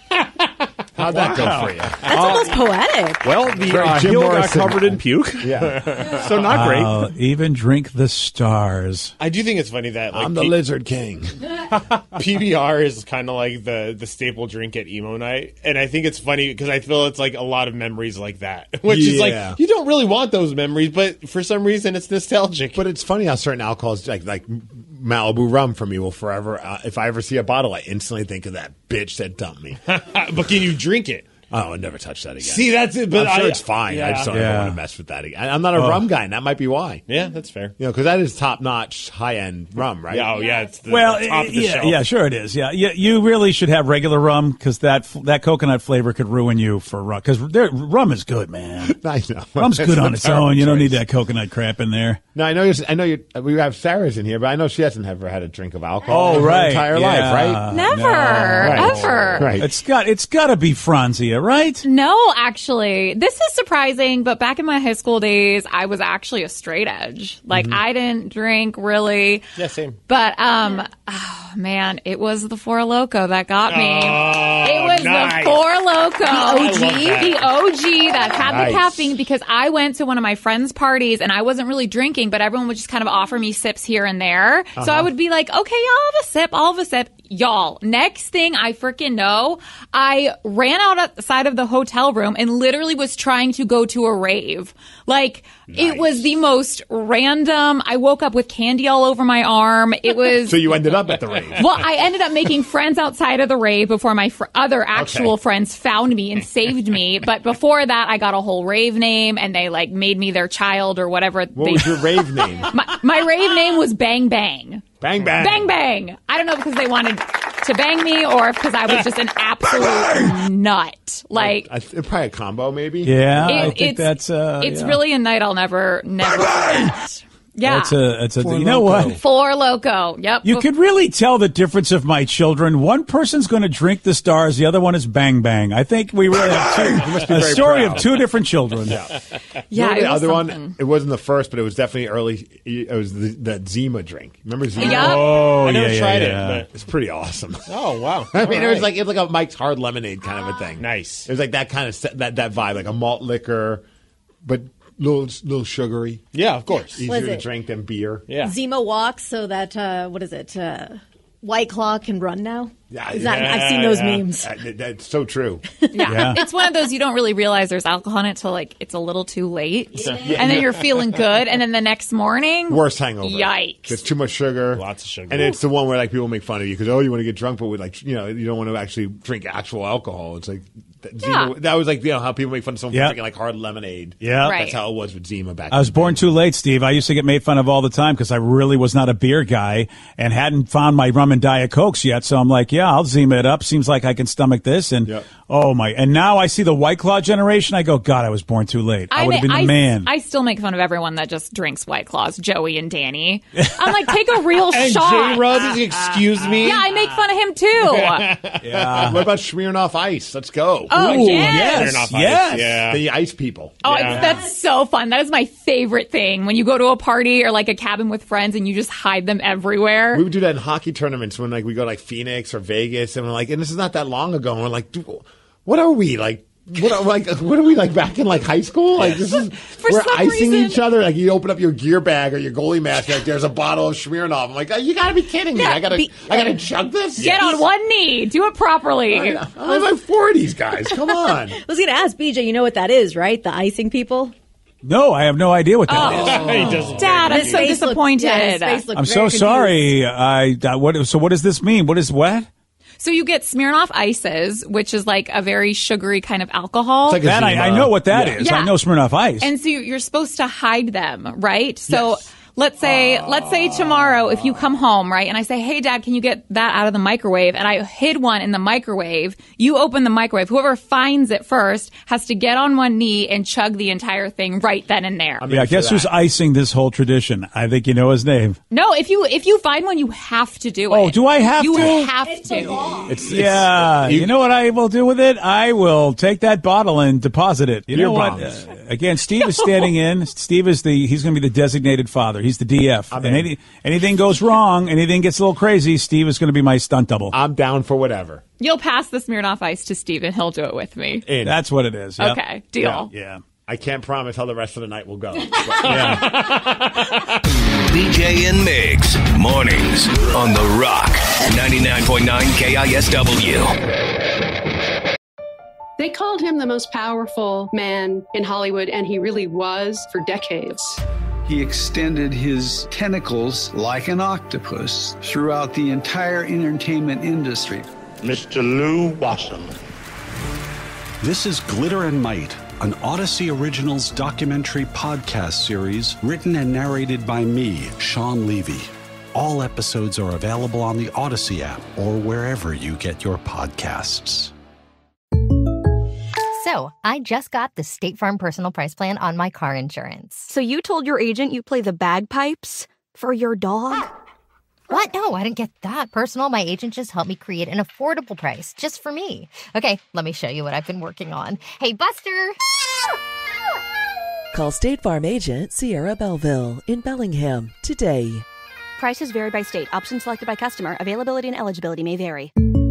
How'd that go for you? That's almost poetic. Well, the Great uh, Jim hill got Morrison. covered in puke. Yeah. So not great. I'll even drink the stars. I do think it's funny that like I'm the P- Lizard King. P B R is kind of like the the staple drink at emo night, and I think it's funny because I feel it's like a lot of memories like that, which is Yeah. like you don't really want those memories, but for some reason it's nostalgic. But it's funny how certain alcohols, like like Malibu rum for me, will forever. Uh, if I ever see a bottle, I instantly think of that bitch that dumped me. But can you drink it? Oh, I'll never touch that again. See, that's it. But I'm sure I- it's fine. I yeah. just don't Yeah. ever want to mess with that again. I- I'm not a Oh. rum guy, and that might be why. Yeah, that's fair. You know, because that is top notch, high end rum, right? Yeah, oh yeah, it's the, Well, the top of the yeah, shelf. yeah, sure it is. Yeah, you, you really should have regular rum because that that coconut flavor could ruin you for rum. Because rum is good, man. I know. Rum's That's good a on its terrible own. You don't choice. need that coconut crap in there. No, I know. You're, I know. You. We have Sarah's in here, but I know she hasn't ever had a drink of alcohol. Oh, in her right. entire Yeah. life, right? Never, Right. ever. Right. It's got it's got to be Franzia, right? No, actually, this is surprising, but back in my high school days, I was actually a straight edge. Like, I didn't drink really. Yeah, same. But, um, oh, man, it was the Four Loko that got me. Oh, it was nice. the Four Loko. I love The O G. that. The O G that had Nice. the caffeine because I went to one of my friends' parties and I wasn't really drinking, but everyone would just kind of offer me sips here and there. So I would be like, okay, I'll have a sip, I'll have a sip. y'all, next thing I freaking know, I ran out outside of the hotel room and literally was trying to go to a rave. Like, nice. It was the most random. I woke up with candy all over my arm. It was. So you ended up at the rave. Well, I ended up making friends outside of the rave before my fr- other actual okay. friends found me and saved me. But before that, I got a whole rave name and they like made me their child or whatever. What they, was your rave name? My, my rave name was Bang Bang. Bang Bang. Bang Bang. I don't know because they wanted to bang me or because I was just an absolute nut. Like, I, I, probably a combo, maybe. Yeah, it, I think it's, that's. Uh, it's yeah. really a night I'll never, never forget. Yeah, it's a, it's a. Four you know Loco. what? Four Loco. Yep. You could really tell the difference of my children. One person's going to drink the stars. The other one is Bang Bang. I think we really have two. must be a very story proud. of two different children. Yeah. Yeah. You know, the it was other something. one. It wasn't the first, but it was definitely early. It was the, that Zima drink. Remember Zima? Yeah. Oh, I never yeah, tried yeah, it, yeah. but It's pretty awesome. oh wow! I mean, All it was right. like it was like a Mike's Hard Lemonade kind of a thing. Nice. It was like that kind of se- that that vibe, like a malt liquor, but little little sugary. Yeah, of course. Easier Was to it? drink than beer. Yeah. Zima walks so that, uh, what is it, uh, White Claw can run now? Yeah, Is that, yeah, I've seen those yeah. memes. That- that- that's so true. Yeah. Yeah. It's one of those you don't really realize there's alcohol in it till like it's a little too late. Yeah. And then you're feeling good. And then the next morning. Worst hangover. Yikes. There's too much sugar. Lots of sugar. And it's the one where like people make fun of you because oh you want to get drunk but with like you know you don't want to actually drink actual alcohol. It's like that, Yeah. Zima, that was like you know how people make fun of someone Yeah. for drinking like hard lemonade. Yeah. Right. That's how it was with Zima back. I was in the born day. too late, Steve. I used to get made fun of all the time because I really was not a beer guy and hadn't found my rum and Diet Cokes yet. So I'm like, yeah, I'll Zima it up. Seems like I can stomach this. And Yep. oh my! And now I see the White Claw generation. I go, God, I was born too late. I, would have ma- been the I, man. I still make fun of everyone that just drinks White Claws, Joey and Danny. I'm like, take a real and shot. J Rub, excuse me. Yeah, I make fun of him too. yeah. What about Smirnoff Ice? Let's go. Oh, Ooh, yes. yes, Smirnoff Ice, yes. yeah. The ice people. Oh, Yeah. that's so fun. That is my favorite thing. When you go to a party or like a cabin with friends and you just hide them everywhere. We would do that in hockey tournaments when like we go to like Phoenix or Vegas and we're like, and this is not that long ago. And we're like, dude, what are we like? What are like? What are we like back in like high school? Like this is we're some icing reason- each other. Like you open up your gear bag or your goalie mask, like there's a bottle of Smirnoff. I'm like, oh, you got to be kidding me! Yeah, I gotta, be- I gotta chug this. Get on one knee. Do it properly. I'm in my forties, guys. Come on. I was going to ask B J, you know what that is, right? The icing people? No, I have no idea what that is. Oh, He doesn't Dad, I'm His so face looked- disappointed. yeah, his face looked I'm very so confused. sorry. I uh, what? So what does this mean? What is what? So you get Smirnoff Ices, which is like a very sugary kind of alcohol. It's like a That I, Zima. I know what that is. Yeah. I know Smirnoff Ice. And so you're supposed to hide them, right? So let's say, let's say tomorrow, if you come home, right, and I say, hey, Dad, can you get that out of the microwave? And I hid one in the microwave. You open the microwave. Whoever finds it first has to get on one knee and chug the entire thing right then and there. I'm yeah, in for guess who's that. icing this whole tradition? I think you know his name. No, if you if you find one, you have to do it. Oh, do I have you to? You have It's to. the law. It's, it's, Yeah, you, know what I will do with it? I will take that bottle and deposit it. You Beer know what? bombs. Uh, again, Steve is standing in. Steve is the he's going to be the designated father. He's the D F. I'm and in. any, anything goes wrong, anything gets a little crazy, Steve is going to be my stunt double. I'm down for whatever. You'll pass the Smirnoff Ice to Steve, and he'll do it with me. In. That's what it is. Yep. Okay, deal. Yeah. I can't promise how the rest of the night will go. Yeah. B J and Migs, mornings on The Rock, ninety-nine point nine K I S W. They called him the most powerful man in Hollywood, and he really was for decades. He extended his tentacles like an octopus throughout the entire entertainment industry. Mister Lou Wasson. This is Glitter and Might, an Odyssey Originals documentary podcast series written and narrated by me, Sean Levy. All episodes are available on the Odyssey app or wherever you get your podcasts. So, I just got the State Farm Personal Price Plan on my car insurance. So you told your agent you play the bagpipes for your dog? What? No, I didn't get that personal. My agent just helped me create an affordable price just for me. Okay, let me show you what I've been working on. Hey, Buster! Call State Farm agent Sierra Belleville in Bellingham today. Prices vary by state. Options selected by customer. Availability and eligibility may vary.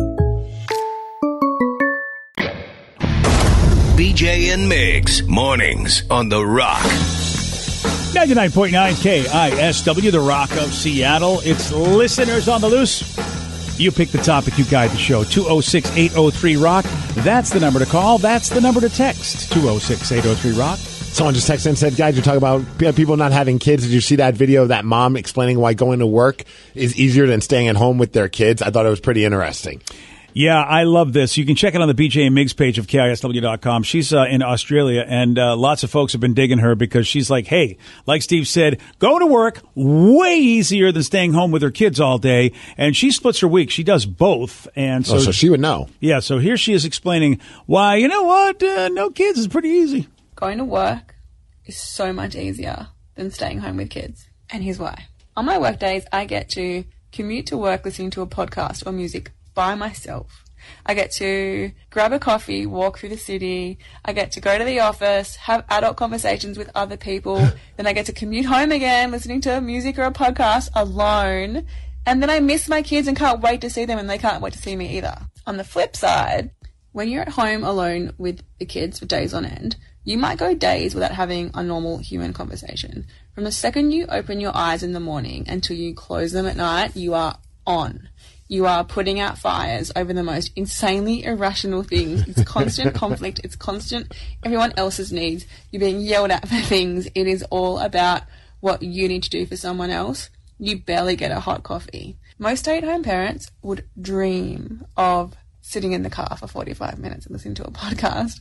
B J and Migs, mornings on The Rock. ninety-nine point nine K I S W, the Rock of Seattle. It's Listeners on the Loose. You pick the topic, you guide the show. two oh six, eight oh three, rock. That's the number to call. That's the number to text. two oh six, eight oh three, rock. Someone just texted and said, guys, you're talking about people not having kids. Did you see that video of that mom explaining why going to work is easier than staying at home with their kids? I thought it was pretty interesting. Yeah, I love this. You can check it on the B J and Migs page of K I S W dot com. She's uh, in Australia, and uh, lots of folks have been digging her because she's like, hey, like Steve said, going to work, way easier than staying home with her kids all day. And she splits her week. She does both. And so, oh, so she would know. Yeah, so here she is explaining why, you know what, uh, no kids is pretty easy. Going to work is so much easier than staying home with kids. And here's why. On my work days, I get to commute to work listening to a podcast or music by myself. I get to grab a coffee, walk through the city. I get to go to the office, have adult conversations with other people. Then I get to commute home again, listening to music or a podcast alone. And then I miss my kids and can't wait to see them, and they can't wait to see me either. On the flip side, when you're at home alone with the kids for days on end, you might go days without having a normal human conversation. From the second you open your eyes in the morning until you close them at night, you are on. You are putting out fires over the most insanely irrational things. It's constant conflict. It's constant everyone else's needs. You're being yelled at for things. It is all about what you need to do for someone else. You barely get a hot coffee. Most stay-at-home parents would dream of sitting in the car for forty-five minutes and listening to a podcast.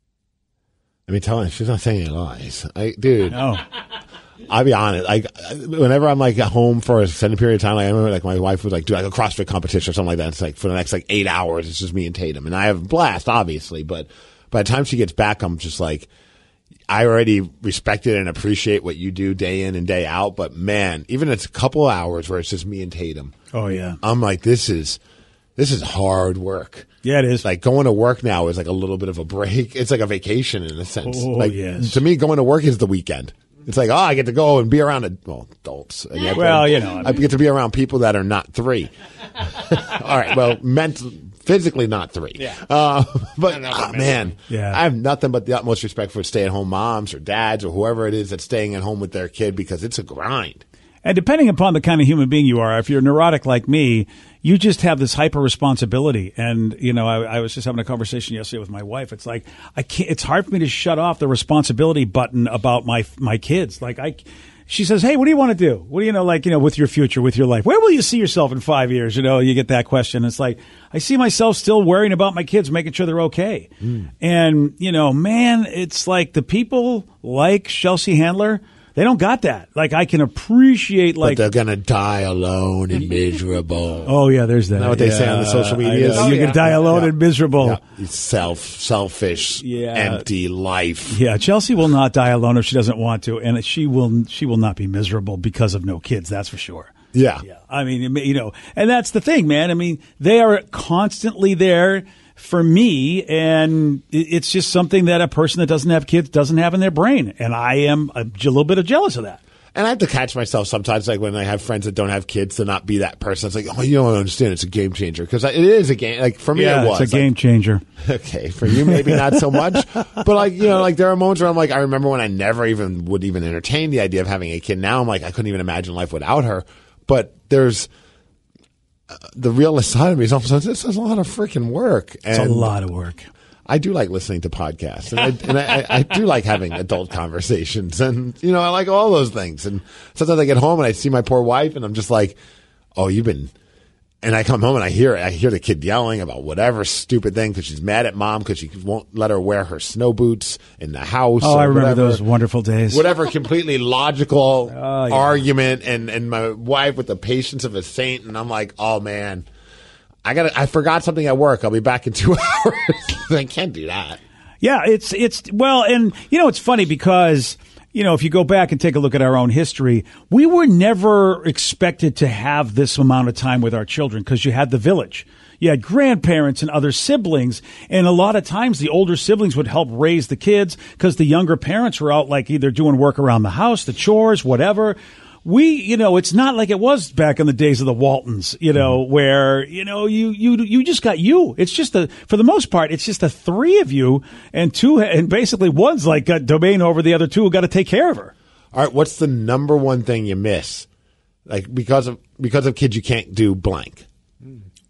I mean, tell her, she's not saying any lies. I, dude. No. I'll be honest. Like, whenever I'm like at home for a extended period of time, like I remember like my wife would like do like a CrossFit competition or something like that. It's like for the next like eight hours, it's just me and Tatum, and I have a blast, obviously. But by the time she gets back, I'm just like, I already respect it and appreciate what you do day in and day out. But man, even it's a couple of hours where it's just me and Tatum. Oh yeah, I'm like, this is this is hard work. Yeah, it is. Like going to work now is like a little bit of a break. It's like a vacation in a sense. Oh like, yes. To me, going to work is the weekend. It's like, oh, I get to go and be around, well, adults. And yet, well, you know. I, mean. I get to be around people that are not three. All right, well, mentally, physically not three. Yeah. Uh, but, oh, man, yeah. I have nothing but the utmost respect for stay-at-home moms or dads or whoever it is that's staying at home with their kid because it's a grind. And depending upon the kind of human being you are, if you're neurotic like me, you just have this hyper responsibility. And, you know, I, I was just having a conversation yesterday with my wife. It's like, I can't, it's hard for me to shut off the responsibility button about my, my kids. Like I, she says, hey, what do you want to do? What do you know, like, you know, with your future, with your life? Where will you see yourself in five years? You know, you get that question. It's like, I see myself still worrying about my kids, making sure they're okay. Mm. And, you know, man, it's like the people like Chelsea Handler, they don't got that. Like, I can appreciate, like... But they're going to die alone and miserable. Oh, yeah, there's that. Isn't that what yeah, they say on the social media? Oh, You're yeah. going to die alone yeah. and miserable. Yeah. Self, selfish, yeah. empty life. Yeah, Chelsea will not die alone if she doesn't want to, and she will she will not be miserable because of no kids, that's for sure. Yeah. Yeah. I mean, you know, and that's the thing, man. I mean, they are constantly there for me, and it's just something that a person that doesn't have kids doesn't have in their brain, and I am a little bit of jealous of that. And I have to catch myself sometimes, like when I have friends that don't have kids, to not be that person. It's like, oh, you don't understand. It's a game changer because it is a game. Like for me, yeah, it was. It's a game like, changer. Okay, for you maybe not so much, but like you know, like there are moments where I'm like, I remember when I never even would even entertain the idea of having a kid. Now I'm like, I couldn't even imagine life without her. But there's uh, the realist side of me is also this is a lot of freaking work. It's and a lot of work. I do like listening to podcasts, and I, and I, I do like having adult conversations, and you know, I like all those things. And sometimes I get home and I see my poor wife, and I'm just like, "Oh, you've been." And I come home and I hear I hear the kid yelling about whatever stupid thing because she's mad at mom because she won't let her wear her snow boots in the house. Oh, or I remember whatever. those wonderful days. Whatever completely logical oh, yeah. argument, and and my wife with the patience of a saint, and I'm like, "Oh man." I got. I forgot something at work. I'll be back in two hours. I can't do that. Yeah, it's it's well, and you know it's funny because you know if you go back and take a look at our own history, we were never expected to have this amount of time with our children because you had the village. You had grandparents and other siblings, and a lot of times the older siblings would help raise the kids because the younger parents were out like either doing work around the house, the chores, whatever. We, you know, it's not like it was back in the days of the Waltons, you know, where, you know, you, you, you just got you. It's just a, for the most part, it's just the three of you and two, and basically one's like got domain over the other two who got to take care of her. All right. What's the number one thing you miss? Like because of, because of kids, you can't do blank.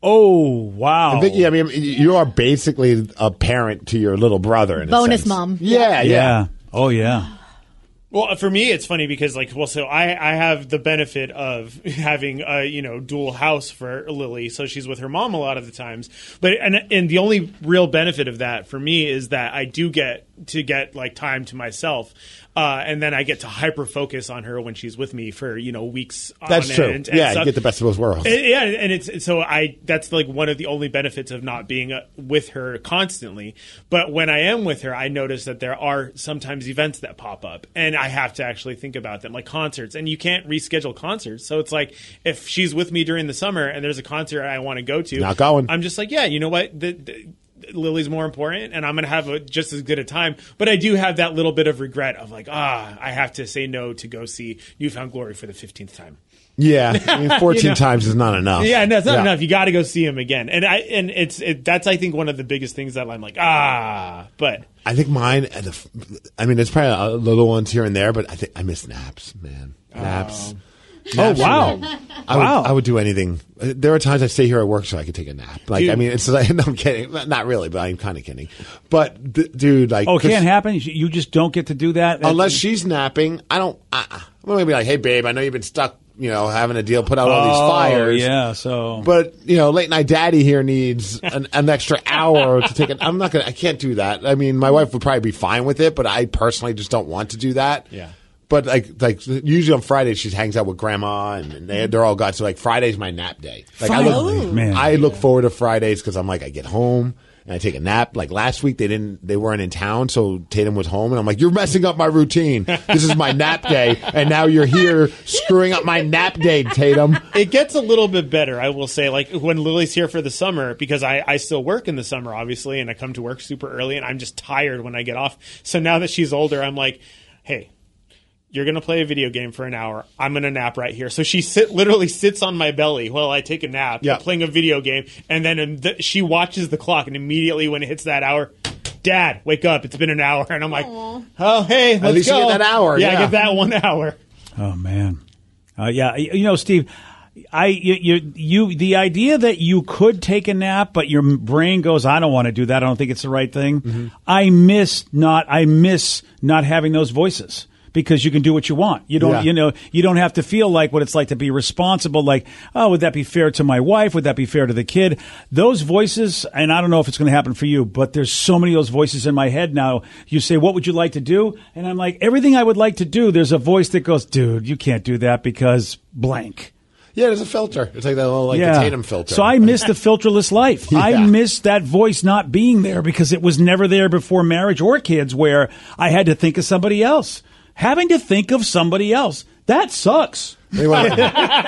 Oh, wow. And Vicky, I mean, you are basically a parent to your little brother. In Bonus a sense. mom. Yeah, yeah, yeah. Oh, yeah. Well, for me, it's funny because, like, well, so I, I have the benefit of having a, you know, dual house for Lily, so she's with her mom a lot of the times. But and and the only real benefit of that for me is that I do get to get like time to myself, uh, and then I get to hyper focus on her when she's with me for you know weeks. That's on true. End and yeah, stuff. you get the best of both worlds. And, yeah, and it's so I that's like one of the only benefits of not being uh, with her constantly. But when I am with her, I notice that there are sometimes events that pop up, and I have to actually think about them, like concerts. And you can't reschedule concerts, so it's like if she's with me during the summer and there's a concert I want to go to, not going. I'm just like, yeah, you know what, the, the, Lily's more important, and I'm going to have a, just as good a time. But I do have that little bit of regret of like, ah, I have to say no to go see Newfound Glory for the fifteenth time. Yeah, I mean, fourteen You know? times is not enough. Yeah, no, it's not Yeah. enough. You got to go see him again, and I and it's it, that's I think one of the biggest things that I'm like, ah, but I think mine. and the- I mean, it's probably uh, little ones here and there, but I think I miss naps, man. Naps. Oh, wow. I Wow. would, I would do anything. There are times I stay here at work so I could take a nap. Like, Dude. I mean, it's like, no, I'm kidding. Not really, but I'm kind of kidding. But, d- dude, like. Oh, it 'cause can't happen? You just don't get to do that? Unless she's napping, I don't. I, I'm going to be like, hey, babe, I know you've been stuck, you know, having a deal, put out all these Oh, fires. yeah, so. But, you know, late night daddy here needs an, an extra hour to take it. I'm not going to, I can't do that. I mean, my wife would probably be fine with it, but I personally just don't want to do that. Yeah. But like, like usually on Fridays she hangs out with grandma and, and they, they're all gone. So like Friday's my nap day. Like I Finally, look, man. I look forward to Fridays because I'm like I get home and I take a nap. Like last week they didn't, they weren't in town, so Tatum was home and I'm like, you're messing up my routine. This is my nap day, and now you're here screwing up my nap day, Tatum. it gets a little bit better, I will say. Like when Lily's here for the summer, because I, I still work in the summer, obviously, and I come to work super early, and I'm just tired when I get off. So now that she's older, I'm like, hey, you're going to play a video game for an hour. I'm going to nap right here. So she sit literally sits on my belly while I take a nap, Yeah. playing a video game. And then in the, she watches the clock. And immediately when it hits that hour, Dad, wake up. It's been an hour. And I'm like, oh, hey, let's At least you go. get that hour, Yeah, yeah. I get that one hour. Oh, man. Uh, yeah, you you know, Steve, I you, you you the idea that you could take a nap, but your brain goes, I don't want to do that. I don't think it's the right thing. Mm-hmm. I miss not. I miss not having those voices. Because you can do what you want. You don't, Yeah. you know, you don't have to feel like what it's like to be responsible. Like, oh, would that be fair to my wife? Would that be fair to the kid? Those voices, and I don't know if it's going to happen for you, but there's so many of those voices in my head now. You say, what would you like to do? And I'm like, everything I would like to do, there's a voice that goes, dude, you can't do that because blank. Yeah, there's a filter. It's like that little like the Tatum filter. So I miss the filterless life. I Yeah. miss that voice not being there because it was never there before marriage or kids, where I had to think of somebody else. Having to think of somebody else. That sucks. Anyway, one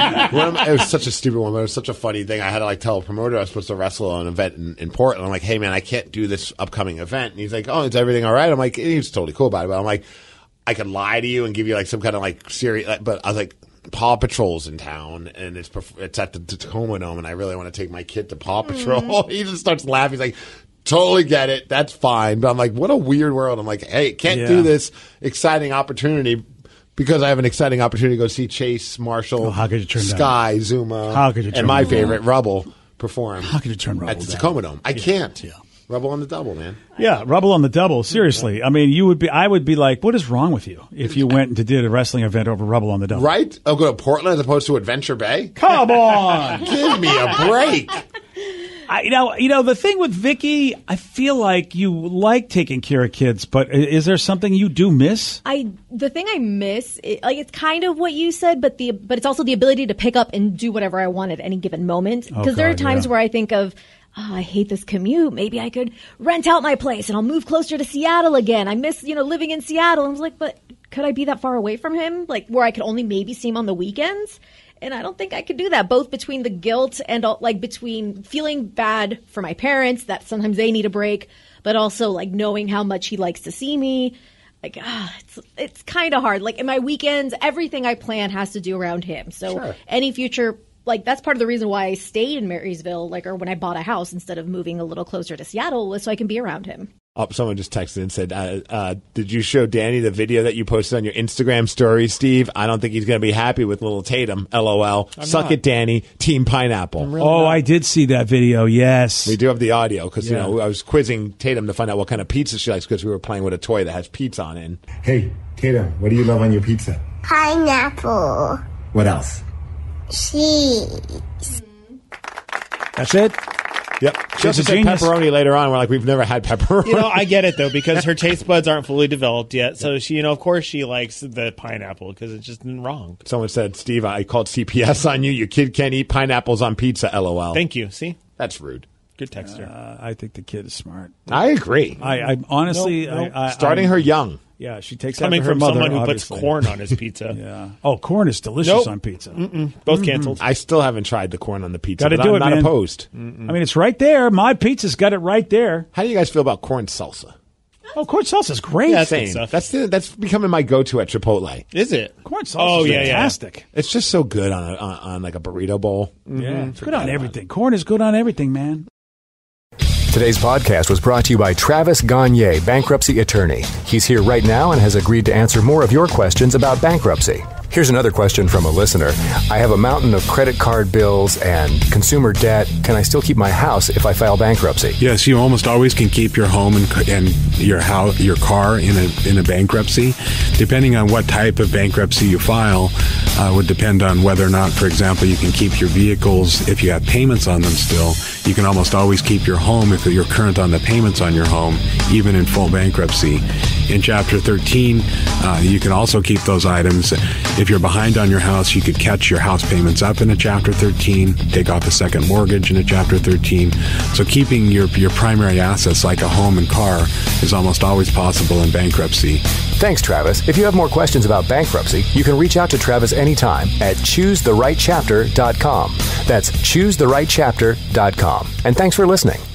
of my- it was such a stupid one, but it was such a funny thing. I had to like tell a promoter I was supposed to wrestle on an event in, in Portland. I'm like, hey man, I can't do this upcoming event. And he's like, oh, is everything all right? I'm like, he's totally cool about it. But I'm like, I could lie to you and give you like some kind of like serious, like, but I was like, Paw Patrol's in town and it's perf- it's at the Tacoma Dome and I really want to take my kid to Paw Patrol. He just starts laughing. He's like, totally get it. That's fine. But I'm like, what a weird world. I'm like, hey, can't Yeah. do this exciting opportunity because I have an exciting opportunity to go see Chase, Marshall, Oh, how could you turn down- Sky, Zuma, How could you turn and my down- favorite, Rubble, perform. How could you turn Rubble at the down? Tacoma Dome? I Yeah. can't. Yeah. Rubble on the double, man. Yeah, Rubble on the double. Seriously. I mean, you would be, I would be like, what is wrong with you if you went and did a wrestling event over Rubble on the double? Right? I'll go to Portland as opposed to Adventure Bay. Come on. Give me a break. I, you know, you know, the thing with Vicky, I feel like you like taking care of kids, but i- is there something you do miss? I the thing I miss, it, like it's kind of what you said, but the but it's also the ability to pick up and do whatever I want at any given moment. Oh, Because there are God, times yeah. where I think of, oh, I hate this commute. Maybe I could rent out my place and I'll move closer to Seattle again. I miss, you know, living in Seattle. And I was like, but could I be that far away from him? Like where I could only maybe see him on the weekends? And I don't think I could do that, both between the guilt and uh, like between feeling bad for my parents that sometimes they need a break, but also like knowing how much he likes to see me. Like, ah, it's it's kind of hard. Like in my weekends, everything I plan has to do around him. So Sure. any future, like that's part of the reason why I stayed in Marysville, like, or when I bought a house instead of moving a little closer to Seattle, was so I can be around him. Oh, someone just texted and said, uh, uh, did you show Danny the video that you posted on your Instagram story, Steve? I don't think he's going to be happy with little Tatum. LOL. I'm Suck not. it, Danny. Team Pineapple. really Oh, not. I did see that video. Yes. We do have the audio because, Yeah. you know, I was quizzing Tatum to find out what kind of pizza she likes because we were playing with a toy that has pizza on it. Hey, Tatum, what do you love on your pizza? Pineapple. What else? Cheese. That's it? Yep. She She's also a said genius. pepperoni later on. We're like, we've never had pepperoni. You know, I get it though because her taste buds aren't fully developed yet. So she, you know, of course she likes the pineapple because it's just wrong. Someone said, Steve, I called C P S on you. Your kid can't eat pineapples on pizza, LOL. Thank you. See, that's rude. Good texter. Uh, I think the kid is smart. I agree. I, I honestly, No, no. I, I, Starting I, her young. Yeah, she takes Coming after her from mother, someone who obviously. puts corn on his pizza. Yeah. Oh, corn is delicious Nope. on pizza. Mm-mm. Both canceled. I still haven't tried the corn on the pizza. Got to but do I'm it, not man. opposed. I mean, it's right there. My pizza's got it right there. How do you guys feel about corn salsa? Oh, corn salsa's great. Yeah, same. That's the, that's becoming my go-to at Chipotle. Is it? Corn salsa Oh, is yeah, yeah. fantastic. It's just so good on, a, on on like a burrito bowl. Yeah, it's good on everything. Corn is good on everything, man. Today's podcast was brought to you by Travis Gagne, bankruptcy attorney. He's here right now and has agreed to answer more of your questions about bankruptcy. Here's another question from a listener. I have a mountain of credit card bills and consumer debt. Can I still keep my house if I file bankruptcy? Yes, you almost always can keep your home and, and your house, your car in a in a bankruptcy. Depending on what type of bankruptcy you file, uh, would depend on whether or not, for example, you can keep your vehicles if you have payments on them still. You can almost always keep your home if you're current on the payments on your home, even in full bankruptcy. In Chapter thirteen, uh, you can also keep those items. If you're behind on your house, you could catch your house payments up in a Chapter thirteen, take off a second mortgage in a Chapter thirteen. So keeping your, your primary assets like a home and car is almost always possible in bankruptcy. Thanks, Travis. If you have more questions about bankruptcy, you can reach out to Travis anytime at choose the right chapter dot com. That's choose the right chapter dot com. And thanks for listening.